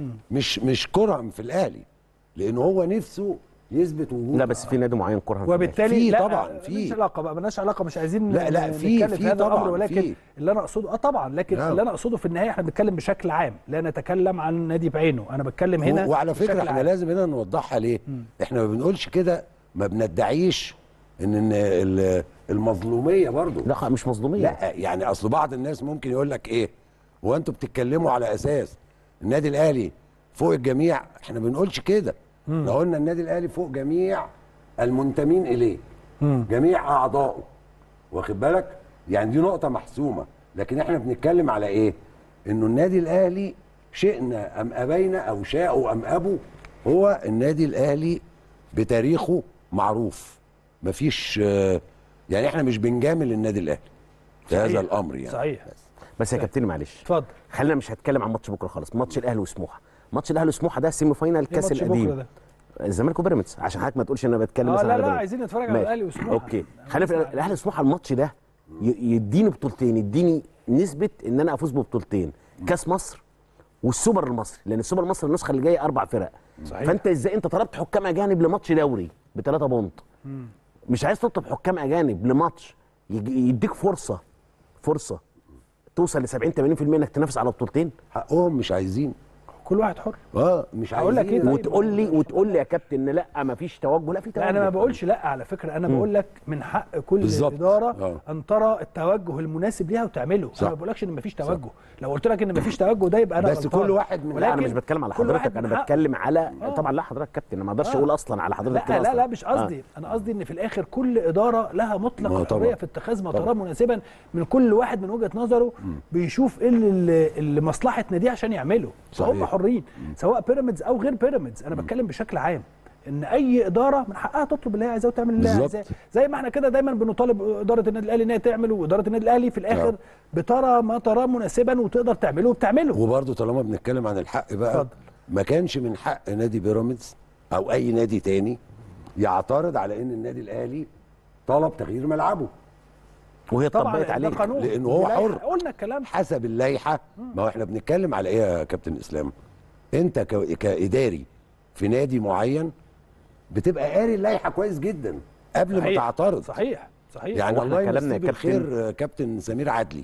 مش كرهم في الاهلي، لان هو نفسه يثبت وجوده. لا بس في نادي معين كرهم، وبالتالي في طبعا في مالناش علاقه بقى، مالناش علاقه، مش عايزين لا في هذا طبعا الامر، ولكن اللي انا اقصده طبعا، لكن نعم. اللي انا اقصده في النهايه احنا بنتكلم بشكل عام، لا نتكلم عن نادي بعينه، انا بتكلم هنا وعلى فكره احنا لازم هنا نوضحها ليه؟ احنا ما بنقولش كده، ما بندعيش ان المظلوميه برضو. لا مش مظلوميه. لا يعني اصل بعض الناس ممكن يقول لك ايه، هو انتوا بتتكلموا على اساس النادي الاهلي فوق الجميع؟ احنا ما بنقولش كده. لو قلنا النادي الاهلي فوق جميع المنتمين اليه، جميع اعضائه، واخد بالك؟ يعني دي نقطه محسومه، لكن احنا بنتكلم على ايه؟ انه النادي الاهلي شئنا ام ابينا او شاءوا ام ابوا، هو النادي الاهلي بتاريخه معروف، مفيش يعني احنا مش بنجامل النادي الاهلي في هذا الامر يعني. صحيح. بس يا كابتن معلش اتفضل، خلينا مش هتكلم عن ماتش بكره خالص، ماتش الاهلي وسموحه. ماتش الاهلي وسموحه ده سيمي فاينال كاس القديم، الزمالك وبيراميدز، عشان حضرتك ما تقولش ان انا بتكلم مثلا لا عايزين نتفرج على الاهلي وسموحه. اوكي خلينا في الاهلي وسموحه. الماتش ده يديني بطولتين، يديني نسبه ان انا افوز ببطولتين، كاس مصر والسوبر المصري، لان السوبر المصري النسخه اللي جايه 4 فرق. صحيح. فانت ازاي انت طلبت حكام اجانب لماتش دوري ب3 بونت، مش عايز تطلب حكام اجانب لماتش يديك فرصه توصل ل 70 80% انك تنافس على بطولتين؟ حقهم مش عايزين، كل واحد حر. مش هقول لك عايزين. ايه وتقول لي يا كابتن لا ما فيش توجه، لا في توجه. انا ما بقولش لا، على فكره انا بقول لك من حق كل بالزبط. اداره ان ترى التوجه المناسب ليها وتعمله. انا ما بقولكش ان ما فيش توجه، لو قلت لك ان ما فيش توجه ده يبقى انا بس غلطان. كل واحد من، لا انا مش بتكلم على حضرتك، انا بتكلم على طبعا. لا حضرتك كابتن، انا ما اقدرش اقول اصلا على حضرتك كده. لا مش قصدي، انا قصدي ان في الاخر كل اداره لها مطلق الحريه في اتخاذ ما تراه مناسبا، من كل واحد من وجهه نظره بيشوف ايه اللي مصلحه ناديه عشان يعمله. هم حرين سواء بيراميدز او غير بيراميدز، انا بتكلم بشكل عام ان اي اداره من حقها تطلب اللي هي عايزاه وتعمل اللي هي عايزاه، زي ما احنا كده دايما بنطالب اداره النادي الاهلي ان هي تعمل، واداره النادي الاهلي في الاخر بترى ما تراه مناسبا وتقدر تعمله وبتعمله. وبرضه طالما بنتكلم عن الحق بقى، فضل. ما كانش من حق نادي بيراميدز او اي نادي تاني يعترض على ان النادي الاهلي طلب تغيير ملعبه، وهي طبقت عليه لانه هو حر. قلنا الكلام حسب اللائحه. ما هو احنا بنتكلم على ايه يا كابتن اسلام؟ انت كاداري في نادي معين بتبقى قاري اللائحه كويس جدا قبل ما تعترض. صحيح يعني الله يمسيه بالخير كابتن سمير عدلي،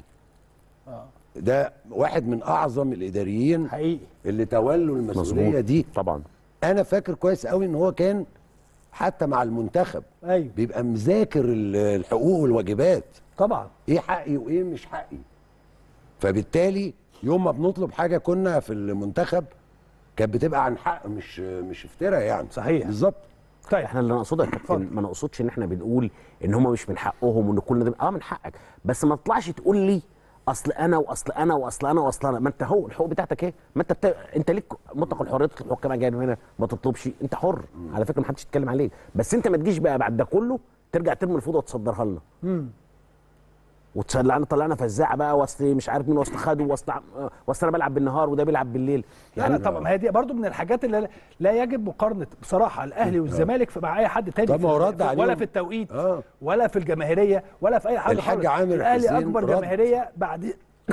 ده واحد من اعظم الاداريين حقيقي اللي تولوا المسؤوليه دي. طبعا انا فاكر كويس قوي ان هو كان حتى مع المنتخب بيبقى مذاكر الحقوق والواجبات، طبعا ايه حقي وايه مش حقي. فبالتالي يوم ما بنطلب حاجه كنا في المنتخب كانت بتبقى عن حق، مش افتراء يعني. صحيح. بالظبط. طيب احنا اللي نقصده يا كابتن ما نقصدش ان احنا بنقول ان هم مش من حقهم وان كل ده من حقك، بس ما تطلعش تقول لي اصل انا واصل انا واصل انا واصل انا. ما انت هو الحقوق بتاعتك ايه؟ ما انت انت ليك مطلق الحريه تطلب حكام اجانب هنا، ما تطلبش انت حر. على فكره ما حدش يتكلم عليك، بس انت ما تجيش بقى بعد ده كله ترجع ترمي الفوضى وتصدرها لنا. طلعنا فزاعه بقى، واصل مش عارف مين، واصل خده، واصل انا بلعب بالنهار وده بيلعب بالليل. يعني لا طبعا، ما هي دي برضو من الحاجات اللي لا يجب مقارنه بصراحه الاهلي والزمالك مع اي حد تاني. طب ما هو رد عليهم، ولا في التوقيت ولا في الجماهيريه ولا في اي حاجه. الحاج عامر الاهلي اكبر جماهيريه بعد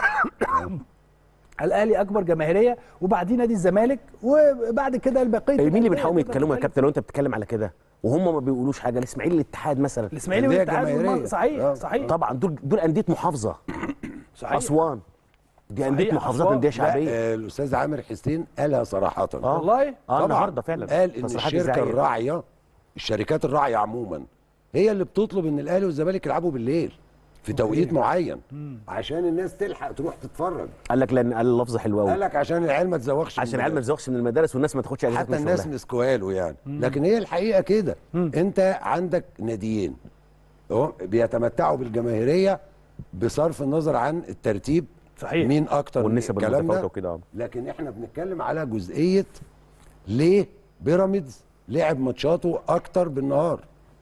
الاهلي اكبر جماهيريه وبعدين نادي الزمالك وبعد كده البقيه. مين اللي بنحاول يتكلموا يا كابتن لو انت بتتكلم على كده وهم ما بيقولوش حاجه؟ الاسماعيلي الاتحاد مثلا، الاسماعيلي والاتحاد صحيح صحيح طبعا دول انديه محافظه. صحيح. اسوان دي انديه محافظات، انديه شعبيه. الاستاذ عامر حسين قالها صراحه. والله النهارده فعلا قال ان الشركه الراعيه، الشركات الراعيه عموما هي اللي بتطلب ان الاهلي والزمالك يلعبوا بالليل في توقيت معين عشان الناس تلحق تروح تتفرج. قال لك لان قال لفظ حلو قوي، قال لك عشان العيال ما تزوغش، عشان العيال ما تزوغش من المدارس والناس ما تاخدش اجازات حتى الناس مسكوها له يعني. لكن هي الحقيقه كده، انت عندك ناديين بيتمتعوا بالجماهيريه بصرف النظر عن الترتيب. صحيح. مين اكتر والنسب المتفاوته وكده. لكن احنا بنتكلم على جزئيه ليه بيراميدز لعب ماتشاته اكتر بالنهار.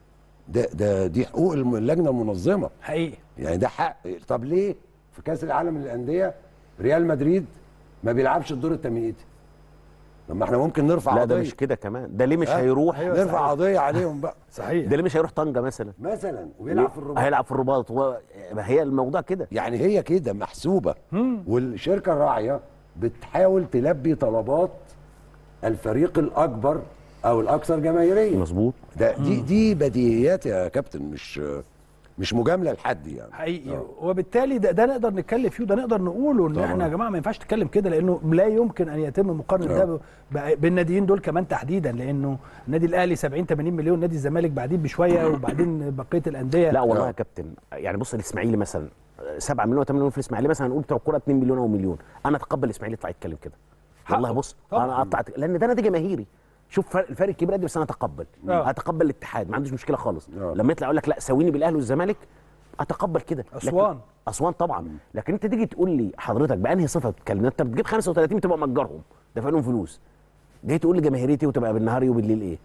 دي حقوق اللجنه المنظمه حقيقي يعني، ده حق. طب ليه في كاس العالم للانديه ريال مدريد ما بيلعبش الدور التمهيدي؟ لما احنا ممكن نرفع لا قضيه. ده مش كده كمان، ده ليه مش هيروح نرفع قضيه عليهم بقى. صحيح. ده ليه مش هيروح طنجه مثلا ويلعب في الرباط؟ هيلعب في الرباط. هي الموضوع كده يعني، هي كده محسوبه. والشركه الراعيه بتحاول تلبي طلبات الفريق الاكبر او الاكثر جماهيريه. مظبوط. دي بديهيات يا كابتن، مش مجامله لحد يعني. حقيقي. وبالتالي ده نقدر نتكلم فيه وده نقدر نقوله ان احنا يا جماعه ما ينفعش نتكلم كده، لانه لا يمكن ان يتم مقارنه ده بالناديين دول كمان تحديدا، لانه النادي الاهلي 70 80 مليون، نادي الزمالك بعدين بشويه وبعدين بقيه الانديه. لا والله يا كابتن، يعني بص الاسماعيلي مثلا 7 مليون 8 مليون في الاسماعيلي مثلا، هنقول بتوع الكوره 2 مليون او مليون، انا اتقبل الاسماعيلي يطلع يتكلم كده. والله بص انا قطعت، لان ده نادي جماهيري. شوف الفرق الكبير قد بس انا اتقبل. اتقبل الاتحاد ما عنديش مشكله خالص. لما يطلع يقول لك لا ساويني بالاهلي والزمالك اتقبل كده. اسوان طبعا. لكن انت تيجي تقول لي حضرتك بانهي صفه بتتكلم؟ انت بتجيب 35 تبقى مأجرهم دافع لهم فلوس، جاي تقول لي جماهيريتي وتبقى بالنهار وبالليل ايه؟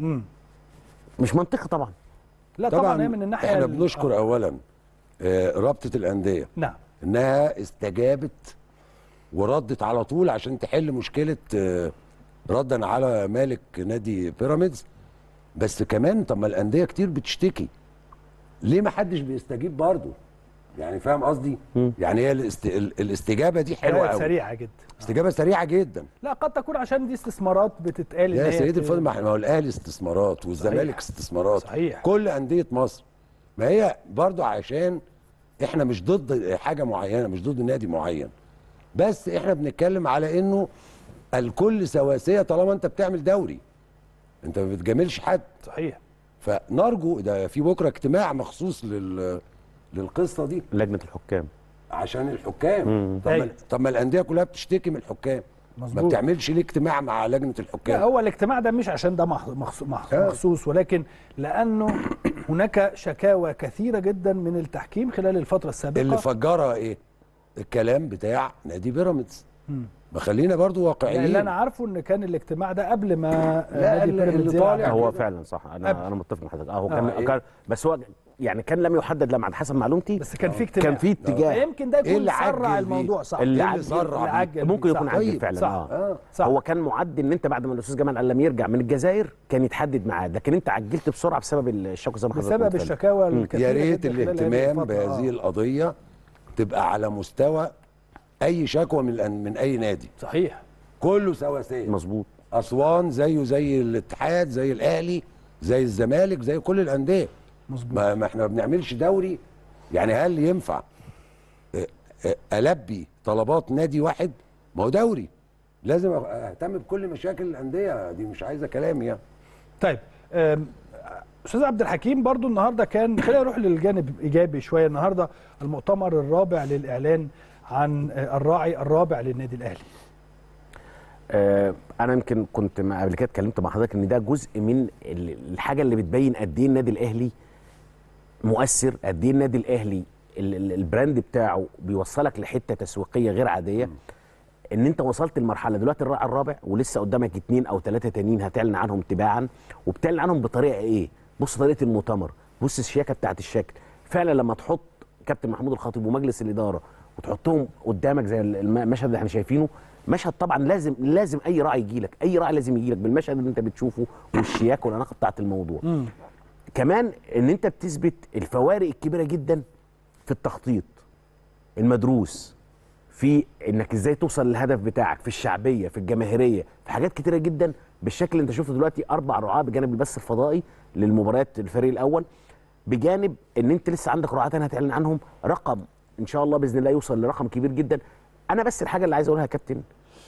مش منطقي طبعا. لا طبعا هي من الناحيه احنا بنشكر اولا رابطه الانديه انها استجابت وردت على طول عشان تحل مشكله ردا على مالك نادي بيراميدز. بس كمان طب ما الانديه كتير بتشتكي، ليه ما حدش بيستجيب برضه؟ يعني فاهم قصدي؟ يعني هي الاستجابه دي حلوه قوي، سريعه جدا، استجابه سريعه جدا. لا قد تكون عشان دي استثمارات بتتقال يا سيدي الفاضل، ما هو الاهلي استثمارات والزمالك استثمارات. صحيح. كل انديه مصر. ما هي برضه عشان احنا مش ضد حاجه معينه، مش ضد نادي معين، بس احنا بنتكلم على انه الكل سواسيه طالما انت بتعمل دوري، انت ما بتجاملش حد. صحيح. فنرجو ده في بكره اجتماع مخصوص للقصه دي، لجنه الحكام، عشان الحكام. طب ما الانديه كلها بتشتكي من الحكام. مظبوط. ما بتعملش ليه اجتماع مع لجنه الحكام؟ لا هو الاجتماع ده مش عشان ده مخصوص، ولكن لانه هناك شكاوى كثيره جدا من التحكيم خلال الفتره السابقه اللي فجرها ايه؟ الكلام بتاع نادي بيراميدز. ما خلينا برضو واقعيين. يعني اللي انا عارفه ان كان الاجتماع ده قبل ما نادي بيراميدز طالع. هو فعلا صح، انا متفق مع حضرتك. هو كان بس هو يعني كان لم يحدد لما على حسب معلومتي، بس كان في اجتماع، كان في اتجاه. يمكن ده يكون سرع الموضوع. صح، اللي سرع ممكن يكون عجل فعلا. صح. هو كان معد ان انت بعد ما الاستاذ جمال قال لم يرجع من الجزائر كان يتحدد ميعاد، لكن انت عجلت بسرعه بسبب الشكوى زي ما حضرتك بسبب الشكاوى الكثيره. يا ريت الاهتمام بهذه القضيه تبقى على مستوى اي شكوى من اي نادي. صحيح. كله سواسيه. مظبوط. اسوان زيه زي الاتحاد، زي الاهلي، زي الزمالك، زي كل الانديه. مظبوط. ما احنا ما بنعملش دوري. يعني هل ينفع البي طلبات نادي واحد؟ ما هو دوري، لازم اهتم بكل مشاكل الانديه دي، مش عايزه كلام يعني. طيب استاذ عبد الحكيم، برضو النهارده كان، خلينا نروح للجانب ايجابي شويه. النهارده المؤتمر الرابع للاعلان عن الراعي الرابع للنادي الاهلي. انا يمكن كنت قبل كده اتكلمت مع حضرتك ان ده جزء من الحاجه اللي بتبين قد ايه النادي الاهلي مؤثر، قد ايه النادي الاهلي البراند بتاعه بيوصلك لحته تسويقيه غير عاديه. ان انت وصلت لمرحله دلوقتي الراعي الرابع ولسه قدامك 2 أو 3 تانيين هتعلن عنهم تباعا، وبتعلن عنهم بطريقه ايه؟ بص طريقه المؤتمر، بص الشياكه بتاعت الشكل. فعلا لما تحط كابتن محمود الخطيب ومجلس الاداره وتحطهم قدامك زي المشهد اللي احنا شايفينه، مشهد طبعا لازم اي راعي يجي لك، اي راعي لازم يجي لك بالمشهد اللي انت بتشوفه والشياكه والاناقه بتاعت الموضوع. كمان ان انت بتثبت الفوارق الكبيره جدا في التخطيط المدروس، في انك ازاي توصل للهدف بتاعك، في الشعبيه، في الجماهيريه، في حاجات كتيره جدا بالشكل اللي انت شفته دلوقتي. 4 رعاة بجانب البث الفضائي للمباريات الفريق الاول، بجانب ان انت لسه عندك رعاة تانية هتعلن عنهم رقم ان شاء الله باذن الله يوصل لرقم كبير جدا. انا بس الحاجه اللي عايز اقولها يا كابتن،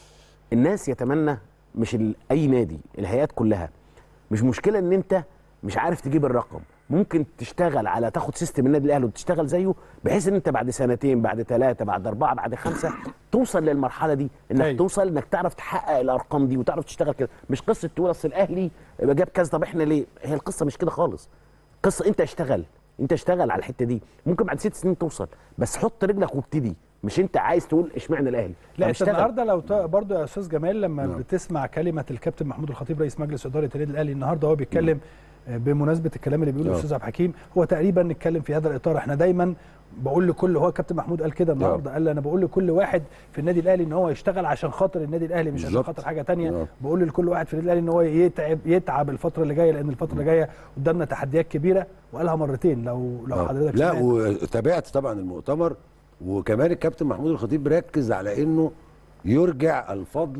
الناس يتمنى، مش اي نادي، الهيئات كلها، مش مشكله ان انت مش عارف تجيب الرقم، ممكن تشتغل على تاخد سيستم النادي الاهلي وتشتغل زيه، بحيث ان انت بعد 2 بعد 3 بعد 4 بعد 5 توصل للمرحله دي، انك توصل انك تعرف تحقق الارقام دي وتعرف تشتغل كده. مش قصه تقول اصل الاهلي جاب كذا طب احنا ليه؟ هي القصه مش كده خالص. قصه انت اشتغل على الحته دي، ممكن بعد 6 سنين توصل، بس حط رجلك وابتدي. مش انت عايز تقول اشمعنى الاهلي. لا انت النهارده لو برضه يا استاذ جمال لما بتسمع كلمه الكابتن محمود الخطيب رئيس مجلس اداره النادي الاهلي النهارده، هو بيتكلم بمناسبه الكلام اللي بيقوله الاستاذ عبد الحكيم، هو تقريبا نتكلم في هذا الاطار. احنا دايما بقول لكل، هو كابتن محمود قال كده النهارده، قال انا بقول لكل واحد في النادي الاهلي ان هو يشتغل عشان خاطر النادي الاهلي، مش عشان خاطر حاجه ثانيه. بقول لكل واحد في النادي الاهلي ان هو يتعب الفتره اللي جايه، لان الفتره اللي جايه قدامنا تحديات كبيره، وقالها مرتين لو حضرتك لا سمعت. وتابعت طبعا المؤتمر، وكمان الكابتن محمود الخطيب ركز على انه يرجع الفضل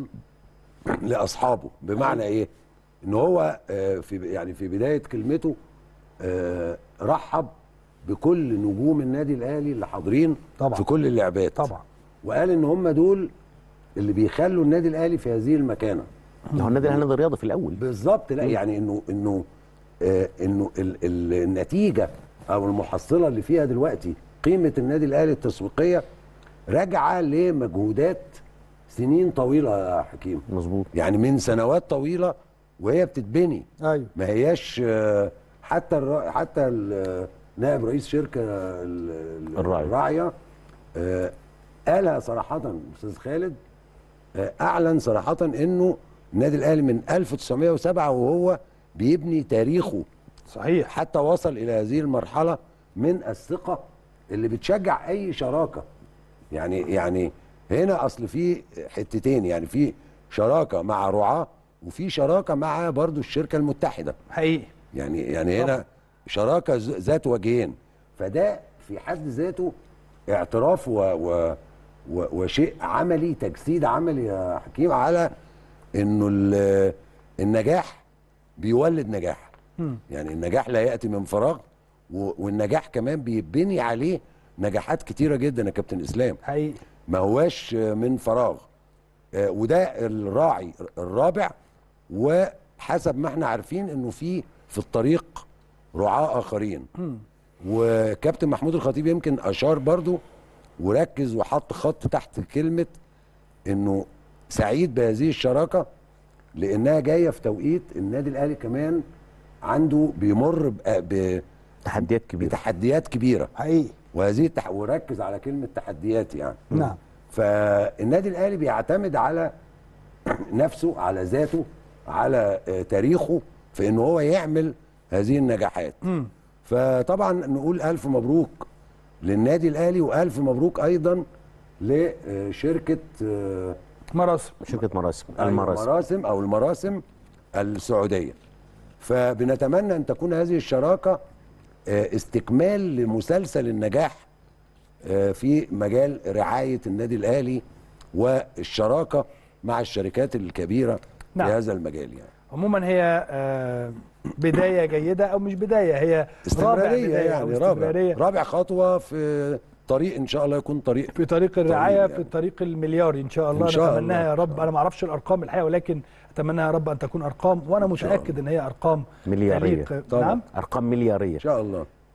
لاصحابه. بمعنى ايه؟ ان هو في بدايه كلمته رحب بكل نجوم النادي الاهلي اللي حاضرين طبعا في كل اللعبات طبعا، وقال ان هم دول اللي بيخلوا النادي الاهلي في هذه المكانه. هو النادي الاهلي الرياضي في الاول بالظبط. لا يعني انه النتيجه او المحصله اللي فيها دلوقتي قيمه النادي الاهلي التسويقيه راجعه لمجهودات سنين طويله يا حكيم. مظبوط. يعني من سنوات طويله وهي بتتبني. ايوه. ما هياش حتى نائب رئيس شركه الراعيه قالها صراحه استاذ خالد، اعلن صراحه انه النادي الاهلي من 1907 وهو بيبني تاريخه. صحيح. حتى وصل الى هذه المرحله من الثقه اللي بتشجع اي شراكه. يعني هنا اصل في حتتين، يعني في شراكه مع رعاه وفي شراكه مع برضو الشركه المتحده. حقيقي. يعني هنا شراكه ذات وجهين، فده في حد ذاته اعتراف وشيء عملي، تجسيد عملي يا حكيم على انه النجاح بيولد نجاح. يعني النجاح لا ياتي من فراغ، والنجاح كمان بيبني عليه نجاحات كتيره جدا يا كابتن اسلام. حقيقي. ما هواش من فراغ. وده الراعي الرابع، وحسب ما احنا عارفين انه في الطريق رعاة اخرين. وكابتن محمود الخطيب يمكن اشار برضو وركز وحط خط تحت كلمة انه سعيد بهذه الشراكة، لانها جاية في توقيت النادي الاهلي كمان عنده بيمر بتحديات كبيرة. حقيقي. وهذه وركز على كلمة تحديات يعني. نعم. فالنادي الاهلي بيعتمد على نفسه، على ذاته، على تاريخه في انه هو يعمل هذه النجاحات. فطبعا نقول الف مبروك للنادي الاهلي، والف مبروك ايضا لشركه المراسم السعوديه. فبنتمنى ان تكون هذه الشراكه استكمال لمسلسل النجاح في مجال رعايه النادي الاهلي والشراكه مع الشركات الكبيره في هذا المجال. يعني عموما هي بدايه جيده، او مش بدايه، هي استمراريه. يعني رابع خطوه في طريق ان شاء الله يكون في طريق الرعايه يعني. في طريق الملياري ان شاء الله. نتمناها يا رب. انا ما اعرفش الارقام الحقيقه، ولكن اتمناها يا رب ان تكون ارقام، وانا متاكد ان هي ارقام ملياريه. نعم، ارقام ملياريه ان شاء الله.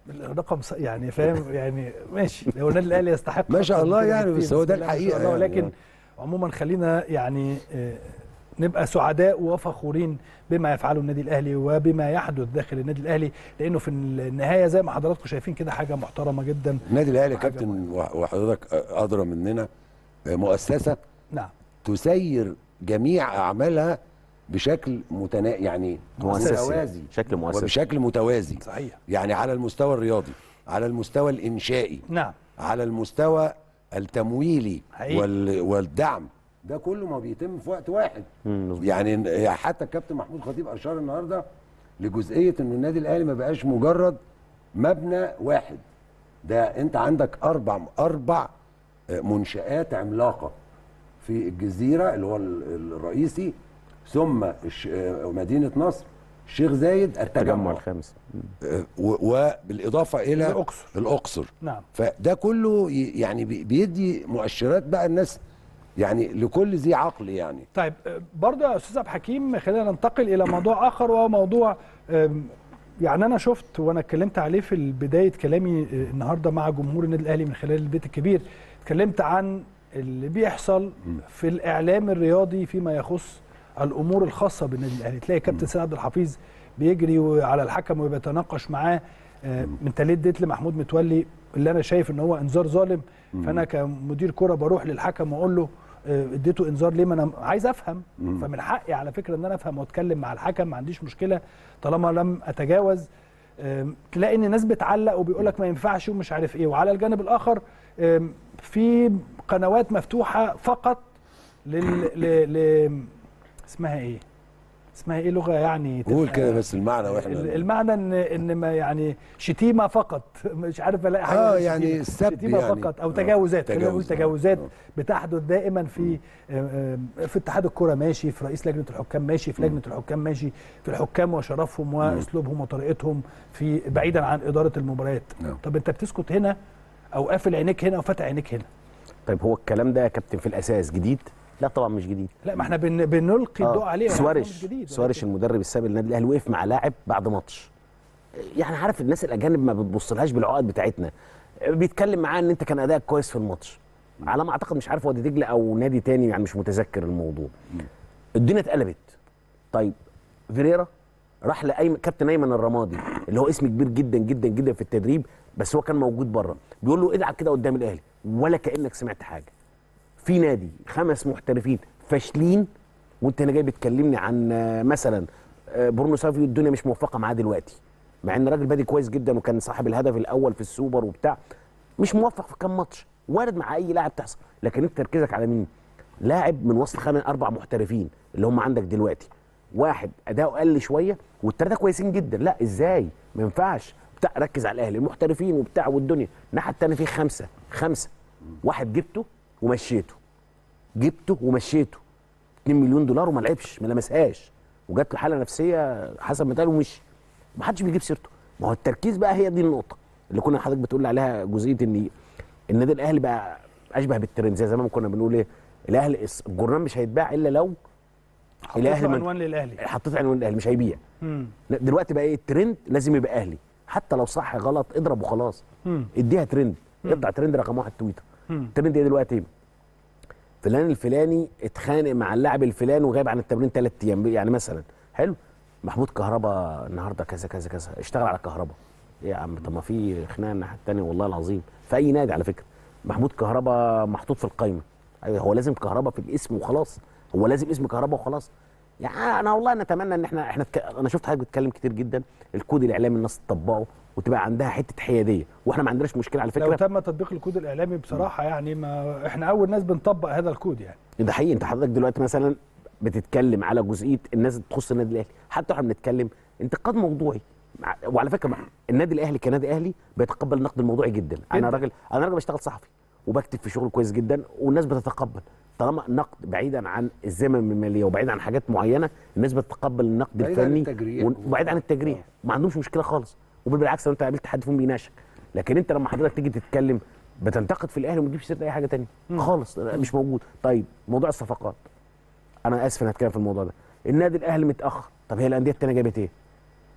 الرقم يعني فاهم يعني ماشي، لو النادي الاهلي يستحق ما شاء الله كده يعني، بكتير، بس هو ده بسم الله ما شاء الحقيقة الله. يعني. ولكن عموما خلينا يعني نبقى سعداء وفخورين بما يفعله النادي الاهلي وبما يحدث داخل النادي الاهلي، لانه في النهايه زي ما حضراتكم شايفين كده حاجه محترمه جدا. النادي الاهلي كابتن وحضرتك ادرى مننا مؤسسه نعم تسير جميع اعمالها بشكل يعني مؤسسي، شكل مؤسسي وبشكل متوازي. صحيح. يعني على المستوى الرياضي، على المستوى الانشائي، نعم، على المستوى التمويلي حقيقي. والدعم، ده كله ما بيتم في وقت واحد. يعني حتى الكابتن محمود خطيب اشار النهارده لجزئيه ان النادي الاهلي ما بقاش مجرد مبنى واحد، ده انت عندك اربع منشآت عملاقه في الجزيره اللي هو الرئيسي، ثم مدينه نصر، الشيخ زايد، التجمع الخامس، وبالاضافه الى الاقصر. نعم. فده كله يعني بيدي مؤشرات بقى الناس يعني لكل ذي عقل يعني. طيب برضه يا استاذ عبد الحكيم خلينا ننتقل الى موضوع اخر، وهو موضوع يعني انا شفت وانا اتكلمت عليه في بدايه كلامي النهارده مع جمهور النادي الاهلي من خلال البيت الكبير، اتكلمت عن اللي بيحصل في الاعلام الرياضي فيما يخص الامور الخاصه بالنادي الاهلي. تلاقي كابتن سيد عبد الحفيظ بيجري على الحكم وبيتناقش معاه من تلات ديت لمحمود متولي، اللي انا شايف ان هو انذار ظالم. فانا كمدير كره بروح للحكم واقول له اديته انذار ليه؟ ما انا عايز افهم. فمن حقي على فكره ان انا افهم واتكلم مع الحكم، ما عنديش مشكله طالما لم اتجاوز. تلاقي ان الناس بتعلق وبيقول لك ما ينفعش ومش عارف ايه. وعلى الجانب الاخر في قنوات مفتوحه فقط اسمها ايه لغه يعني قول كده بس المعنى واحنا المعنى ان ما يعني شتيمه فقط، مش عارف الاقي حاجه يعني السب شتيمه يعني فقط او تجاوزات، خلينا نقول تجاوزات بتحدث دائما في اتحاد الكره ماشي، في رئيس لجنه الحكام ماشي، في لجنه الحكام ماشي، في الحكام وشرفهم واسلوبهم وطريقتهم في بعيدا عن اداره المباريات. طب انت بتسكت هنا او قافل عينيك هنا وفاتح عينيك هنا؟ طيب هو الكلام ده يا كابتن في الاساس جديد؟ لا طبعا مش جديد. لا ما احنا بنلقي الضوء عليه. سواريش المدرب السابق للنادي الاهلي وقف مع لاعب بعد ماتش، يعني عارف الناس الاجانب ما بتبصلهاش بالعقد بتاعتنا، بيتكلم معاه ان انت كان ادائك كويس في الماتش، على ما اعتقد مش عارف وادي دجله او نادي تاني، يعني مش متذكر الموضوع. الدنيا اتقلبت. طيب فيريرا راح كابتن ايمن الرمادي اللي هو اسم كبير جدا جدا جدا في التدريب، بس هو كان موجود بره، بيقول له ادعك كده قدام الاهلي ولا كانك سمعت حاجه. في نادي 5 محترفين فاشلين وانت هنا جاي بتكلمني عن مثلا برونو سافيو، الدنيا مش موفقه معاه دلوقتي، مع ان راجل بادي كويس جدا وكان صاحب الهدف الاول في السوبر وبتاع، مش موفق في كام ماتش، وارد مع اي لاعب تحصل. لكن انت تركيزك على مين؟ لاعب من وسط 4 محترفين اللي هم عندك دلوقتي، واحد اداؤه قل شويه والثلاثه كويسين جدا. لا ازاي؟ ما ينفعش. ركز على الاهلي المحترفين وبتاع والدنيا. الناحيه الثانيه في 5 واحد جبته ومشيته 2 مليون دولار وما لعبش، ما لمسهاش، وجات له حاله نفسيه حسب ما قال ومشي، ما حدش بيجيب سيرته. ما هو التركيز بقى هي دي النقطه اللي كنا حضرتك بتقول عليها، جزئيه ان النادي الاهلي بقى اشبه بالترند زي زمان كنا بنقول ايه، الاهلي الجورنال مش هيتباع الا لو حطيت عنوان للاهلي، حطيت عنوان للاهلي مش هيبيع. دلوقتي بقى ايه الترند؟ لازم يبقى اهلي، حتى لو صح غلط اضرب وخلاص. اديها ترند، اطلع ترند رقم 1 تويتر. الترند ايه دلوقتي؟ فلان الفلاني اتخانق مع اللاعب الفلاني وغايب عن التمرين 3 ايام، يعني مثلا حلو محمود كهربا النهارده كذا كذا كذا، اشتغل على كهربا. ايه يا عم؟ طب ما في خناقه الناحيه الثانيه والله العظيم في اي نادي على فكره. محمود كهربا محطوط في القايمه، أيوة هو لازم كهربا في الاسم وخلاص، هو لازم اسم كهربا وخلاص. يعني انا والله نتمنى ان احنا انا شفت حضرتك بتتكلم كتير جدا، الكود الاعلامي الناس تطبقه وتبقى عندها حته حياديه، واحنا ما عندناش مشكله على فكره. لو تم تطبيق الكود الاعلامي بصراحه يعني ما احنا اول ناس بنطبق هذا الكود يعني. ده حقيقي. انت حضرتك دلوقتي مثلا بتتكلم على جزئيه الناس تخص النادي الاهلي، حتى احنا بنتكلم انتقاد موضوعي، وعلى فكره النادي الاهلي كنادي اهلي بيتقبل النقد الموضوعي جدا. انا راجل بشتغل صحفي وبكتب في شغل كويس جدا والناس بتتقبل، طالما نقد بعيدا عن الزمن الماليه وبعيدا عن حاجات معينه، الناس بتتقبل النقد الفني وبعيد عن التجريح، ما عندهمش مشكله خالص. وبالعكس لو انت قابلت حد فيهم بيناقشك، لكن انت لما حضرتك تيجي تتكلم بتنتقد في الاهلي وما تجيبش سيره اي حاجه ثانيه خالص، مش موجود. طيب موضوع الصفقات، انا اسف ان هتكلم في الموضوع ده، النادي الاهلي متاخر، طب هي الانديه الثانيه جابت ايه؟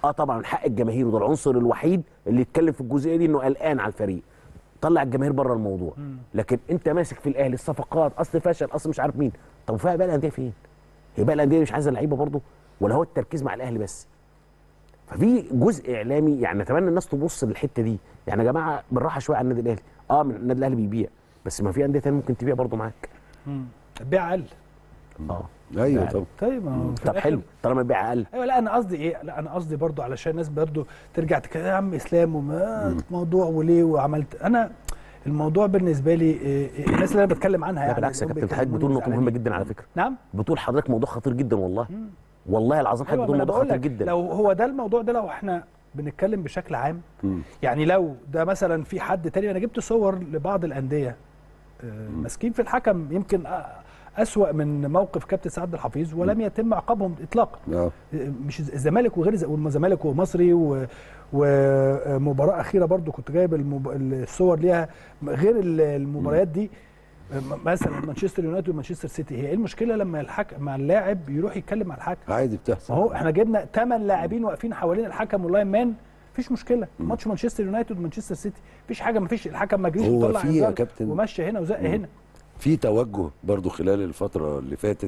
طبعا حق الجماهير، وده العنصر الوحيد اللي يتكلم في الجزئيه دي، انه قلقان على الفريق. طلع الجماهير بره الموضوع. لكن انت ماسك في الاهلي الصفقات، اصل فشل، اصل مش عارف مين. طب فيها بقى الانديه فين؟ هي بقى الانديه مش عايزه اللعيبه برضه، ولا هو التركيز مع الاهلي بس؟ ففي جزء اعلامي، يعني نتمنى الناس تبص للحته دي. يعني يا جماعه بالراحه شويه على النادي الاهلي. من النادي الاهلي بيبيع، بس ما في انديه ثانيه ممكن تبيع برضه معاك. البيع اقل. ايوه طبعا. طيب طب حلو طالما البيع اقل. ايوه. لا انا قصدي ايه؟ لا انا قصدي برضو علشان الناس برضو ترجع تتكلم يا عم اسلام وما موضوع وليه وعملت. انا الموضوع بالنسبه لي الناس اللي انا بتكلم عنها لا بالعكس يا كابتن، حضرتك بتقول نقطه مهمه جدا على فكره. نعم. بتقول حضرتك موضوع خطير جدا والله. والله العظيم حضرتك بتقول موضوع خطير جدا. لو هو ده الموضوع ده، لو احنا بنتكلم بشكل عام، يعني لو ده مثلا في حد تاني، انا جبت صور لبعض الانديه ماسكين في الحكم يمكن أسوأ من موقف كابتن سعد عبد الحفيظ، ولم يتم عقابهم اطلاقا. مش الزمالك وغير الزمالك ومصري، ومباراه اخيره برضو كنت جايب الصور ليها غير المباريات دي، مثلا مانشستر يونايتد ومانشستر سيتي. هي ايه المشكله لما الحكم مع اللاعب يروح يتكلم مع الحكم؟ عادي بتحصل. اهو احنا جبنا 8 لاعبين واقفين حوالين الحكم واللاين مان، مفيش مشكله. ماتش مانشستر يونايتد ومانشستر سيتي مفيش حاجه، مفيش الحكم ما جريش وطلع انذار ومشى هنا وزق هنا. في توجه برضو خلال الفتره اللي فاتت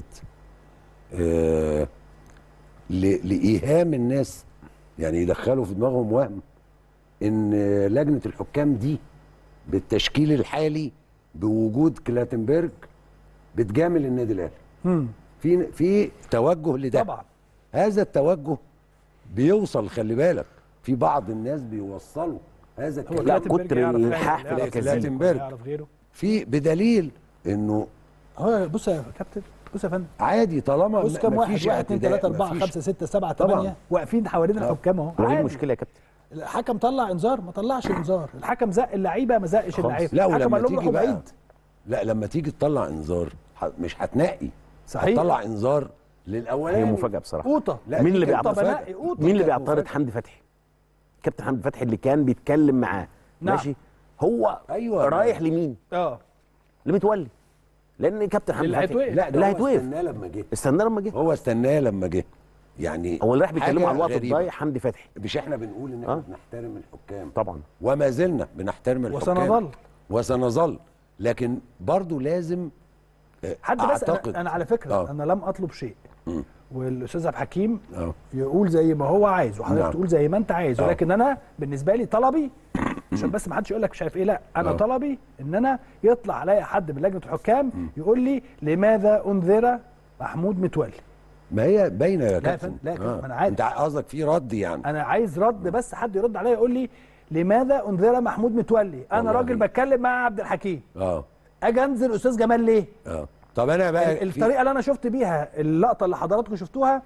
لايهام الناس، يعني يدخلوا في دماغهم وهم ان لجنه الحكام دي بالتشكيل الحالي بوجود كلاتنبرج بتجامل النادي الاهلي. في توجه لده طبعا. هذا التوجه بيوصل، خلي بالك، في بعض الناس بيوصلوا هذا الكلام. لا كتر الالحاح في كلاتنبرج في بدليل انه بص يا كابتن، بص يا فندم، عادي طالما بص كام واحد 1 2 3 4 5 6 7 8 واقفين حوالين الحكام اهو. وايه المشكله يا كابتن؟ الحكم طلع انذار ما طلعش انذار، الحكم زق اللعيبه ما زقش اللعيبه، لا الحكم قال لهم روحوا بعيد. لا لما تيجي تطلع انذار مش هتنقي، صحيح، هتطلع انذار للاولاني. هي مفاجاه بصراحه. قوطه. مين اللي بيعترض؟ حمدي فتحي. كابتن حمدي فتحي اللي كان بيتكلم معاه. نعم. ماشي. هو أيوة رايح لمين؟ لمتولي. لان كابتن حمدي فتحي لا ده هو استناه لما جه. هو استناه لما جه. يعني هو اللي راح بيتكلموا على الوقت الضايع حمدي فتحي. مش احنا بنقول ان احنا بنحترم الحكام طبعا، وما زلنا بنحترم الحكام وسنظل، لكن برضو لازم حد بس انا على فكره انا لم اطلب شيء، والاستاذ عبد الحكيم يقول زي ما هو عايز وحضرتك تقول زي ما انت عايز، ولكن انا بالنسبه لي طلبي، عشان بس ما حدش يقول لك مش عارف ايه، لا انا طلبي ان انا يطلع عليا حد من لجنه الحكام يقول لي لماذا انذر محمود متولي. ما هي باينه يا كابتن. لا انا عارف انت قصدك في رد، يعني انا عايز رد، بس حد يرد عليا يقول لي لماذا انذر محمود متولي. انا راجل بتكلم مع عبد الحكيم، اجي انزل استاذ جمال ليه؟ طب انا بقى الطريقه اللي انا شفت بيها اللقطه اللي حضراتكم شفتوها،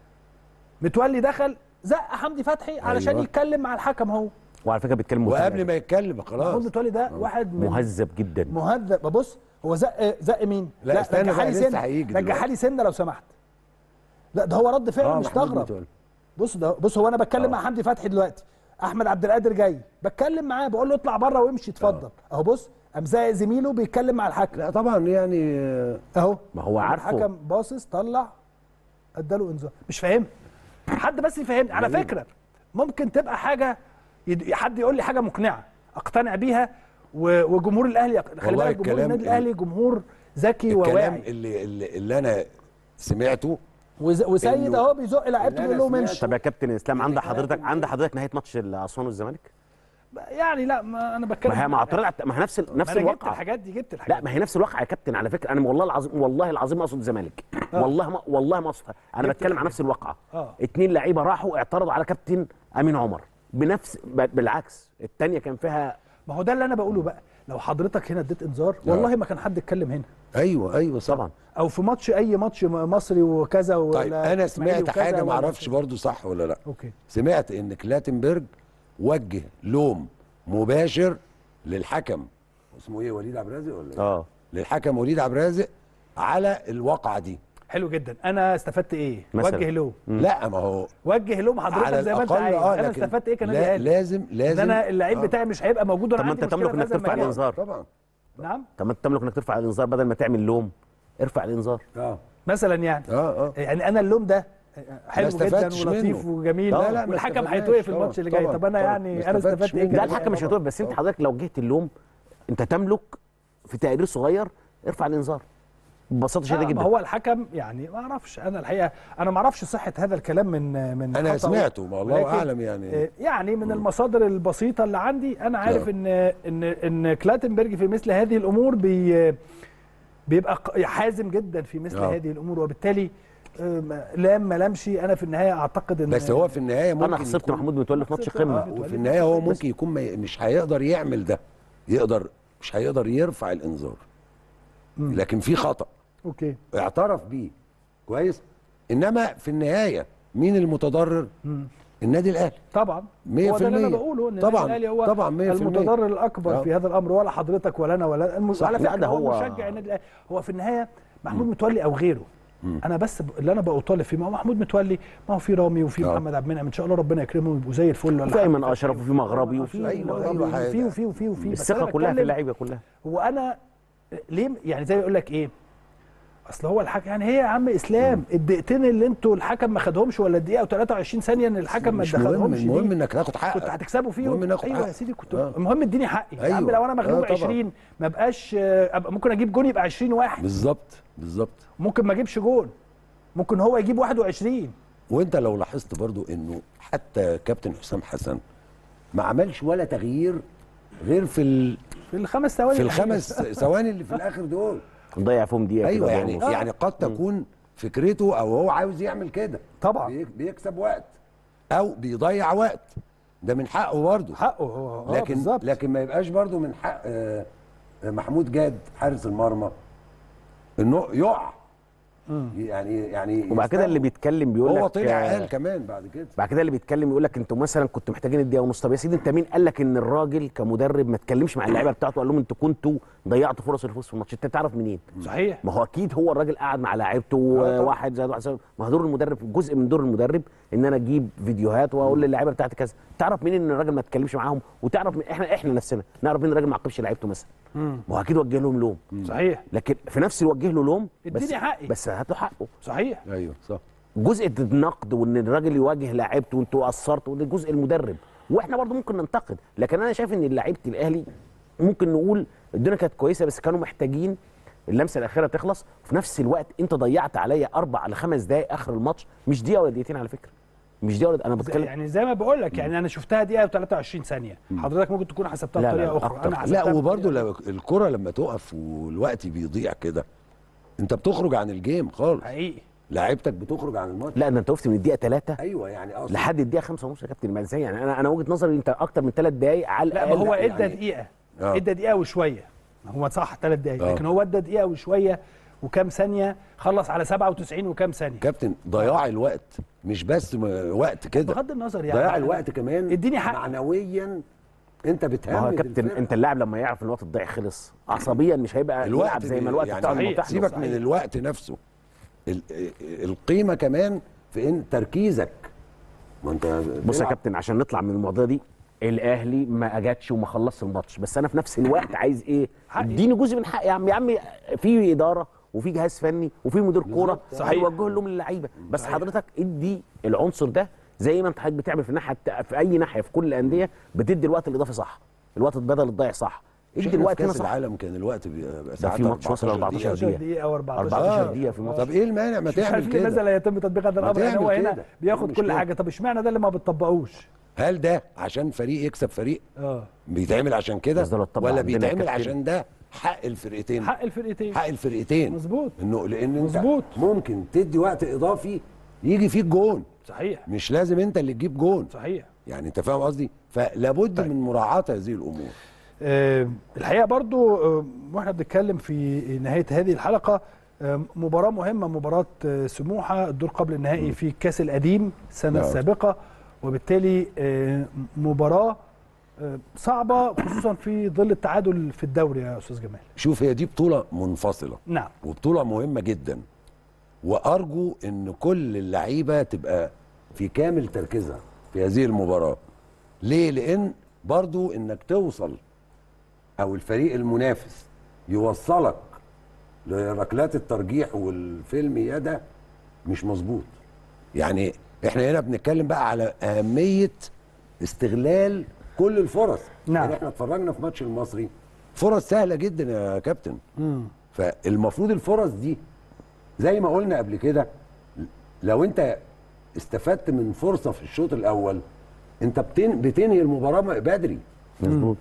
متولي دخل زق حمدي فتحي علشان يتكلم مع الحكم هو، وعلى فكره بيتكلم وقبل ما يتكلم خلاص. محمود متولي ده واحد مهذب جدا، مهذب. بص هو زق مين؟ لا استنى بقى لسه هيجي، رجعها لي سنه لو سمحت. لا ده هو رد فعل مستغرب. بص هو انا بتكلم مع حمدي فتحي دلوقتي، احمد عبد القادر جاي بتكلم معاه بقول له اطلع بره وامشي اتفضل. اهو بص قام زي زميله بيتكلم مع الحكم. لا طبعا يعني اهو ما هو عارفه الحكم باصص طلع اداله انذار. مش فاهم حد بس يفهمني. على فكره ممكن تبقى حاجه حد يقول لي حاجه مقنعه اقتنع بيها، وجمهور الاهلي خلي بالك جمهور النادي الاهلي جمهور ذكي وواعي. الكلام اللي انا سمعته وسيد اهو بيزق لعيبته بيقول لهم امشي. طب يا كابتن اسلام، عند حضرتك نهايه ماتش اسوان والزمالك؟ يعني لا ما انا بتكلم، ما هي معترض، ما هي نفس الواقع. جبت الحاجات دي لا ما هي نفس الواقع يا كابتن. على فكره انا والله العظيم ما اقصد الزمالك، والله ما اقصد. انا بتكلم عن نفس الواقعه. 2 لعيبه راحوا اعترضوا على كابتن امين عمر بالعكس الثانيه كان فيها. ما هو ده اللي انا بقوله بقى، لو حضرتك هنا اديت انذار والله ما كان حد اتكلم هنا. ايوه طبعا. او في ماتش اي ماتش مصري وكذا. طيب انا سمعت حاجه ما اعرفش برضو صح ولا لا. سمعت ان كلاتنبرج وجه لوم مباشر للحكم اسمه ايه، وليد عبد الرازق ولا للحكم وليد عبد الرازق على الواقعه دي. حلو جدا. انا استفدت ايه؟ وجه لوم. لا ما هو وجه لوم حضرتك زي ما انت عايز. انا استفدت ايه كنادي اهلي؟ لازم ان انا اللعيب بتاعي مش هيبقى موجود. طب ما انت تملك انك ترفع الانذار. طبعا. نعم. طب ما انت تملك انك ترفع الانذار بدل ما تعمل لوم. ارفع الانذار مثلا يعني. يعني انا اللوم ده حلو جدا ولطيف وجميل، والحكم هيتوقف الماتش اللي جاي. طب انا يعني انا استفدت ايه؟ لا الحكم مش هيتوقف، بس انت حضرتك لو جهت اللوم انت تملك في تقرير صغير ارفع الانذار ببساطه شديده جدا. هو الحكم يعني ما اعرفش، انا الحقيقه انا ما اعرفش صحه هذا الكلام من انا سمعته، ما الله اعلم يعني من المصادر البسيطه اللي عندي انا عارف ان كلاتنبرج في مثل هذه الامور بيبقى حازم جدا في مثل هذه الامور، وبالتالي ما لمشي انا في النهايه اعتقد ان بس هو في النهايه ممكن انا خسرت محمود متولي في ماتش قمه، وفي النهايه هو ممكن يكون مش هيقدر يعمل ده، مش هيقدر يرفع الانذار، لكن في خطأ اوكي اعترف بيه كويس، انما في النهايه مين المتضرر؟ النادي الاهلي طبعا. 100%. هو ده اللي انا بقوله، ان النادي الاهلي هو طبعا 100% المتضرر الاكبر في هذا الامر، ولا حضرتك ولا انا ولا على فكره هو مشجع النادي الاهلي. هو في النهايه محمود متولي او غيره، انا بس اللي انا بطالب فيه، ما هو محمود متولي، ما هو في رامي وفي محمد عبد المنعم، ان شاء الله ربنا يكرمهم يبقوا زي الفل، وفي ايمن اشرف وفي مغربي وفي الثقه كلها في اللعيبه كلها. هو انا ليه يعني زي ما يقول لك ايه، اصل هو الحكم يعني هي يا عم اسلام الدقيقتين اللي انتوا الحكم ما خدهمش، ولا الدقيقه و23 ثانيه ان الحكم ما ادخلهمش، المهم انك تاخد حقك، كنت هتكسبوا فيهم. ايوه يا سيدي كنت المهم اديني حقي. أيوة. يا عم لو انا مغلوب 20 ما بقاش ممكن اجيب جون يبقى 20 واحد بالظبط ممكن ما اجيبش جون، ممكن هو يجيب 21. وانت لو لاحظت برضو انه حتى كابتن حسام حسن ما عملش ولا تغيير غير في الخمس ثواني، في الخمس ثواني اللي في الاخر دول ضيع فيهم دقيقه. ايوه يعني قد تكون فكرته او هو عاوز يعمل كده، طبعا بيكسب وقت او بيضيع وقت، ده من حقه برضه، حقه هو لكن ما يبقاش برضه من حق محمود جاد حارس المرمى انه يقع. يعني وبعد كده اللي بيتكلم بيقول لك هو طلع قال كمان بعد كده اللي بيتكلم يقول لك انتوا مثلا كنتوا محتاجين الدقيقه ونص. طب يا سيدي انت مين قال لك ان الراجل كمدرب ما اتكلمش مع اللعيبه بتاعته قال لهم انتوا كنتوا ضيعتوا فرص الفوز في الماتش؟ انت تعرف منين؟ صحيح. ما هو اكيد هو الراجل قعد مع لعيبته واحد زائد واحد زائد، ما هو دور المدرب، جزء من دور المدرب ان انا اجيب فيديوهات واقول للعيبه بتاعتي كذا. تعرف منين ان الراجل ما اتكلمش معاهم؟ وتعرف احنا نفسنا نعرف ان الراجل ما عاقبش لعيبته مثلا؟ ما هو اكيد وجه لهم لوم. صحيح. لكن في نفس الوجه له لوم اديني حقي، بس هات له حقه. صحيح. ايوه صح. جزء النقد وان الراجل يواجه لعيبته وانتوا قصرتوا ده جزء المدرب، واحنا برضو ممكن ننتقد، لكن انا شايف ان لعيبه الاهلي ممكن نقول الدنيا كانت كويسه بس كانوا محتاجين اللمسه الاخيره تخلص. في نفس الوقت انت ضيعت عليا 4 ل5 دقائق اخر الماتش، مش دقيقه ولا دقيقتين على فكره، مش دقيقه انا بتكلم يعني زي ما بقول لك، يعني انا شفتها دقيقه و23 ثانيه، حضرتك ممكن تكون حسبتها بطريقه اخرى. انا حسبتها لا وبرضه لو الكره لما تقف والوقت بيضيع كده انت بتخرج عن الجيم خالص حقيقي، لعيبتك بتخرج عن الماتش. لا ده انت وقفت من الدقيقه 3 ايوه يعني اصلا لحد الدقيقه 5 ونص يا كابتن. ازاي يعني انا وجهه نظري انت اكتر من 3 دقائق على الاقل. لا ما هو ادى دقيقه، ادى دقيقه وشويه، هو صح 3 دقائق، لكن هو ادى دقيقه وشويه وكام ثانيه، خلص على 97 وكام ثانيه. كابتن ضياع الوقت مش بس وقت كده، بغض النظر يعني ضياع الوقت كمان اديني حق معنويا. انت بتهمد كابتن انت اللاعب لما يعرف ان الوقت الضايع خلص عصبيا مش هيبقى يلعب زي ما الوقت بتاعه يعني متاح. سيبك من الوقت نفسه، القيمه كمان في ان تركيزك. ما انت بص يا كابتن عشان نطلع من المواضيع دي، الاهلي ما اجتش وما خلصش الماتش، بس انا في نفس الوقت عايز ايه؟ اديني جزء من حقي يا عم في اداره وفي جهاز فني وفي مدير كوره هيوجهوا اللوم للعيبه، بس حضرتك ادي العنصر ده زي ما انت حضرتك بتعمل في الناحيه في اي ناحيه في كل الانديه، بتدي الوقت الاضافي صح، الوقت بدل الضايع صح، ادي الوقت هنا صح. العالم كان الوقت بيبقى ساعات في ماتش وصل 14 دقيقه او 14 دقيقه في ماتش. طب ايه المانع ما تعمل كده؟ ماذا لا يتم تطبيق هذا الامر؟ يعني هو هنا بياخد كل حاجه، طب اشمعنى ده اللي ما بتطبقوش؟ هل ده عشان فريق يكسب فريق؟ بيتعمل عشان كده ولا بيتعمل عشان ده حق الفرقتين؟ حق الفرقتين مظبوط. انه لان انت ممكن تدي وقت اضافي يجي فيك جون، صحيح، مش لازم انت اللي تجيب جون، صحيح، يعني انت فاهم قصدي؟ فلابد من مراعاه هذه الامور. الحقيقه برضو واحنا بنتكلم في نهايه هذه الحلقه، مباراه مهمه، مباراه سموحه الدور قبل النهائي في الكاس القديم السنه السابقه، وبالتالي مباراه صعبه خصوصا في ظل التعادل في الدوري يا استاذ جمال. شوف هي دي بطوله منفصله، نعم، وبطوله مهمه جدا، وارجو ان كل اللعيبه تبقى في كامل تركيزها في هذه المباراه. ليه؟ لان برضو انك توصل او الفريق المنافس يوصلك لركلات الترجيح والفيلم ده مش مظبوط. يعني احنا هنا بنتكلم بقى على اهميه استغلال كل الفرص. نعم. يعني احنا اتفرجنا في ماتش المصري، فرص سهله جدا يا كابتن. فالمفروض الفرص دي زي ما قلنا قبل كده، لو انت استفدت من فرصه في الشوط الاول انت بتنهي المباراه بدري. مظبوط.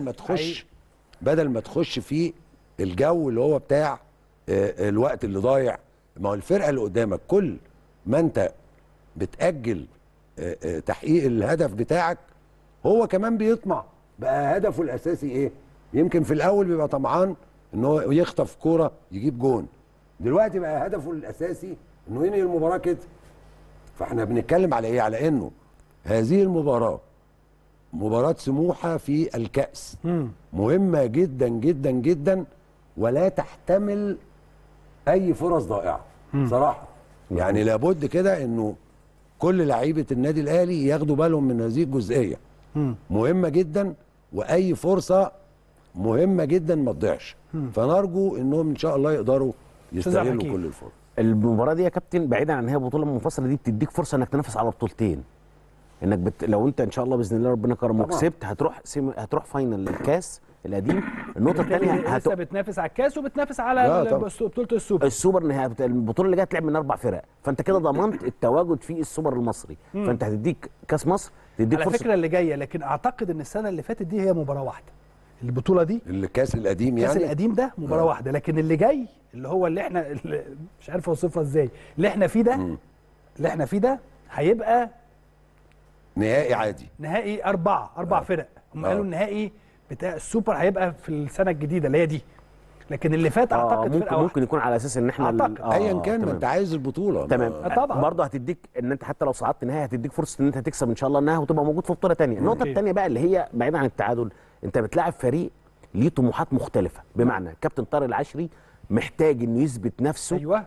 بدل ما تخش في الجو اللي هو بتاع الوقت اللي ضايع. ما هو الفرقه اللي قدامك كل ما انت بتاجل تحقيق الهدف بتاعك هو كمان بيطمع. بقى هدفه الاساسي ايه؟ يمكن في الاول بيبقى طمعان ان هو يخطف كوره يجيب جون، دلوقتي بقى هدفه الاساسي انه ينهي المباراه كده. فاحنا بنتكلم على ايه؟ على انه هذه المباراه مباراه سموحه في الكأس مهمه جدا جدا جدا، ولا تحتمل اي فرص ضائعه صراحه. يعني لابد كده انه كل لعيبه النادي الاهلي ياخدوا بالهم من هذه الجزئيه. مهمه جدا، واي فرصه مهمه جدا ما تضيعش. فنرجو انهم ان شاء الله يقدروا يستغلوا كل الفرص. المباراه دي يا كابتن بعيدا عن ان هي بطوله منفصله، دي بتديك فرصه انك تنافس على بطولتين. انك لو انت ان شاء الله باذن الله ربنا كرمك وكسبت هتروح فاينل الكاس القديم. النقطه الثانيه لسه بتنافس على الكاس وبتنافس على بطوله السوبر البطوله اللي جايه هتلعب من 4 فرق، فانت كده ضمنت التواجد في السوبر المصري. فانت هتديك كاس مصر، تديك على فرصه الفكره اللي جايه. لكن اعتقد ان السنه اللي فاتت دي هي مباراه واحده، البطوله دي الكاس القديم يعني الكاس القديم ده مباراه واحده. لكن اللي جاي اللي هو اللي احنا مش عارف اوصفها ازاي، اللي احنا فيه ده هيبقى نهائي عادي، نهائي اربع فرق. هم قالوا النهائي بتاع السوبر هيبقى في السنه الجديده اللي هي دي. لكن اللي فات اعتقد فرقه ممكن يكون على اساس ان احنا ايا كان ما انت عايز البطوله. تمام. طبعا برضه هتديك ان انت حتى لو صعدت نهائي هتديك فرصه ان انت تكسب ان شاء الله النهائي وتبقى موجود في بطوله ثانيه. النقطه الثانيه بقى اللي هي بعيدا عن التعادل، انت بتلاعب فريق ليه طموحات مختلفه. بمعنى كابتن طارق العشري محتاج انه يثبت نفسه ايوه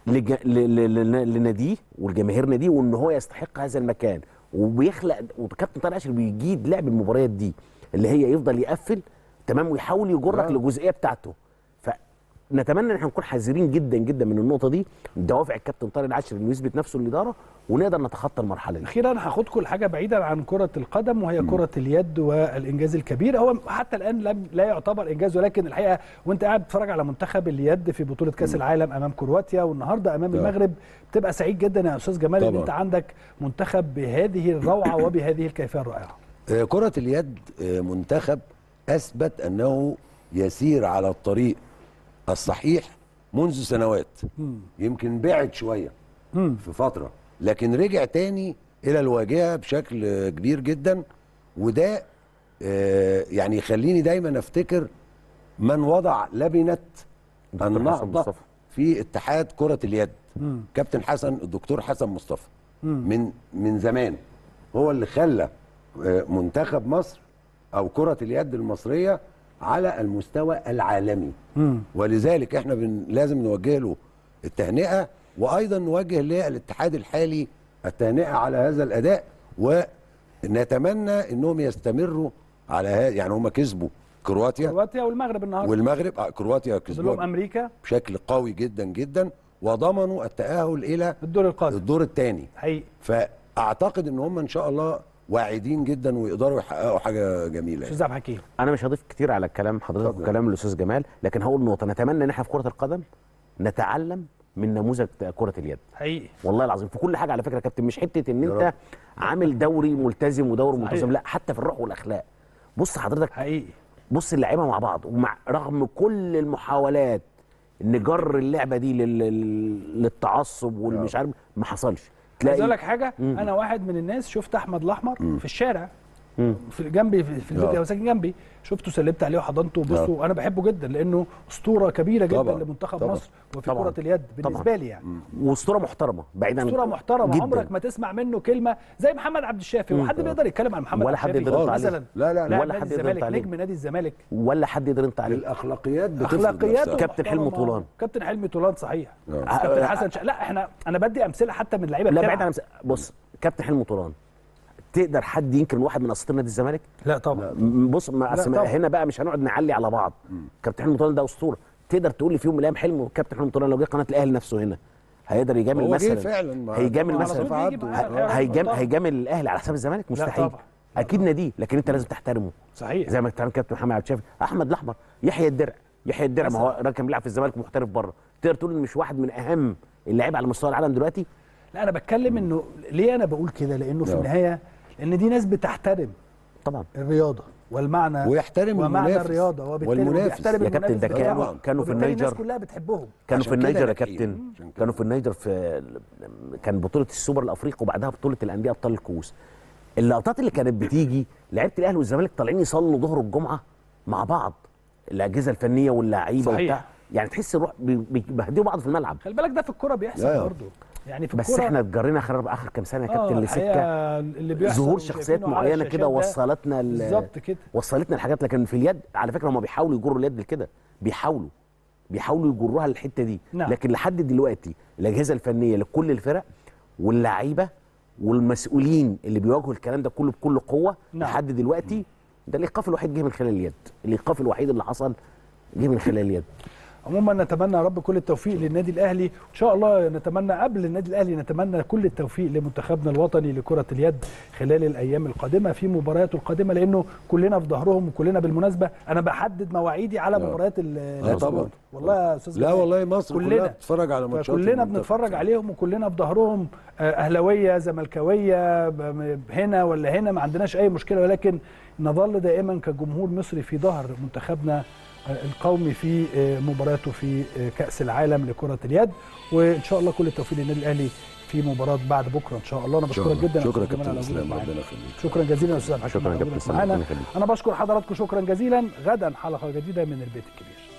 لناديه والجماهير ناديه وان هو يستحق هذا المكان، وبيخلق. وكابتن طارق العشري بيجيد لعب المباريات دي اللي هي يفضل يقفل تمام ويحاول يجرك للجزئيه بتاعته. فنتمنى ان احنا نكون حذرين جدا جدا من النقطه دي، دوافع الكابتن طارق العشري انه يثبت نفسه للاداره ونقدر نتخطى المرحله دي. اخيرا هاخدكم لحاجه بعيدا عن كره القدم وهي كره اليد والانجاز الكبير. هو حتى الان لا يعتبر انجاز، ولكن الحقيقه وانت قاعد بتتفرج على منتخب اليد في بطوله كاس العالم امام كرواتيا والنهارده امام المغرب بتبقى سعيد جدا يا استاذ جمال ان انت عندك منتخب بهذه الروعه وبهذه الكيفيه الرائعه. كره اليد منتخب اثبت انه يسير على الطريق الصحيح منذ سنوات. يمكن بعد شويه في فتره، لكن رجع تاني الى الواجهه بشكل كبير جدا. وده يعني يخليني دايما افتكر من وضع لبنه النهضه في اتحاد كره اليد، كابتن الدكتور حسن مصطفى. من زمان هو اللي خلى منتخب مصر او كره اليد المصريه على المستوى العالمي. ولذلك احنا لازم نوجه له التهنئه، وايضا نوجه للاتحاد الحالي التهنئه على هذا الاداء، ونتمنى انهم يستمروا على هذا. يعني هم كسبوا كرواتيا والمغرب النهارده، كرواتيا كسبوا امريكا بشكل قوي جدا جدا، وضمنوا التاهل الى الدور القادم، الدور الثاني حقيقي. فاعتقد ان هم ان شاء الله واعدين جدا ويقدروا يحققوا حاجه جميله. استاذ عبد الحكيم، انا مش هضيف كتير على كلام حضرتك وكلام الاستاذ جمال، لكن هقول نقطه. نتمنى ان احنا في كره القدم نتعلم من نموذج كره اليد، حقيقي والله العظيم في كل حاجه على فكره يا كابتن. مش حته ان انت عامل دوري ملتزم ودوري منتظم، لا، حتى في الروح والاخلاق. بص حضرتك، حقيقي بص اللعيبه مع بعض، ومع رغم كل المحاولات ان جر اللعبه دي للتعصب والمش عارف، ما حصلش. عايز اقول لك حاجه، انا واحد من الناس شفت احمد الاحمر في الشارع في جنبي في البيت، هو ساكن جنبي، شفته سلمت عليه وحضنته وبصوا. انا بحبه جدا لانه اسطوره كبيره جدا لمنتخب مصر وفي كره اليد بالنسبه لي يعني. واسطوره محترمه بعيدا عن اسطوره محترمه، عمرك ما تسمع منه كلمه زي محمد عبد الشافي. وحد بيقدر يتكلم عن محمد ولا حد يقدر مثلا؟ لا ولا حد يقدر عليه، نجم نادي الزمالك، ولا حد يقدر ينط عليه. الاخلاقيات كابتن حلمي طولان، كابتن حلمي طولان صحيح، كابتن حسن لا انا بدي امثله حتى من اللعيبه. لا بعيد عن بص، كابتن حلمي طولان تقدر حد ينكر واحد من اساطير نادي الزمالك؟ لا طبعا. بص هنا بقى مش هنقعد نعلي على بعض. كابتن حلمي طولان ده اسطوره. تقدر تقول لي في يوم من الايام كابتن حلمي طولان لو جه قناه الاهلي نفسه هنا هيقدر يجامل هو جه مثلا فعلا هيجامل على طول مثلا بيجي معاه. هيجامل الاهلي على حساب الزمالك؟ مستحيل. طبعا. اكيد ناديه، لكن انت لازم تحترمه صحيح. زي ما بتعمل كابتن محمد عبد الشافي. احمد الاحمر، يحيى الدرع ما هو راجل كان بيلعب في الزمالك محترف بره، تقدر تقول انه مش واحد من اهم اللاعبين على مستوى العالم دلوقتي؟ لا انا بتكلم انه ليه انا بقول كده، لانه في النهايه لان دي ناس بتحترم طبعا الرياضه والمعنى ويحترم ومعنى المنافس الرياضه، وبالتالي بيحترم يا كابتن ده كانوا في النيجر، الناس كلها بتحبهم. كانوا في عشان كده النيجر يا ناجحين. كابتن، كانوا في النيجر كان بطوله السوبر الافريقي وبعدها بطوله الانديه ابطال الكؤوس. اللقطات اللي كانت بتيجي لعيبه الاهلي والزمالك طالعين يصلوا ظهر الجمعه مع بعض، الاجهزه الفنيه واللاعيبه وبتاع، يعني تحس الروح بيبهدلوا بعض في الملعب. خلي بالك ده في الكوره بيحصل برضه، يعني في بس الكوره احنا اتجرينا اخر كام سنه يا كابتن لسكه اللي بيحصل ظهور شخصيات معينه كده وصلتنا بالظبط كده، وصلتنا الحاجات. لكن في اليد على فكره هم بيحاولوا يجروا اليد لكده، بيحاولوا يجروها للحته دي. نعم. لكن لحد دلوقتي الاجهزه الفنيه لكل الفرق واللعيبه والمسؤولين اللي بيواجهوا الكلام ده كله بكل قوه، نعم. لحد دلوقتي ده الايقاف الوحيد جه من خلال اليد، الايقاف الوحيد اللي حصل جه من خلال اليد. عموما نتمنى يا رب كل التوفيق للنادي الاهلي، وان شاء الله نتمنى قبل النادي الاهلي نتمنى كل التوفيق لمنتخبنا الوطني لكرة اليد خلال الايام القادمة في مبارياته القادمة، لانه كلنا في ظهرهم. وكلنا بالمناسبة انا بحدد مواعيدي على مباريات طبعا والله يا استاذ لا والله مصر كلها بتتفرج على ماتشات، كلنا بنتفرج عليهم وكلنا في ظهرهم، اهلاويه زملكاويه هنا ولا هنا، ما عندناش اي مشكلة، ولكن نظل دائما كجمهور مصري في ظهر منتخبنا القومي في مباراته في كأس العالم لكرة اليد. وإن شاء الله كل التوفيق للنادي الأهلي في مباراة بعد بكرة إن شاء الله. أنا بشكرك جدا. شكرا كابتن اسلام، ربنا يخليك. شكرا جزيلا يا أستاذ محمد. شكرا كابتن اسلام. أنا بشكر حضراتكم شكرا جزيلا. غدا حلقة جديدة من البيت الكبير.